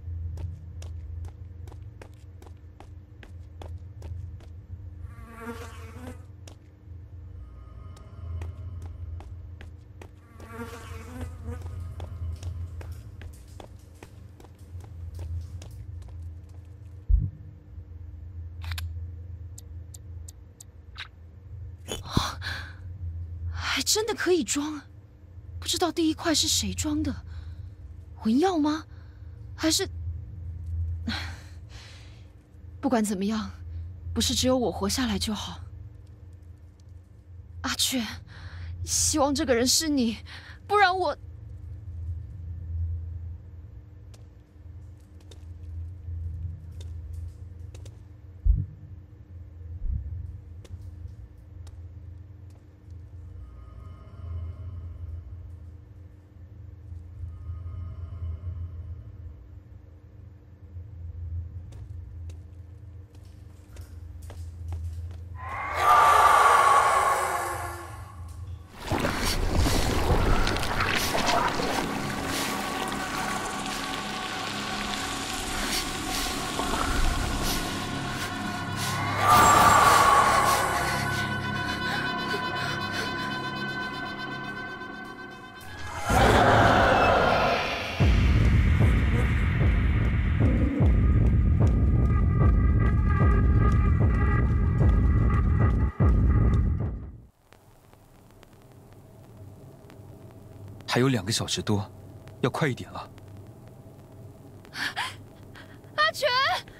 [SPEAKER 6] 还真的可以装，不知道第一块是谁装的，文耀吗？还是不管怎么样，不是只有我活下来就好。阿全，希望这个人是你，不然我……
[SPEAKER 5] 还有2个小时多，要快一点了。
[SPEAKER 6] 阿全，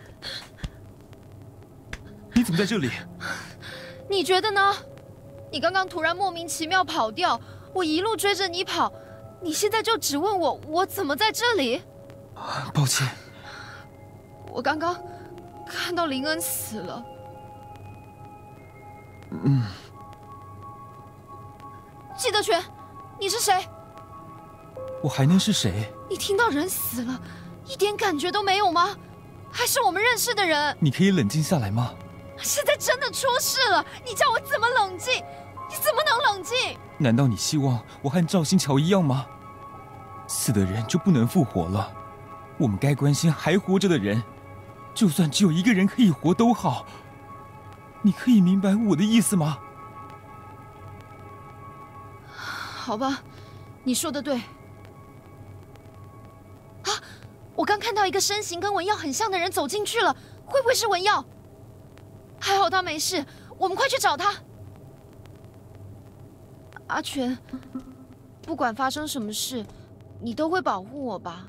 [SPEAKER 5] 你怎么在这里？
[SPEAKER 6] 你觉得呢？你刚刚突然莫名其妙跑掉，我一路追着你跑，你现在就只问我怎么在这里？
[SPEAKER 5] 抱歉，
[SPEAKER 6] 我刚刚看到林恩死了。季德全，你是谁？
[SPEAKER 5] 我还能是谁？
[SPEAKER 6] 你听到人死了，一点感觉都没有吗？还是我们认识的人？
[SPEAKER 5] 你可以冷静下来吗？
[SPEAKER 6] 现在真的出事了，你叫我怎么冷静？你怎么能冷静？
[SPEAKER 5] 难道你希望我和赵新桥一样吗？死的人就不能复活了？我们该关心还活着的人，就算只有一个人可以活都好。你可以明白我的意思吗？
[SPEAKER 6] 好吧，你说的对。啊！我刚看到一个身形跟文耀很像的人走进去了，会不会是文耀？还好他没事，我们快去找他。阿全，不管发生什么事，你都会保护我吧？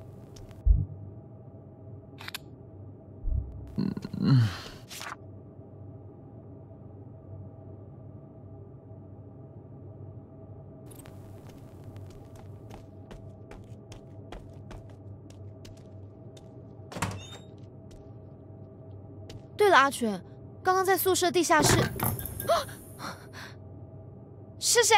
[SPEAKER 6] 对了，阿全，刚刚在宿舍地下室，是谁？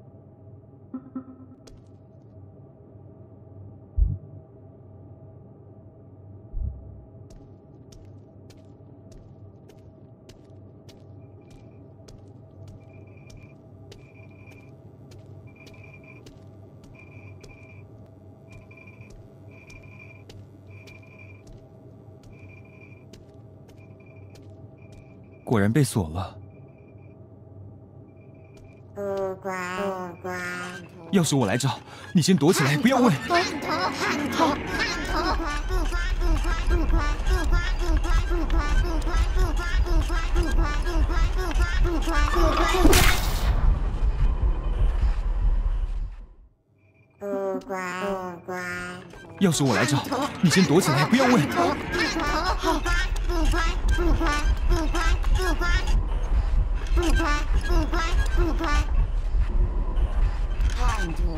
[SPEAKER 5] 果然被锁了。钥匙我来找，你先躲起来，不要问。
[SPEAKER 6] 好。
[SPEAKER 5] 钥匙我来找，你先躲起来，不要问。
[SPEAKER 6] 好。
[SPEAKER 11] 看图，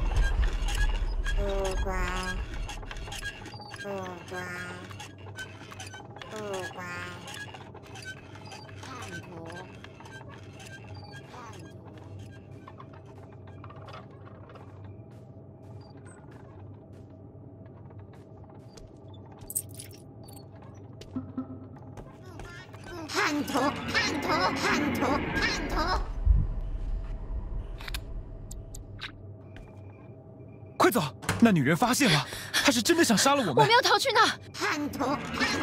[SPEAKER 11] 看图。
[SPEAKER 5] 快走！那女人发现了，她是真的想杀了我们。
[SPEAKER 6] 我们要逃去哪？
[SPEAKER 11] 看图。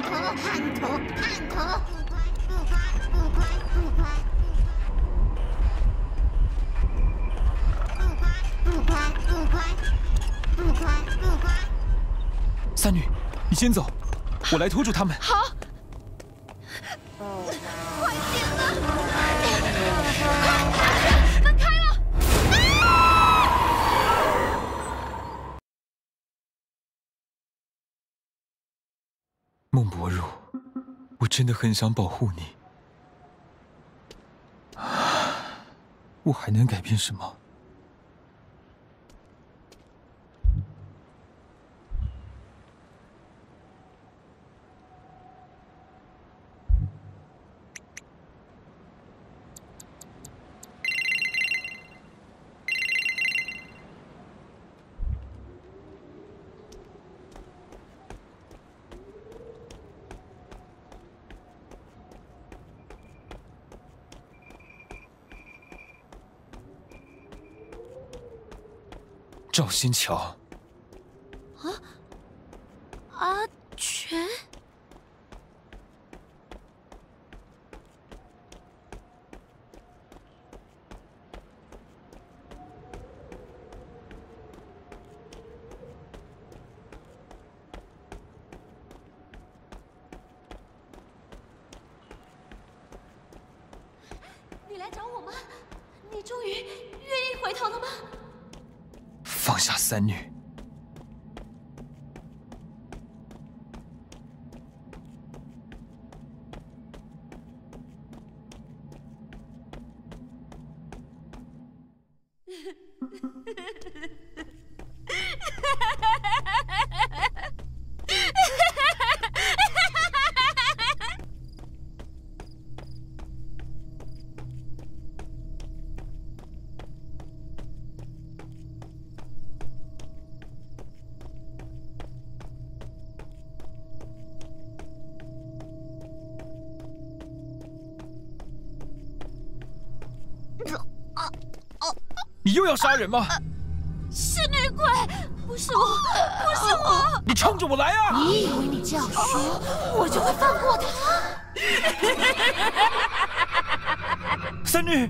[SPEAKER 5] 三女，你先走，我来拖住他们。
[SPEAKER 6] 好。快点啊！快，门开了！
[SPEAKER 5] 孟伯如，我真的很想保护你，我还能改变什么？赵新桥，
[SPEAKER 2] 阿全，你来找我吗？你终于愿意回头了吗？
[SPEAKER 5] 放下三女。你又要杀人吗？
[SPEAKER 2] 是女鬼，不是我，不是我！
[SPEAKER 5] 你冲着我来啊！
[SPEAKER 2] 你以为你这样说，我就会放过他？
[SPEAKER 5] 三女，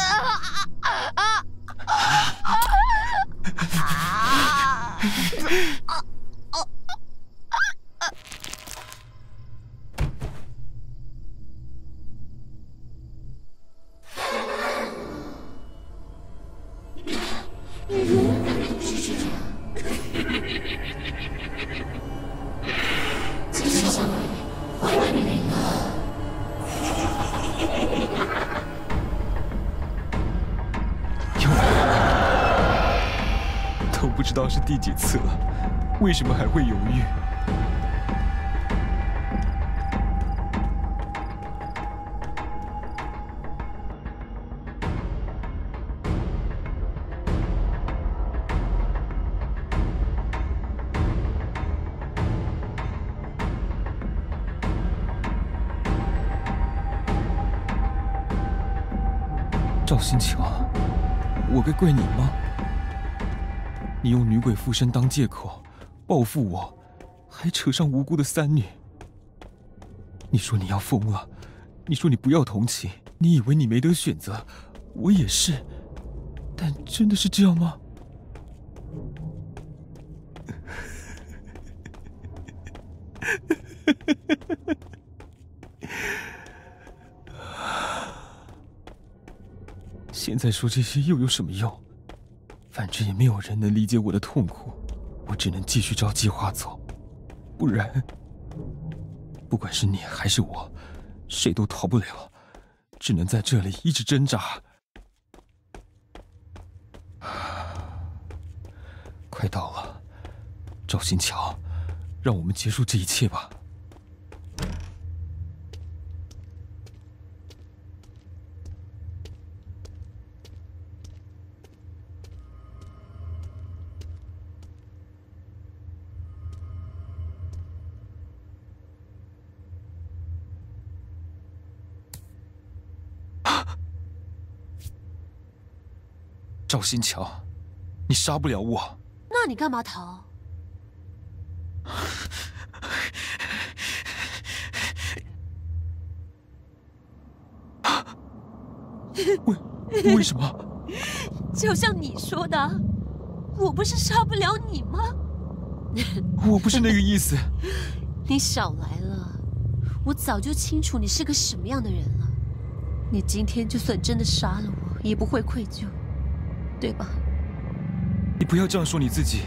[SPEAKER 5] 都不知道是第几次了，为什么还会犹豫？赵新桥，我该怪你吗？你用女鬼附身当借口报复我，还扯上无辜的三女。你说你要疯了，你说你不要同情，你以为你没得选择，我也是，但真的是这样吗？现在说这些又有什么用？反正也没有人能理解我的痛苦，我只能继续照计划走，不然，不管是你还是我，谁都逃不了，只能在这里一直挣扎。快到了，赵新桥，让我们结束这一切吧。赵新桥，你杀不了我。
[SPEAKER 2] 那你干嘛逃？
[SPEAKER 5] 为什么？
[SPEAKER 2] 就像你说的，我不是杀不了你吗？
[SPEAKER 5] 我不是那个意思。
[SPEAKER 2] 你少来了，我早就清楚你是个什么样的人了。你今天就算真的杀了我，也不会愧疚，对吧？
[SPEAKER 5] 你不要这样说你自己。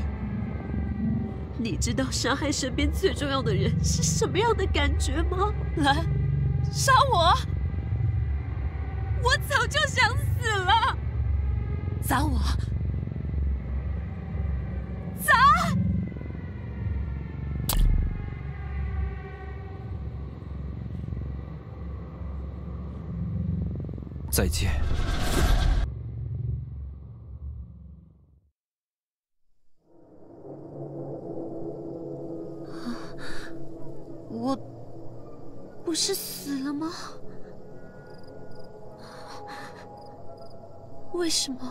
[SPEAKER 2] 你知道杀害身边最重要的人是什么样的感觉吗？来， 杀我！我早就想死了！砸我！砸！
[SPEAKER 5] 再见。
[SPEAKER 2] 我不是死了吗？为什么？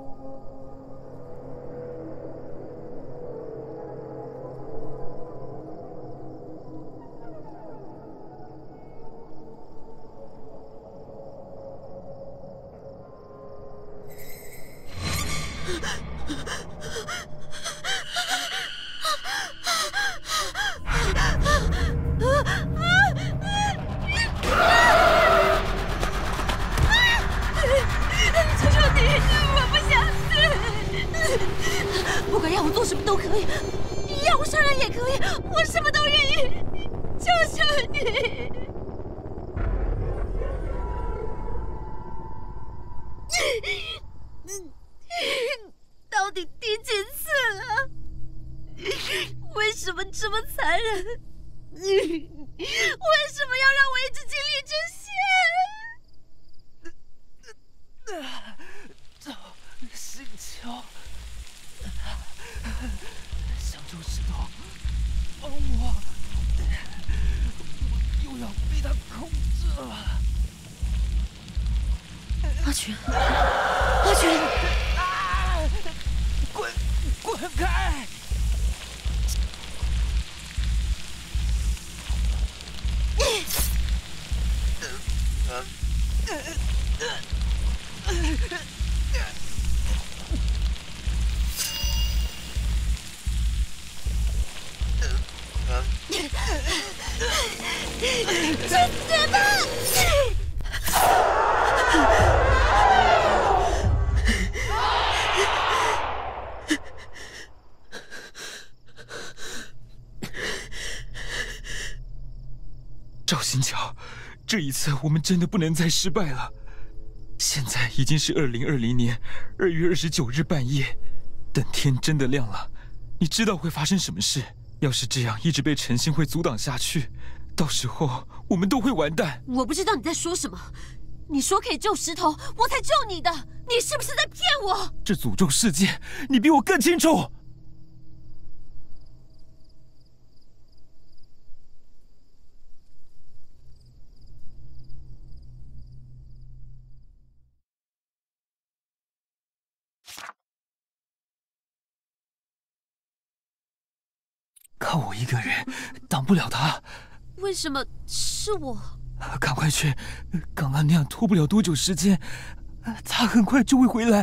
[SPEAKER 2] 不管要我做什么都可以，要我杀人也可以，我什么都愿意，求求你！到底第几次了？为什么这么残忍？为什么要让我一直经历这些？
[SPEAKER 8] 星桥，想住石头，而我又要被他控制了。
[SPEAKER 2] 阿全，阿全，
[SPEAKER 8] 滚开！
[SPEAKER 2] 去死吧！
[SPEAKER 5] 赵新桥，这一次我们真的不能再失败了。现在已经是2020年2月29日半夜，等天真的亮了，你知道会发生什么事？要是这样一直被陈星会阻挡下去，到时候我们都会完蛋。
[SPEAKER 2] 我不知道你在说什么。你说可以救石头，我才救你的。你是不是在骗我？
[SPEAKER 5] 这诅咒事件，你比我更清楚。靠我一个人挡不了他。
[SPEAKER 2] 为什么是我？
[SPEAKER 5] 赶快去，刚刚那样拖不了多久时间，他很快就会回来。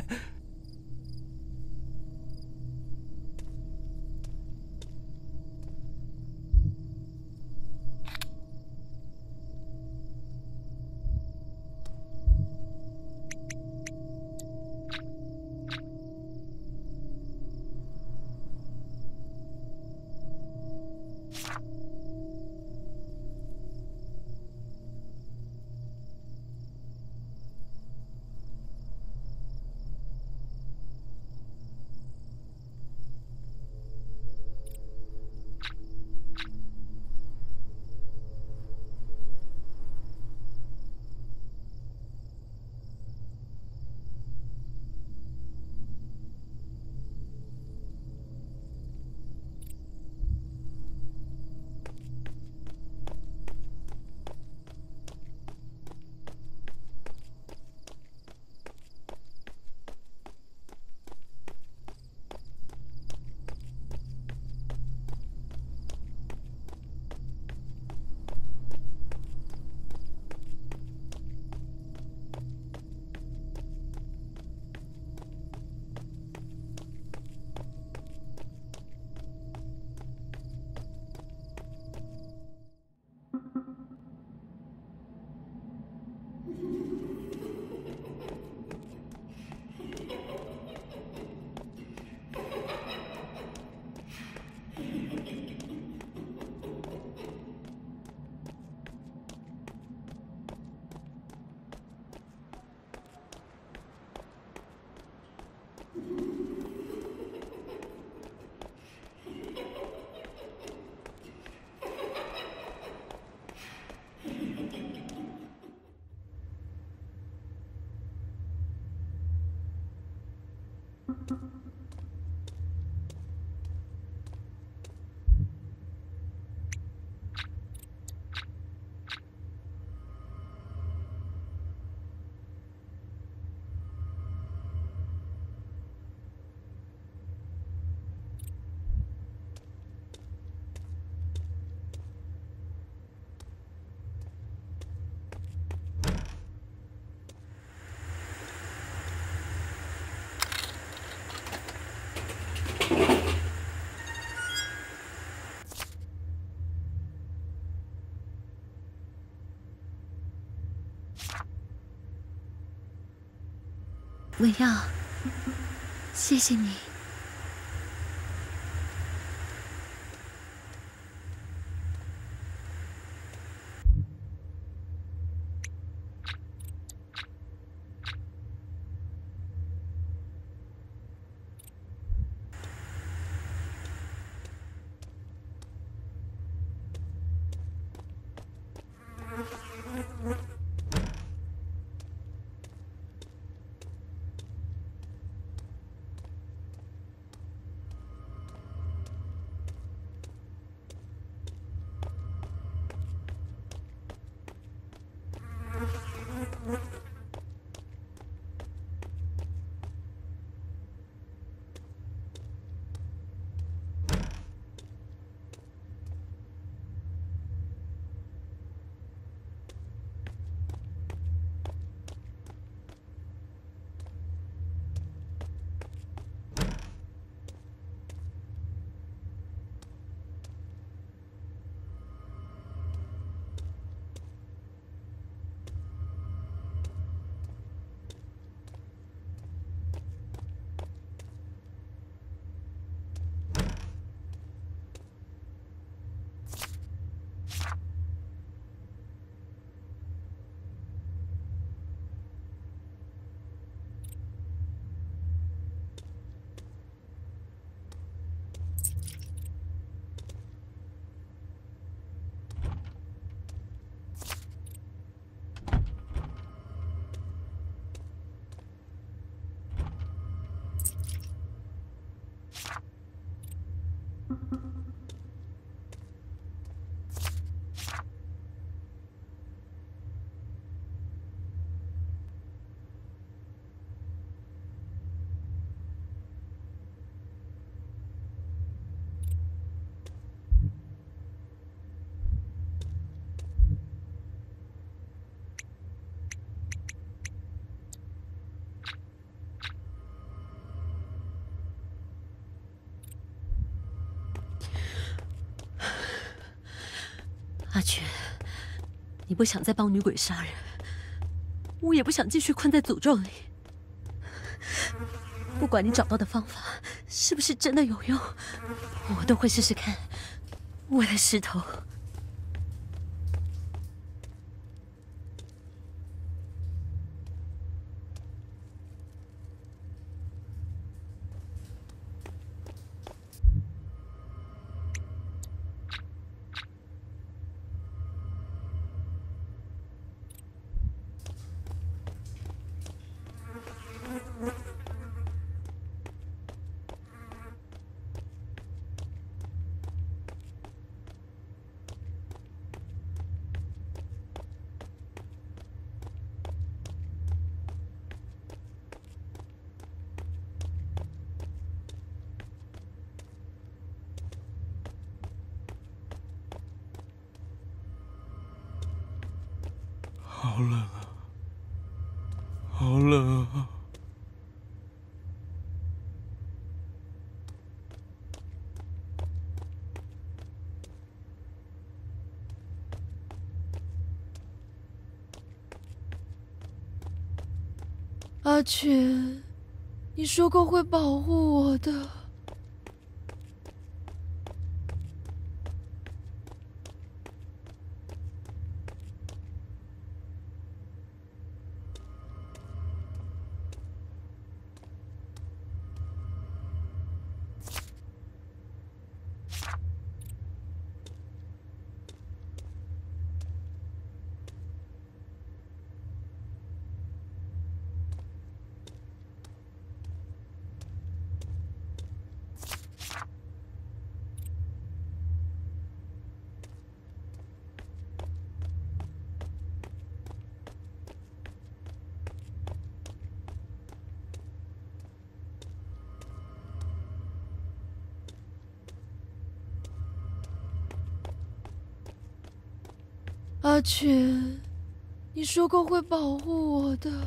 [SPEAKER 2] 文耀，谢谢你。阿全，你不想再帮女鬼杀人，我也不想继续困在诅咒里。不管你找到的方法是不是真的有用，我都会试试看。为了石头。
[SPEAKER 8] 好冷啊，好冷啊！
[SPEAKER 6] 阿全，你说过会保护我的。阿全，你说过会保护我的。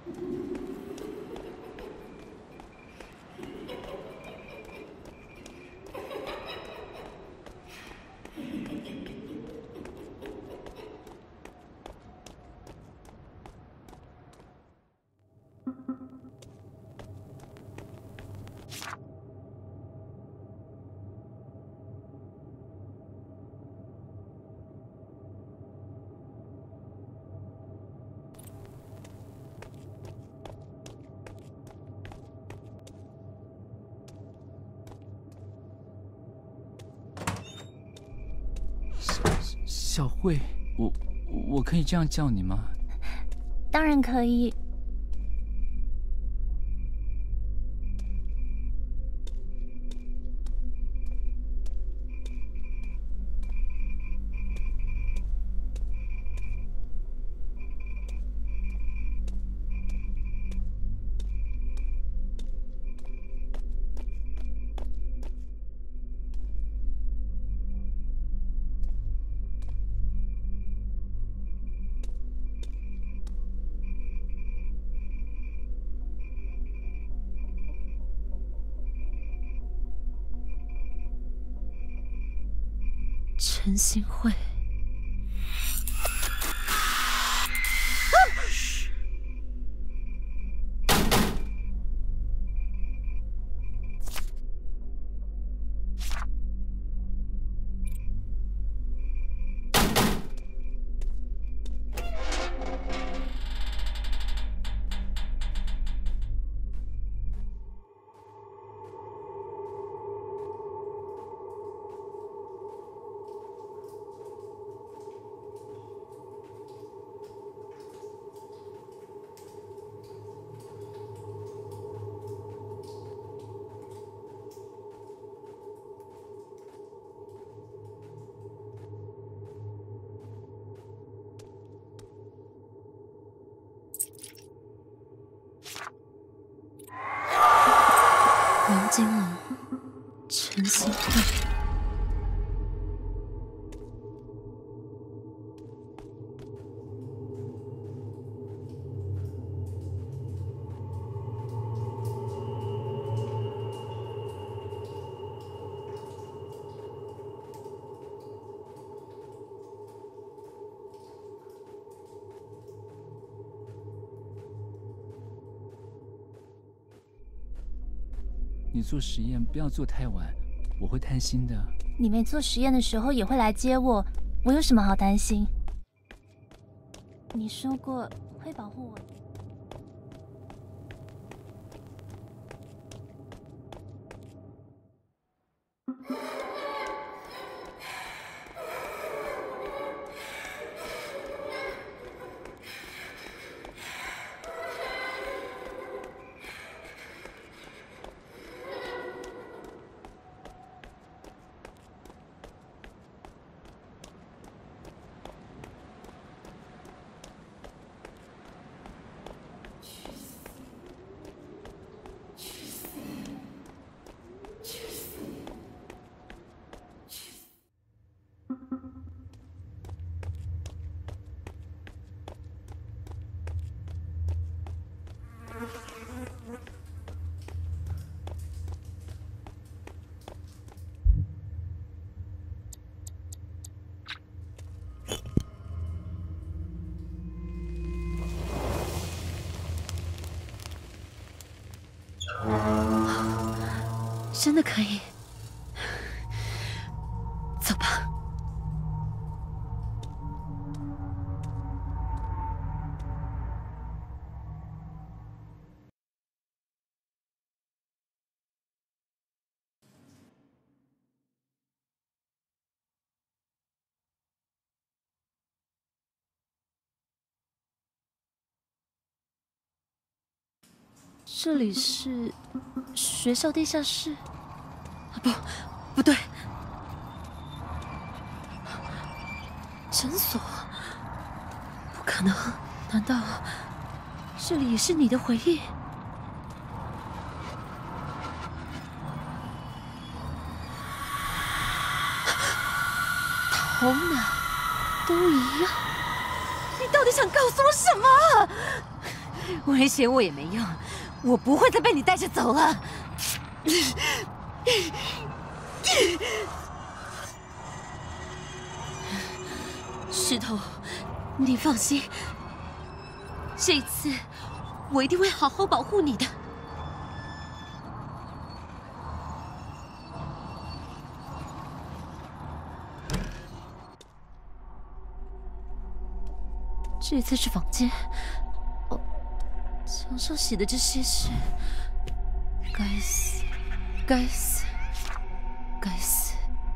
[SPEAKER 4] 小慧，我可以这样叫你吗？
[SPEAKER 7] 当然可以。
[SPEAKER 2] 陈新慧，王金龙，陈新慧。
[SPEAKER 4] 你做实验不要做太晚，我会担心的。
[SPEAKER 7] 你没做实验的时候也会来接我，我有什么好担心？你说过会保护我。
[SPEAKER 2] 真的可以，走吧。这里是学校地下室。不对，诊所，不可能！难道这里也是你的回忆？头脑都一样，你到底想告诉我什么？ 威胁我也没用，我不会再被你带着走了。石头，你放心，这次我一定会好好保护你的。这次是房间，哦，墙上写的这些是……该死，该死，该死！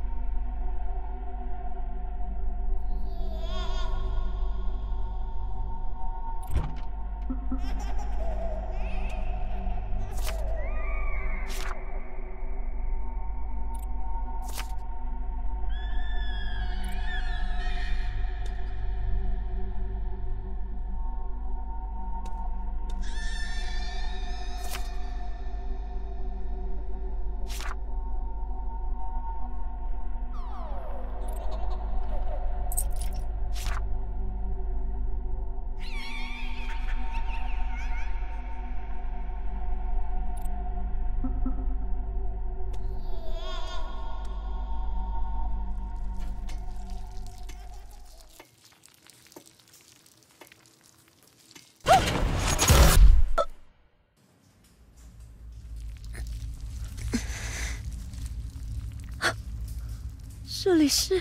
[SPEAKER 2] 这里是……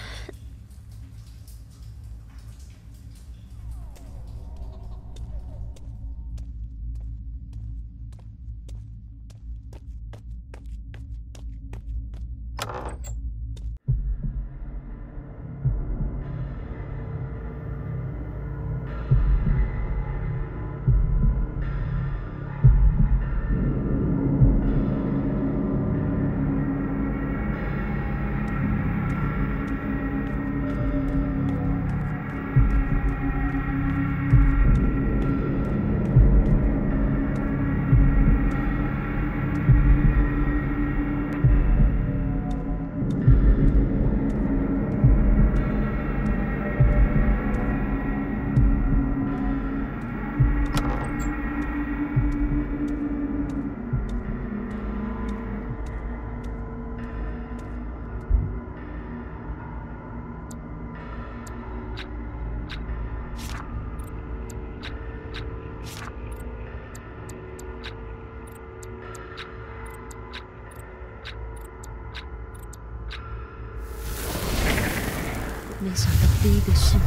[SPEAKER 2] 没想到第一个是你。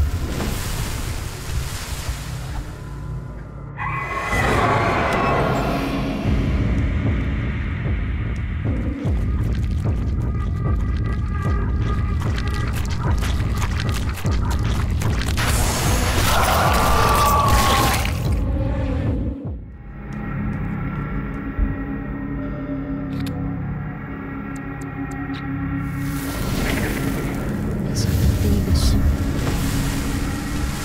[SPEAKER 2] 没想到第一个是你。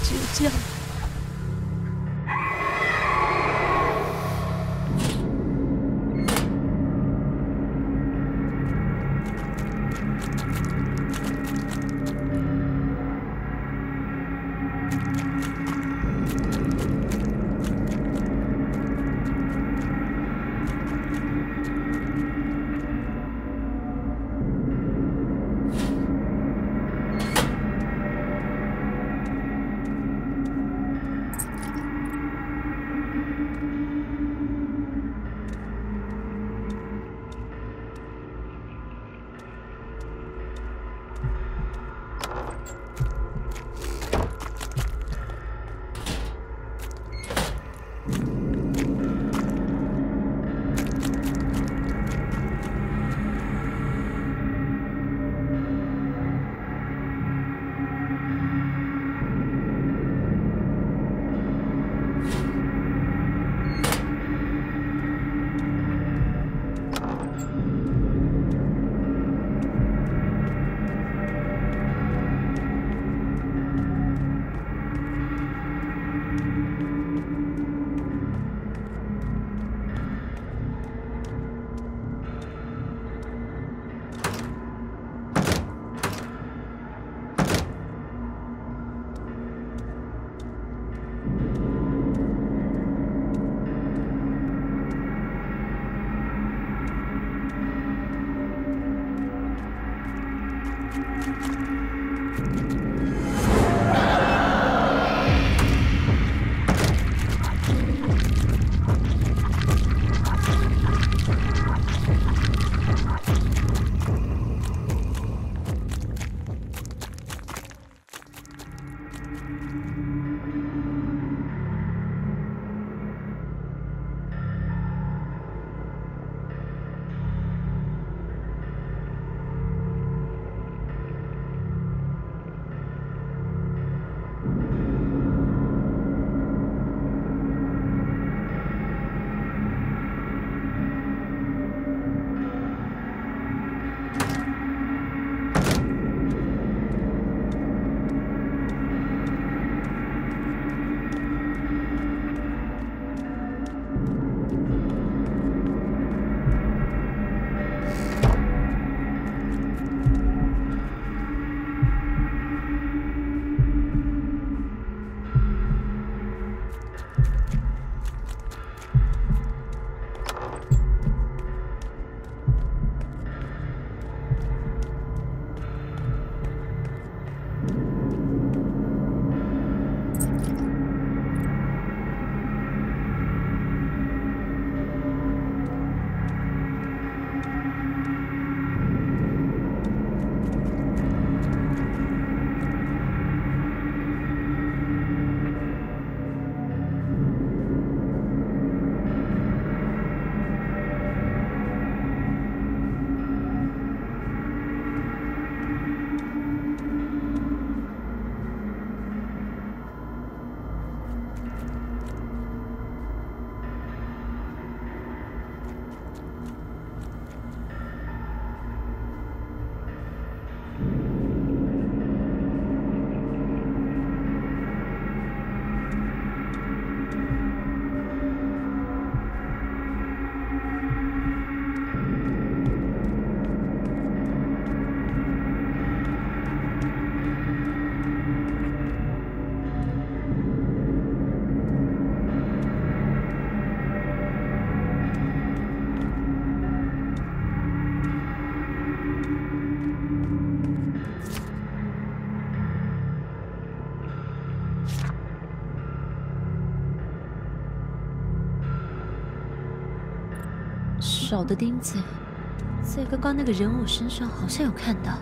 [SPEAKER 2] 只有这样。少的钉子，在刚刚那个人偶身上好像有看到。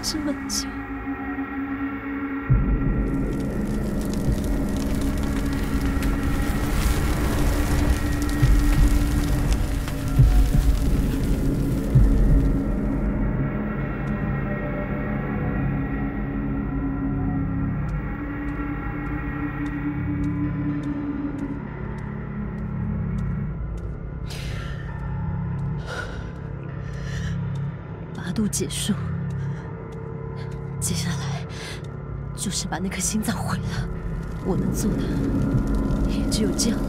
[SPEAKER 2] 这么久。8度结束，接下来就是把那颗心脏毁了。我能做的也只有这样了。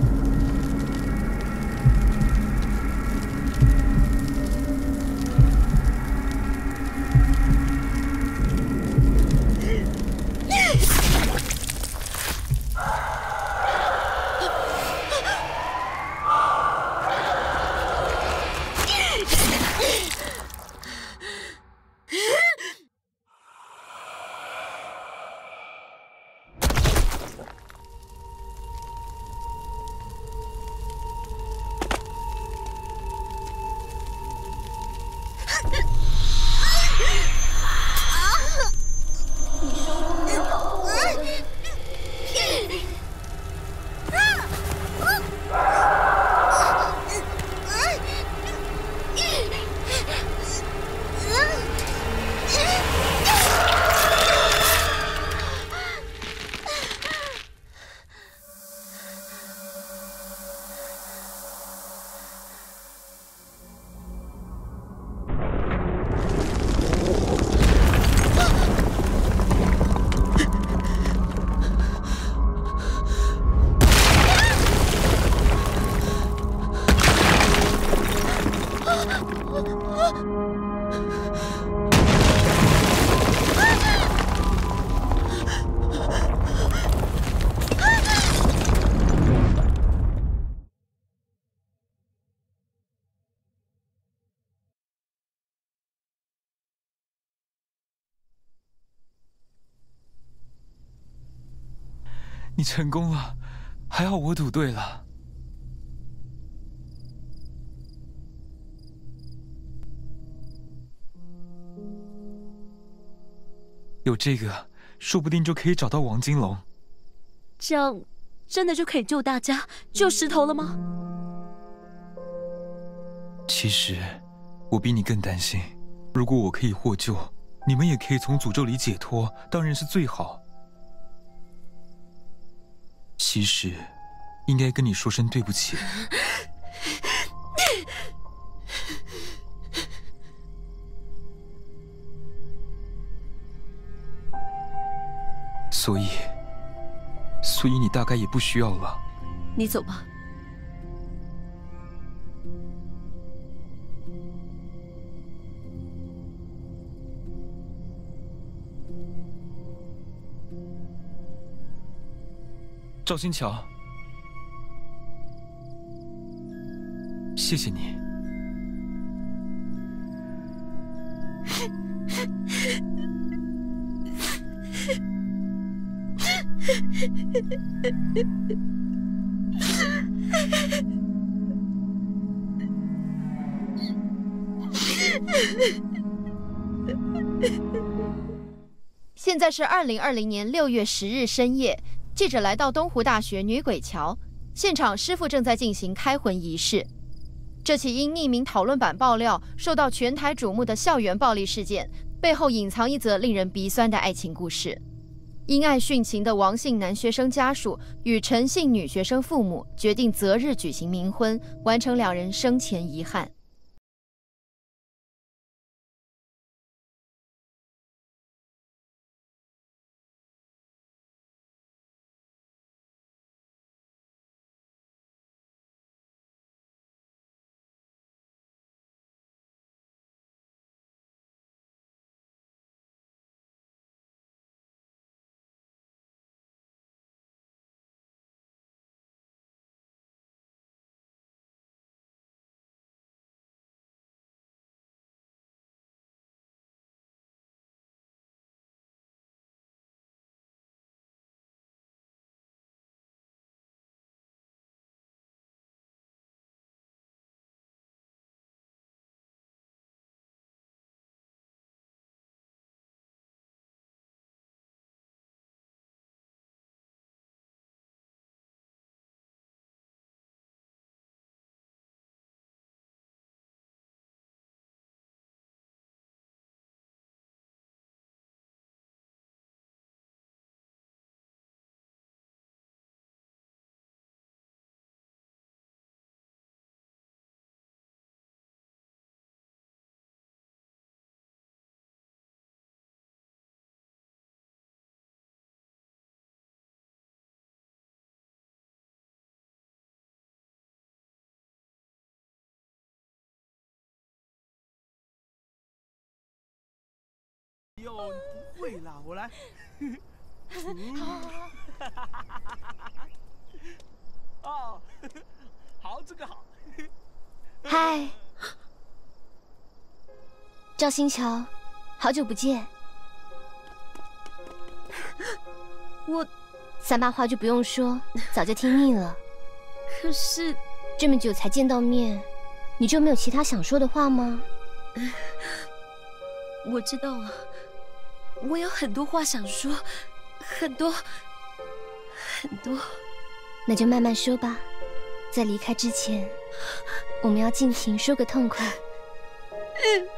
[SPEAKER 5] 你成功了，还好我赌对了。有这个，说不定就可以找到王金龙。
[SPEAKER 2] 这样真的就可以救大家、救石头了吗？
[SPEAKER 5] 其实，我比你更担心。如果我可以获救，你们也可以从诅咒里解脱，当然是最好。其实，应该跟你说声对不起。所以你大概也不需要了。
[SPEAKER 2] 你走吧。
[SPEAKER 5] 赵新桥，谢谢你。
[SPEAKER 6] 现在是2020年6月10日深夜，记者来到东湖大学女鬼桥现场，师傅正在进行开魂仪式。这起因匿名讨论版爆料受到全台瞩目的校园暴力事件，背后隐藏一则令人鼻酸的爱情故事。因爱殉情的王姓男学生家属与陈姓女学生父母决定择日举行冥婚，完成两人生前遗憾。
[SPEAKER 8] 呦，你不会啦，我来。哦，好，这个好。
[SPEAKER 1] 嗨，赵新桥，好久不见。
[SPEAKER 2] 我
[SPEAKER 1] 三八话就不用说，早就听腻了。
[SPEAKER 2] 可是
[SPEAKER 1] 这么久才见到面，你就没有其他想说的话吗？
[SPEAKER 2] 我知道了，我有很多话想说，很多。
[SPEAKER 1] 那就慢慢说吧，在离开之前，我们要尽情说个痛快。